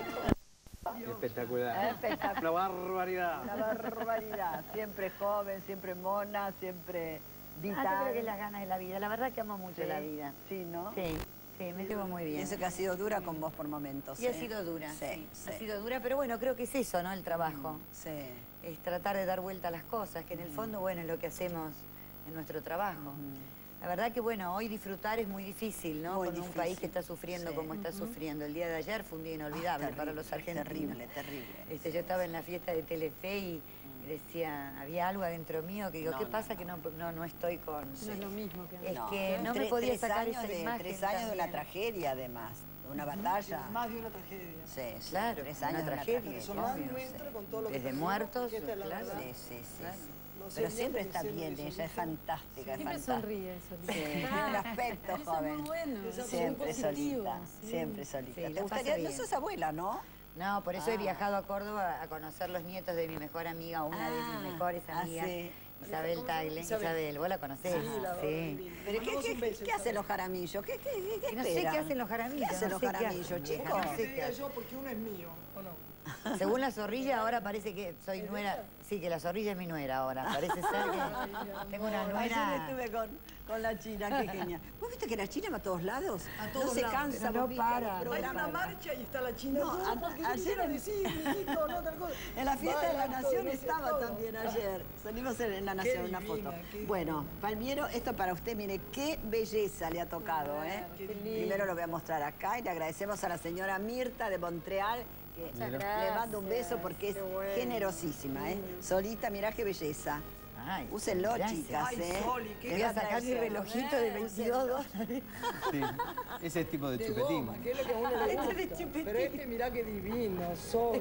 [SPEAKER 6] Espectacular.
[SPEAKER 2] Espectacular.
[SPEAKER 6] Una barbaridad.
[SPEAKER 2] Una barbaridad. Siempre joven, siempre mona, siempre vital.
[SPEAKER 4] Ah, yo creo que es las ganas de la vida. La verdad que amo mucho
[SPEAKER 2] Sí.
[SPEAKER 4] la vida.
[SPEAKER 2] Sí, ¿no?
[SPEAKER 4] Sí, sí, me llevo muy
[SPEAKER 2] Y
[SPEAKER 4] bien.
[SPEAKER 2] eso que ha sido dura con vos por momentos.
[SPEAKER 4] Y ha
[SPEAKER 2] ¿eh?
[SPEAKER 4] sido dura,
[SPEAKER 2] Sí,
[SPEAKER 4] sí,
[SPEAKER 2] sí.
[SPEAKER 4] ha sido dura, pero bueno, creo que es eso, ¿no? El trabajo.
[SPEAKER 2] Sí.
[SPEAKER 4] Es tratar de dar vuelta a las cosas, que en el fondo, bueno, es lo que hacemos en nuestro trabajo. La verdad que, bueno, hoy disfrutar es muy difícil, ¿no?
[SPEAKER 2] Muy
[SPEAKER 4] Con un
[SPEAKER 2] difícil.
[SPEAKER 4] país que está sufriendo
[SPEAKER 2] Sí.
[SPEAKER 4] como está sufriendo. El día de ayer fue un día inolvidable
[SPEAKER 2] Ah, terrible,
[SPEAKER 4] para los argentinos.
[SPEAKER 2] Terrible, terrible.
[SPEAKER 4] Este, yo estaba en la fiesta de Telefe y decía, había algo adentro mío que digo,
[SPEAKER 2] No,
[SPEAKER 4] ¿qué
[SPEAKER 2] no,
[SPEAKER 4] pasa
[SPEAKER 2] no.
[SPEAKER 4] que no, no, no estoy con...?
[SPEAKER 5] No es lo mismo que
[SPEAKER 4] Es
[SPEAKER 5] antes.
[SPEAKER 4] que no me
[SPEAKER 2] Tres-
[SPEAKER 4] podía
[SPEAKER 2] tres
[SPEAKER 4] sacar
[SPEAKER 2] años
[SPEAKER 4] esa
[SPEAKER 2] de,
[SPEAKER 4] imagen
[SPEAKER 2] Tres años de una
[SPEAKER 4] también.
[SPEAKER 2] tragedia, además. De una batalla.
[SPEAKER 3] Más de una tragedia.
[SPEAKER 2] Sí, sí.
[SPEAKER 4] Claro,
[SPEAKER 2] Tres
[SPEAKER 4] una
[SPEAKER 2] años de una
[SPEAKER 4] tragedia,
[SPEAKER 2] tragedia.
[SPEAKER 3] Personal
[SPEAKER 4] obvio,
[SPEAKER 3] nuestra,
[SPEAKER 2] sí.
[SPEAKER 3] con todo lo que
[SPEAKER 4] Desde
[SPEAKER 3] tenemos,
[SPEAKER 4] muertos,
[SPEAKER 3] que esta es la
[SPEAKER 4] claro.
[SPEAKER 3] verdad.
[SPEAKER 2] Sí, sí, sí.
[SPEAKER 4] Claro.
[SPEAKER 2] sí.
[SPEAKER 3] No sé
[SPEAKER 2] Pero
[SPEAKER 3] bien,
[SPEAKER 2] siempre
[SPEAKER 3] porque
[SPEAKER 2] está
[SPEAKER 3] siempre
[SPEAKER 2] bien,
[SPEAKER 3] hizo
[SPEAKER 2] ella es
[SPEAKER 3] mucho.
[SPEAKER 2] fantástica. es
[SPEAKER 5] Siempre
[SPEAKER 2] fantástica.
[SPEAKER 5] sonríe, Solita.
[SPEAKER 2] Sí, tiene un aspecto
[SPEAKER 5] Eso
[SPEAKER 2] joven.
[SPEAKER 5] es muy bueno.
[SPEAKER 3] Eso
[SPEAKER 2] Siempre
[SPEAKER 5] son positivos,
[SPEAKER 2] solita,
[SPEAKER 5] sí.
[SPEAKER 2] siempre solita.
[SPEAKER 4] Sí,
[SPEAKER 2] ¿Te
[SPEAKER 4] la
[SPEAKER 2] gustaría?
[SPEAKER 4] pasa
[SPEAKER 2] No
[SPEAKER 4] bien.
[SPEAKER 2] sos abuela, ¿no?
[SPEAKER 4] No, por eso
[SPEAKER 2] Ah.
[SPEAKER 4] he viajado a Córdoba a conocer los nietos de mi mejor amiga, una de
[SPEAKER 2] Ah,
[SPEAKER 4] mis mejores
[SPEAKER 2] ah,
[SPEAKER 4] amigas,
[SPEAKER 2] sí.
[SPEAKER 4] Isabel
[SPEAKER 3] ¿Cómo se llama?
[SPEAKER 4] Tagle.
[SPEAKER 3] Isabel.
[SPEAKER 4] Isabel, vos la conocés.
[SPEAKER 3] Sí, la
[SPEAKER 4] sí.
[SPEAKER 3] divina.
[SPEAKER 2] ¿Pero qué,
[SPEAKER 3] Mandamos
[SPEAKER 2] qué,
[SPEAKER 3] un beso,
[SPEAKER 2] qué hacen
[SPEAKER 3] Isabel.
[SPEAKER 2] los jaramillos? ¿Qué, qué, qué, qué
[SPEAKER 4] Y no sé
[SPEAKER 2] esperan?
[SPEAKER 4] qué hacen los jaramillos.
[SPEAKER 2] ¿Qué hacen
[SPEAKER 4] no
[SPEAKER 2] los
[SPEAKER 4] sé qué
[SPEAKER 2] jaramillos,
[SPEAKER 4] hacen,
[SPEAKER 2] chicos?
[SPEAKER 4] vieja, no
[SPEAKER 3] Que
[SPEAKER 4] sé
[SPEAKER 3] te
[SPEAKER 4] qué
[SPEAKER 3] diga
[SPEAKER 4] hacen.
[SPEAKER 3] yo porque uno es mío, ¿o no?
[SPEAKER 4] Según la zorrilla, ahora parece que soy nuera. Sí, que la zorrilla es mi nuera ahora. Parece ser que tengo una
[SPEAKER 2] Ayer
[SPEAKER 4] nuera.
[SPEAKER 2] estuve con, con la China, qué genial. ¿Vos viste que la China va a todos lados?
[SPEAKER 3] A todos
[SPEAKER 2] no se
[SPEAKER 3] lados.
[SPEAKER 2] cansa,
[SPEAKER 4] Pero no
[SPEAKER 2] vos viste,
[SPEAKER 4] para,
[SPEAKER 2] los
[SPEAKER 4] no
[SPEAKER 3] Hay
[SPEAKER 2] programas.
[SPEAKER 3] una marcha y está la China.
[SPEAKER 2] No,
[SPEAKER 3] No,
[SPEAKER 2] a-
[SPEAKER 3] porque yo
[SPEAKER 2] ayer
[SPEAKER 3] quiero
[SPEAKER 2] en-
[SPEAKER 3] decir, mijito, no tal cosa.
[SPEAKER 2] En la fiesta de la
[SPEAKER 3] Vaya,
[SPEAKER 2] Nación
[SPEAKER 3] todo,
[SPEAKER 2] estaba
[SPEAKER 3] todo.
[SPEAKER 2] también ayer. Salimos en en la Nación, una
[SPEAKER 3] divina,
[SPEAKER 2] foto.
[SPEAKER 3] qué
[SPEAKER 2] Bueno, Palmiero, esto para usted, mire, qué belleza le ha tocado, ¿eh?
[SPEAKER 3] Qué lindo.
[SPEAKER 2] Primero lo voy a mostrar acá y le agradecemos a la señora Mirta de Montreal, que
[SPEAKER 5] Muchas
[SPEAKER 2] le
[SPEAKER 5] gracias.
[SPEAKER 2] mando un beso porque es
[SPEAKER 3] Qué bueno.
[SPEAKER 2] generosísima, ¿eh? Solita, mirá qué belleza.
[SPEAKER 4] Ay,
[SPEAKER 2] Úsenlo,
[SPEAKER 4] gracias.
[SPEAKER 2] chicas,
[SPEAKER 3] Ay,
[SPEAKER 2] ¿eh?
[SPEAKER 3] Soli, qué
[SPEAKER 2] Que
[SPEAKER 4] Voy a
[SPEAKER 2] va
[SPEAKER 4] sacar mi
[SPEAKER 2] traer-
[SPEAKER 4] relojito de veintidós dólares.
[SPEAKER 6] Sí, ese tipo de
[SPEAKER 3] De
[SPEAKER 6] chupetín.
[SPEAKER 3] goma, que es lo que a uno le
[SPEAKER 4] Este
[SPEAKER 3] gusta.
[SPEAKER 4] de chupetín.
[SPEAKER 3] Pero este mirá qué divino, sol.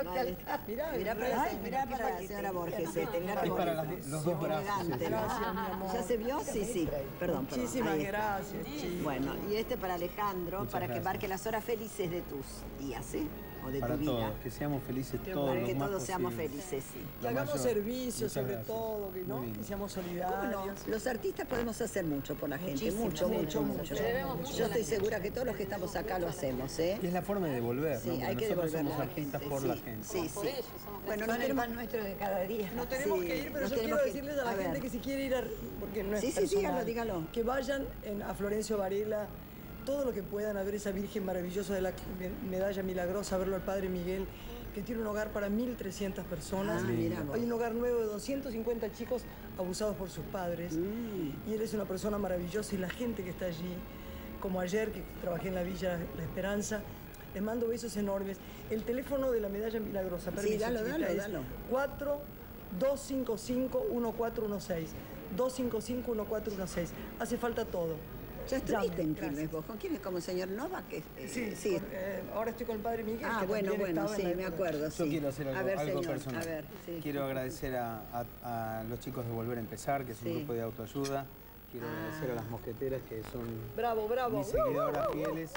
[SPEAKER 3] Mirá,
[SPEAKER 2] Mirá para,
[SPEAKER 4] Ay,
[SPEAKER 2] mirá
[SPEAKER 4] qué
[SPEAKER 2] para la
[SPEAKER 4] paquete.
[SPEAKER 2] señora Borges, este, mirá qué
[SPEAKER 6] Es para
[SPEAKER 2] bonito.
[SPEAKER 6] las- los dos brazos.
[SPEAKER 2] Elegante, ¿no?
[SPEAKER 3] Gracias, mi amor.
[SPEAKER 2] ¿Ya se vio? Sí, sí. Perdón, perdón.
[SPEAKER 3] Muchísimas
[SPEAKER 2] Ahí está.
[SPEAKER 3] gracias, chicos.
[SPEAKER 2] Bueno, y este para Alejandro,
[SPEAKER 6] Muchas
[SPEAKER 2] para que
[SPEAKER 6] gracias.
[SPEAKER 2] marque las horas felices de tus días, ¿eh? O de
[SPEAKER 6] Para
[SPEAKER 2] tu vida.
[SPEAKER 6] todos, que seamos felices
[SPEAKER 3] Qué
[SPEAKER 6] todos
[SPEAKER 3] bueno.
[SPEAKER 6] los
[SPEAKER 2] Que
[SPEAKER 6] más
[SPEAKER 2] todos seamos
[SPEAKER 6] posibles.
[SPEAKER 2] felices, sí.
[SPEAKER 3] Que
[SPEAKER 6] Lo
[SPEAKER 3] hagamos
[SPEAKER 6] mayor.
[SPEAKER 3] servicio
[SPEAKER 6] Muchas
[SPEAKER 3] sobre
[SPEAKER 6] gracias.
[SPEAKER 3] todo, que, ¿no?
[SPEAKER 6] Muy bien.
[SPEAKER 3] que seamos
[SPEAKER 2] ¿Cómo
[SPEAKER 3] solidarios.
[SPEAKER 2] no? Los artistas podemos hacer mucho por la gente,
[SPEAKER 4] Muchísimo,
[SPEAKER 2] mucho, mucho,
[SPEAKER 3] mucho,
[SPEAKER 2] mucho.
[SPEAKER 3] mucho.
[SPEAKER 5] Debemos mucho
[SPEAKER 2] Yo
[SPEAKER 5] a la
[SPEAKER 2] estoy segura que todos los que estamos acá lo hacemos, ¿eh?
[SPEAKER 6] Y es la forma de devolver,
[SPEAKER 2] Sí,
[SPEAKER 6] ¿no?
[SPEAKER 2] hay
[SPEAKER 6] Porque
[SPEAKER 2] que
[SPEAKER 6] nosotros
[SPEAKER 2] devolverle
[SPEAKER 6] somos
[SPEAKER 2] a la
[SPEAKER 6] artistas
[SPEAKER 2] gente,
[SPEAKER 6] por
[SPEAKER 2] sí.
[SPEAKER 6] la gente.
[SPEAKER 2] Sí,
[SPEAKER 5] Por
[SPEAKER 2] sí.
[SPEAKER 5] ellos, somos
[SPEAKER 2] Bueno, no
[SPEAKER 4] Son el
[SPEAKER 2] tenemos...
[SPEAKER 4] pan nuestro de cada día.
[SPEAKER 3] No tenemos
[SPEAKER 2] Sí,
[SPEAKER 3] que ir, pero
[SPEAKER 2] nos
[SPEAKER 3] yo
[SPEAKER 2] tenemos
[SPEAKER 3] quiero
[SPEAKER 2] que-
[SPEAKER 3] decirles a la
[SPEAKER 2] a ver.
[SPEAKER 3] gente que si quiere ir a... Porque no es
[SPEAKER 2] Sí, sí,
[SPEAKER 3] personal,
[SPEAKER 2] dígalo, dígalo.
[SPEAKER 3] Que vayan en- a Florencio Varela todo lo que puedan, a ver esa Virgen maravillosa de la medalla milagrosa, a verlo al Padre Miguel, que tiene un hogar para mil trescientas personas.
[SPEAKER 2] Ah, mira vos.
[SPEAKER 3] Hay un hogar nuevo de doscientos cincuenta chicos abusados por sus padres.
[SPEAKER 2] Mm.
[SPEAKER 3] Y él es una persona maravillosa y la gente que está allí, como ayer que trabajé en la Villa La Esperanza, les mando besos enormes. El teléfono de la medalla milagrosa,
[SPEAKER 2] Sí,
[SPEAKER 3] permiso,
[SPEAKER 2] dalo,
[SPEAKER 3] chiquita,
[SPEAKER 2] dalo,
[SPEAKER 3] es
[SPEAKER 2] dalo.
[SPEAKER 3] cuatro dos cinco cinco uno cuatro uno seis. dos cinco cinco uno cuatro uno seis. Hace falta todo.
[SPEAKER 2] Ya estuviste
[SPEAKER 3] Llamen,
[SPEAKER 2] en
[SPEAKER 3] gracias.
[SPEAKER 2] Quilmes vos. ¿Con quién es? ¿Como el señor Novak? Que, eh,
[SPEAKER 3] Sí,
[SPEAKER 2] sí.
[SPEAKER 3] con- eh, ahora estoy con el Padre Miguel.
[SPEAKER 2] Ah,
[SPEAKER 3] que
[SPEAKER 2] bueno,
[SPEAKER 3] también
[SPEAKER 2] bueno,
[SPEAKER 3] estaba en
[SPEAKER 2] sí,
[SPEAKER 3] la
[SPEAKER 2] me
[SPEAKER 3] época.
[SPEAKER 2] acuerdo,
[SPEAKER 6] Yo
[SPEAKER 2] sí.
[SPEAKER 6] quiero hacer algo,
[SPEAKER 2] a ver,
[SPEAKER 6] algo
[SPEAKER 2] señor,
[SPEAKER 6] personal.
[SPEAKER 2] a ver, sí.
[SPEAKER 6] Quiero agradecer a, a- a los chicos de Volver a Empezar, que es un
[SPEAKER 2] Sí.
[SPEAKER 6] grupo de autoayuda. Quiero
[SPEAKER 2] Ah.
[SPEAKER 6] agradecer a las mosqueteras, que son
[SPEAKER 3] Bravo, bravo.
[SPEAKER 6] mis seguidoras fieles.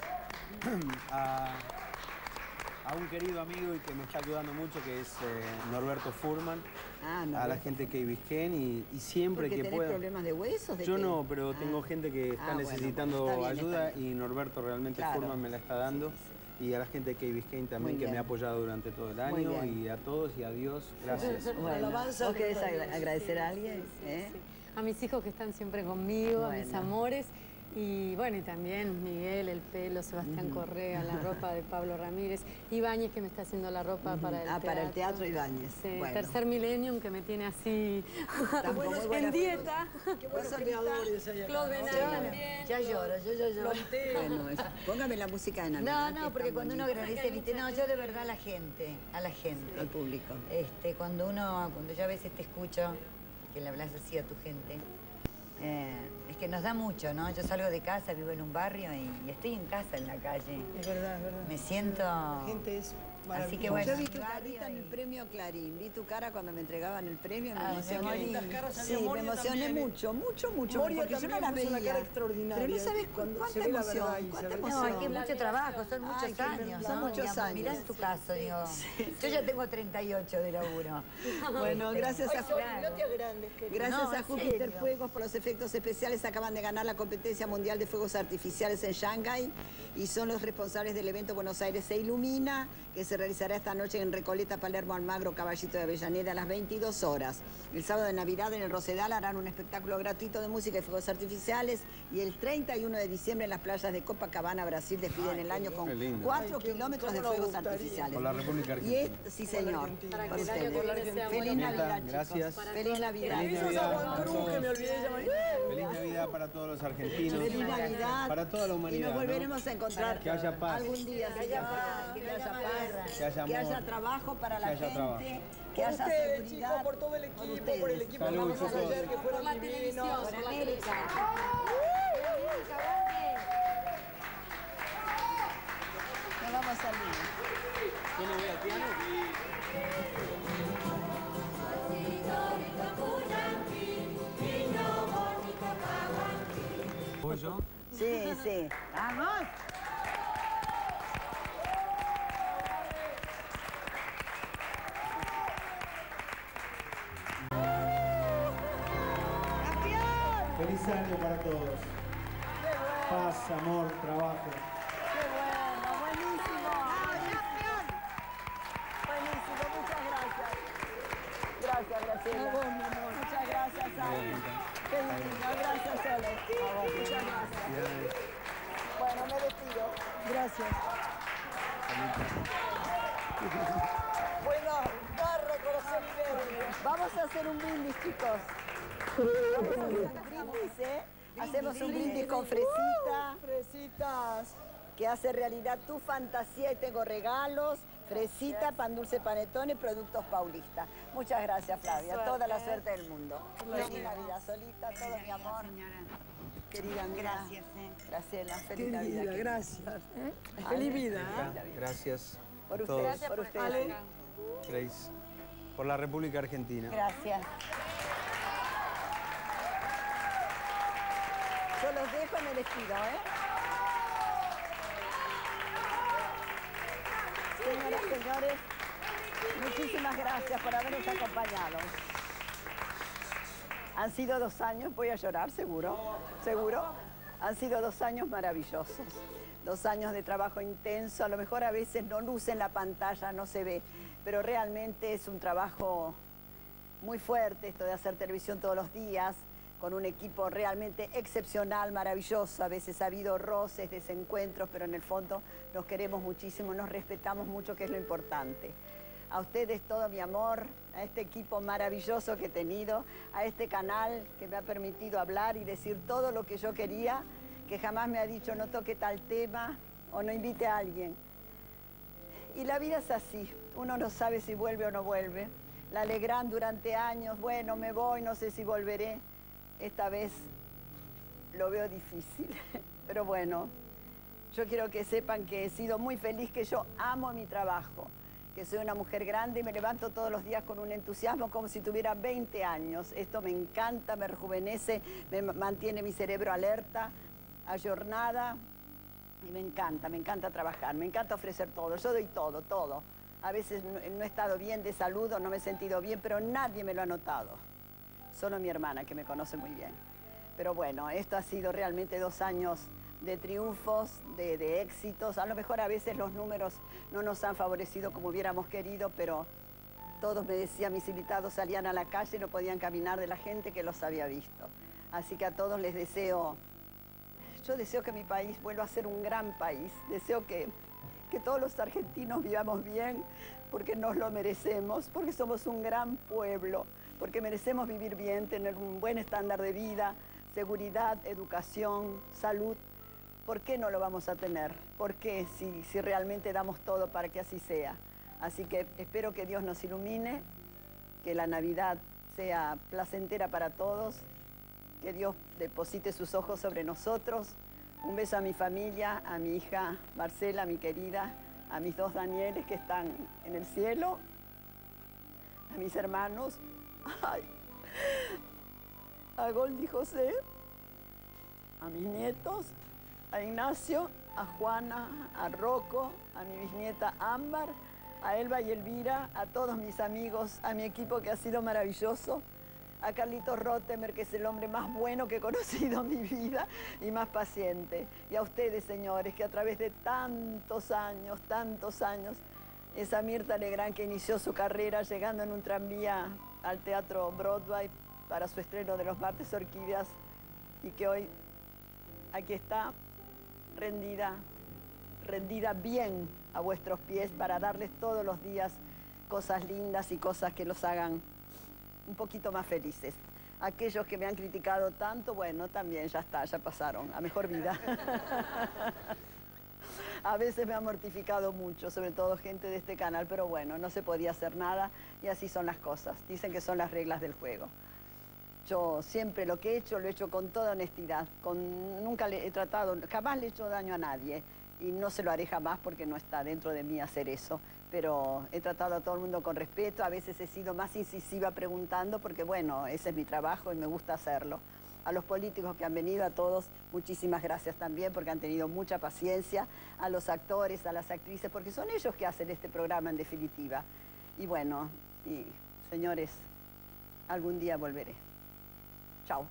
[SPEAKER 6] a, a un querido amigo y que me está ayudando mucho, que es eh, Norberto Furman.
[SPEAKER 2] Ah, no.
[SPEAKER 6] A la gente que Bisquén y, y siempre
[SPEAKER 2] ¿Porque
[SPEAKER 6] que
[SPEAKER 2] tenés
[SPEAKER 6] pueda.
[SPEAKER 2] problemas de huesos? ¿De
[SPEAKER 6] Yo
[SPEAKER 2] qué?
[SPEAKER 6] no, pero
[SPEAKER 2] Ah.
[SPEAKER 6] tengo gente que está
[SPEAKER 2] Ah, bueno,
[SPEAKER 6] necesitando
[SPEAKER 2] bueno, está bien,
[SPEAKER 6] ayuda
[SPEAKER 2] está bien.
[SPEAKER 6] y Norberto realmente
[SPEAKER 2] Claro.
[SPEAKER 6] Furman me la está dando. Y a la gente de Key Biscayne también,
[SPEAKER 2] Muy
[SPEAKER 6] que me
[SPEAKER 2] bien.
[SPEAKER 6] ha apoyado durante todo el
[SPEAKER 2] Muy
[SPEAKER 6] año.
[SPEAKER 2] bien.
[SPEAKER 6] Y a todos y a Dios, gracias.
[SPEAKER 2] Bueno,
[SPEAKER 3] Alabanza
[SPEAKER 2] ¿vos querés
[SPEAKER 3] a Dios.
[SPEAKER 2] agra- agradecer a alguien? ¿Eh?
[SPEAKER 5] A mis hijos que están siempre conmigo, a mis
[SPEAKER 2] Bueno.
[SPEAKER 5] amores. Y bueno, y también Miguel, el pelo, Sebastián Correa, la ropa de Pablo Ramírez, Ibáñez que me está haciendo la ropa para el
[SPEAKER 2] Ah,
[SPEAKER 5] teatro.
[SPEAKER 2] para el teatro Ibáñez.
[SPEAKER 5] Sí,
[SPEAKER 2] Bueno.
[SPEAKER 5] Tercer Millennium que me tiene así
[SPEAKER 2] Tampoco muy buena
[SPEAKER 5] en dieta.
[SPEAKER 3] Qué buenos
[SPEAKER 2] Vos
[SPEAKER 3] creadores hay acá,
[SPEAKER 5] Claude
[SPEAKER 3] ¿no?
[SPEAKER 5] Benal también.
[SPEAKER 4] Ya lloro, yo ya lloro.
[SPEAKER 2] Bueno, es- póngame la música de Navidad.
[SPEAKER 4] No,
[SPEAKER 2] que
[SPEAKER 4] no, porque
[SPEAKER 2] está
[SPEAKER 4] cuando uno
[SPEAKER 2] bonita.
[SPEAKER 4] agradece, viste, no, yo de verdad a la gente, a la gente.
[SPEAKER 2] Al público.
[SPEAKER 4] Este, cuando uno, cuando yo a veces te escucho, que le hablas así a tu gente, eh, es que nos da mucho, ¿no? Yo salgo de casa, vivo en un barrio y, y estoy en casa en la calle.
[SPEAKER 3] Es verdad, es verdad.
[SPEAKER 4] Me siento...
[SPEAKER 3] La gente es
[SPEAKER 4] Así que
[SPEAKER 3] maravillosa.
[SPEAKER 4] bueno,
[SPEAKER 2] Yo vi
[SPEAKER 4] mi
[SPEAKER 2] tu
[SPEAKER 4] barrio
[SPEAKER 2] carita en el
[SPEAKER 4] y-
[SPEAKER 2] premio Clarín, vi tu cara cuando me entregaban el premio, me
[SPEAKER 4] Ay,
[SPEAKER 2] emocioné.
[SPEAKER 4] qué
[SPEAKER 3] lindas caras
[SPEAKER 2] Sí,
[SPEAKER 3] había.
[SPEAKER 2] me
[SPEAKER 3] Moria
[SPEAKER 2] emocioné
[SPEAKER 3] también, ¿eh?
[SPEAKER 2] mucho, mucho, mucho,
[SPEAKER 3] Moria
[SPEAKER 2] porque yo no
[SPEAKER 3] también
[SPEAKER 2] la
[SPEAKER 3] puso
[SPEAKER 2] veía.
[SPEAKER 3] una cara extraordinaria.
[SPEAKER 2] Pero no sabes cu-
[SPEAKER 3] Cuando
[SPEAKER 2] cuánta
[SPEAKER 3] se ve la
[SPEAKER 2] emoción,
[SPEAKER 3] verdad y se
[SPEAKER 2] cuánta
[SPEAKER 3] ve-
[SPEAKER 4] No,
[SPEAKER 2] emoción.
[SPEAKER 4] es que es mucho trabajo, son muchos
[SPEAKER 2] Ay, qué-
[SPEAKER 4] años,
[SPEAKER 2] son
[SPEAKER 4] ¿no?
[SPEAKER 2] muchos
[SPEAKER 4] Digamos,
[SPEAKER 2] años.
[SPEAKER 4] mirá en tu caso, digo. Yo ya tengo treinta y ocho de laburo.
[SPEAKER 2] Bueno, gracias a
[SPEAKER 4] Claro.
[SPEAKER 3] No te agrandes, querida.
[SPEAKER 2] Gracias
[SPEAKER 4] No,
[SPEAKER 2] a
[SPEAKER 4] en
[SPEAKER 2] Júpiter
[SPEAKER 4] serio.
[SPEAKER 2] Fuegos por los efectos especiales. Acaban de ganar la competencia mundial de fuegos artificiales en Shanghái y son los responsables del evento Buenos Aires se ilumina, que se realizará esta noche en Recoleta, Palermo, Almagro, Caballito de Avellaneda a las veintidós horas. El sábado de Navidad en el Rosedal harán un espectáculo gratuito de música y fuegos artificiales y el treinta y uno de diciembre en las playas de Copacabana, Brasil, despiden el año con
[SPEAKER 6] Qué lindo.
[SPEAKER 2] cuatro
[SPEAKER 3] Ay, qué-
[SPEAKER 2] kilómetros de
[SPEAKER 3] cómo nos
[SPEAKER 2] fuegos
[SPEAKER 3] gustaría.
[SPEAKER 2] artificiales.
[SPEAKER 6] Por la República
[SPEAKER 2] Y
[SPEAKER 6] Argentina.
[SPEAKER 2] es, sí, señor.
[SPEAKER 3] Argentina.
[SPEAKER 5] Para
[SPEAKER 2] Por
[SPEAKER 5] que el año
[SPEAKER 2] ustedes.
[SPEAKER 5] que viene sea
[SPEAKER 2] Feliz
[SPEAKER 5] bonito.
[SPEAKER 2] Navidad, chicos.
[SPEAKER 6] Gracias.
[SPEAKER 2] Feliz Navidad.
[SPEAKER 6] Feliz
[SPEAKER 3] Besos a
[SPEAKER 6] Navidad
[SPEAKER 3] Juan
[SPEAKER 6] para
[SPEAKER 3] Cruz, que
[SPEAKER 6] todos.
[SPEAKER 3] me olvidé de llamar.
[SPEAKER 6] Feliz Navidad para todos los argentinos.
[SPEAKER 2] Feliz Navidad.
[SPEAKER 6] Para toda la humanidad.
[SPEAKER 2] Y nos
[SPEAKER 6] ¿no?
[SPEAKER 2] volveremos a encontrar
[SPEAKER 6] Que haya paz.
[SPEAKER 2] algún día. Que haya paz, que haya paz,
[SPEAKER 6] Que haya
[SPEAKER 2] que haya
[SPEAKER 6] amor.
[SPEAKER 2] trabajo para la
[SPEAKER 6] Que haya
[SPEAKER 2] gente,
[SPEAKER 6] trabajo.
[SPEAKER 2] que
[SPEAKER 3] Por
[SPEAKER 2] haya
[SPEAKER 3] ustedes,
[SPEAKER 2] seguridad.
[SPEAKER 3] chicos, por todo el equipo,
[SPEAKER 2] ustedes.
[SPEAKER 3] por el equipo que
[SPEAKER 6] Salud,
[SPEAKER 3] hablamos
[SPEAKER 6] chicos.
[SPEAKER 3] ayer, que
[SPEAKER 5] Por
[SPEAKER 3] fueron
[SPEAKER 5] la televisión,
[SPEAKER 3] divinos.
[SPEAKER 5] por la
[SPEAKER 2] América.
[SPEAKER 5] televisión.
[SPEAKER 2] Nos vamos a salir.
[SPEAKER 6] Yo me voy al piano. ¿Voy yo?
[SPEAKER 2] Sí, sí. ¡Vamos!
[SPEAKER 6] Feliz año para todos. Paz, amor, trabajo.
[SPEAKER 2] ¡Qué bueno! ¡Buenísimo! ¡Campeón! Buenísimo, muchas gracias. Gracias, Graciela. Muchas gracias, Ale. Qué lindo, gracias, Ale. Muchas gracias. Bueno, me despido.
[SPEAKER 3] Gracias. Bueno, barra, corazón y verde.
[SPEAKER 2] Vamos a hacer un brindis, chicos. Vamos a hacer un brindis, ¿eh? Hacemos un brindis con fresita,
[SPEAKER 3] Fresitas.
[SPEAKER 2] que hace realidad tu fantasía y tengo regalos. Fresita, pan dulce, panetone, productos Paulista. Muchas gracias, Flavia. Toda la suerte del mundo. Feliz Navidad, Solita, todo mi amor. Querida amiga.
[SPEAKER 4] Gracias, eh.
[SPEAKER 2] Graciela,
[SPEAKER 3] Qué
[SPEAKER 2] feliz Navidad.
[SPEAKER 3] vida, gracias. Feliz vida. ¿eh?
[SPEAKER 6] Gracias
[SPEAKER 2] Por
[SPEAKER 6] a todos.
[SPEAKER 2] ustedes, por ustedes.
[SPEAKER 6] Grace, por la República Argentina.
[SPEAKER 2] Gracias. Yo los dejo en el despido, ¿eh? Señoras y señores, muchísimas gracias por habernos acompañado. Han sido dos años, voy a llorar, seguro, seguro. Han sido dos años maravillosos. Dos años de trabajo intenso, a lo mejor a veces no luce en la pantalla, no se ve, pero realmente es un trabajo muy fuerte esto de hacer televisión todos los días, con un equipo realmente excepcional, maravilloso. A veces ha habido roces, desencuentros, pero en el fondo nos queremos muchísimo, nos respetamos mucho, que es lo importante. A ustedes todo mi amor, a este equipo maravilloso que he tenido, a este canal que me ha permitido hablar y decir todo lo que yo quería, que jamás me ha dicho no toque tal tema o no invite a alguien. Y la vida es así, uno no sabe si vuelve o no vuelve. La Legrand durante años, bueno, me voy, no sé si volveré. Esta vez lo veo difícil, pero bueno, yo quiero que sepan que he sido muy feliz, que yo amo mi trabajo, que soy una mujer grande y me levanto todos los días con un entusiasmo como si tuviera veinte años. Esto me encanta, me rejuvenece, me mantiene mi cerebro alerta, ayornada, y me encanta, me encanta trabajar, me encanta ofrecer todo, yo doy todo, todo. A veces no, no he estado bien de salud o no me he sentido bien, pero nadie me lo ha notado. Solo mi hermana, que me conoce muy bien. Pero bueno, esto ha sido realmente dos años de triunfos, de, de éxitos. A lo mejor a veces los números no nos han favorecido como hubiéramos querido, pero todos me decían, mis invitados salían a la calle y no podían caminar de la gente que los había visto. Así que a todos les deseo, yo deseo que mi país vuelva a ser un gran país. Deseo que, que todos los argentinos vivamos bien, porque nos lo merecemos, porque somos un gran pueblo, porque merecemos vivir bien, tener un buen estándar de vida, seguridad, educación, salud. ¿Por qué no lo vamos a tener? ¿Por qué si, si realmente damos todo para que así sea? Así que espero que Dios nos ilumine, que la Navidad sea placentera para todos, que Dios deposite sus ojos sobre nosotros. Un beso a mi familia, a mi hija Marcela, mi querida, a mis dos Danieles que están en el cielo, a mis hermanos, ay, a Goldi José, a mis nietos, a Ignacio, a Juana, a Rocco, a mi bisnieta Ámbar, a Elba y Elvira, a todos mis amigos, a mi equipo que ha sido maravilloso, a Carlitos Rottemer, que es el hombre más bueno que he conocido en mi vida y más paciente. Y a ustedes, señores, que a través de tantos años, tantos años, esa Mirta Legrand que inició su carrera llegando en un tranvía al Teatro Broadway para su estreno de Los Martes Orquídeas y que hoy aquí está rendida, rendida bien a vuestros pies para darles todos los días cosas lindas y cosas que los hagan un poquito más felices. Aquellos que me han criticado tanto, bueno, también ya está, ya pasaron a mejor vida. A veces me ha mortificado mucho, sobre todo gente de este canal, pero bueno, no se podía hacer nada y así son las cosas. Dicen que son las reglas del juego. Yo siempre lo que he hecho, lo he hecho con toda honestidad. Con, nunca le he tratado, jamás le he hecho daño a nadie y no se lo haré jamás porque no está dentro de mí hacer eso. Pero he tratado a todo el mundo con respeto, a veces he sido más incisiva preguntando porque, bueno, ese es mi trabajo y me gusta hacerlo. A los políticos que han venido, a todos, muchísimas gracias también porque han tenido mucha paciencia, a los actores, a las actrices, porque son ellos que hacen este programa en definitiva. Y bueno, y señores, algún día volveré. Chao.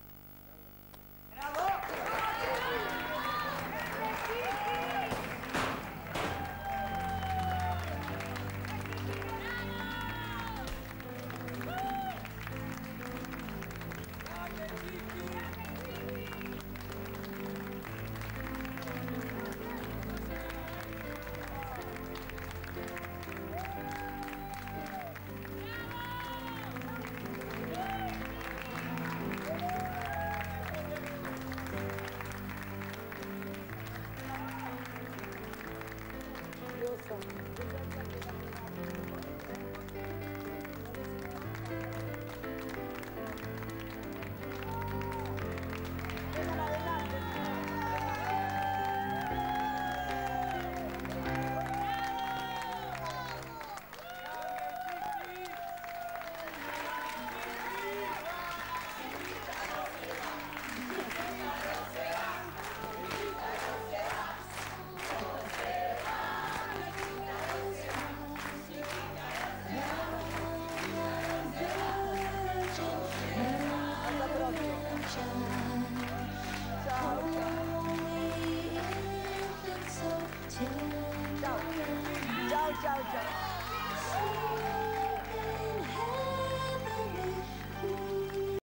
[SPEAKER 2] Chao, chao, chao.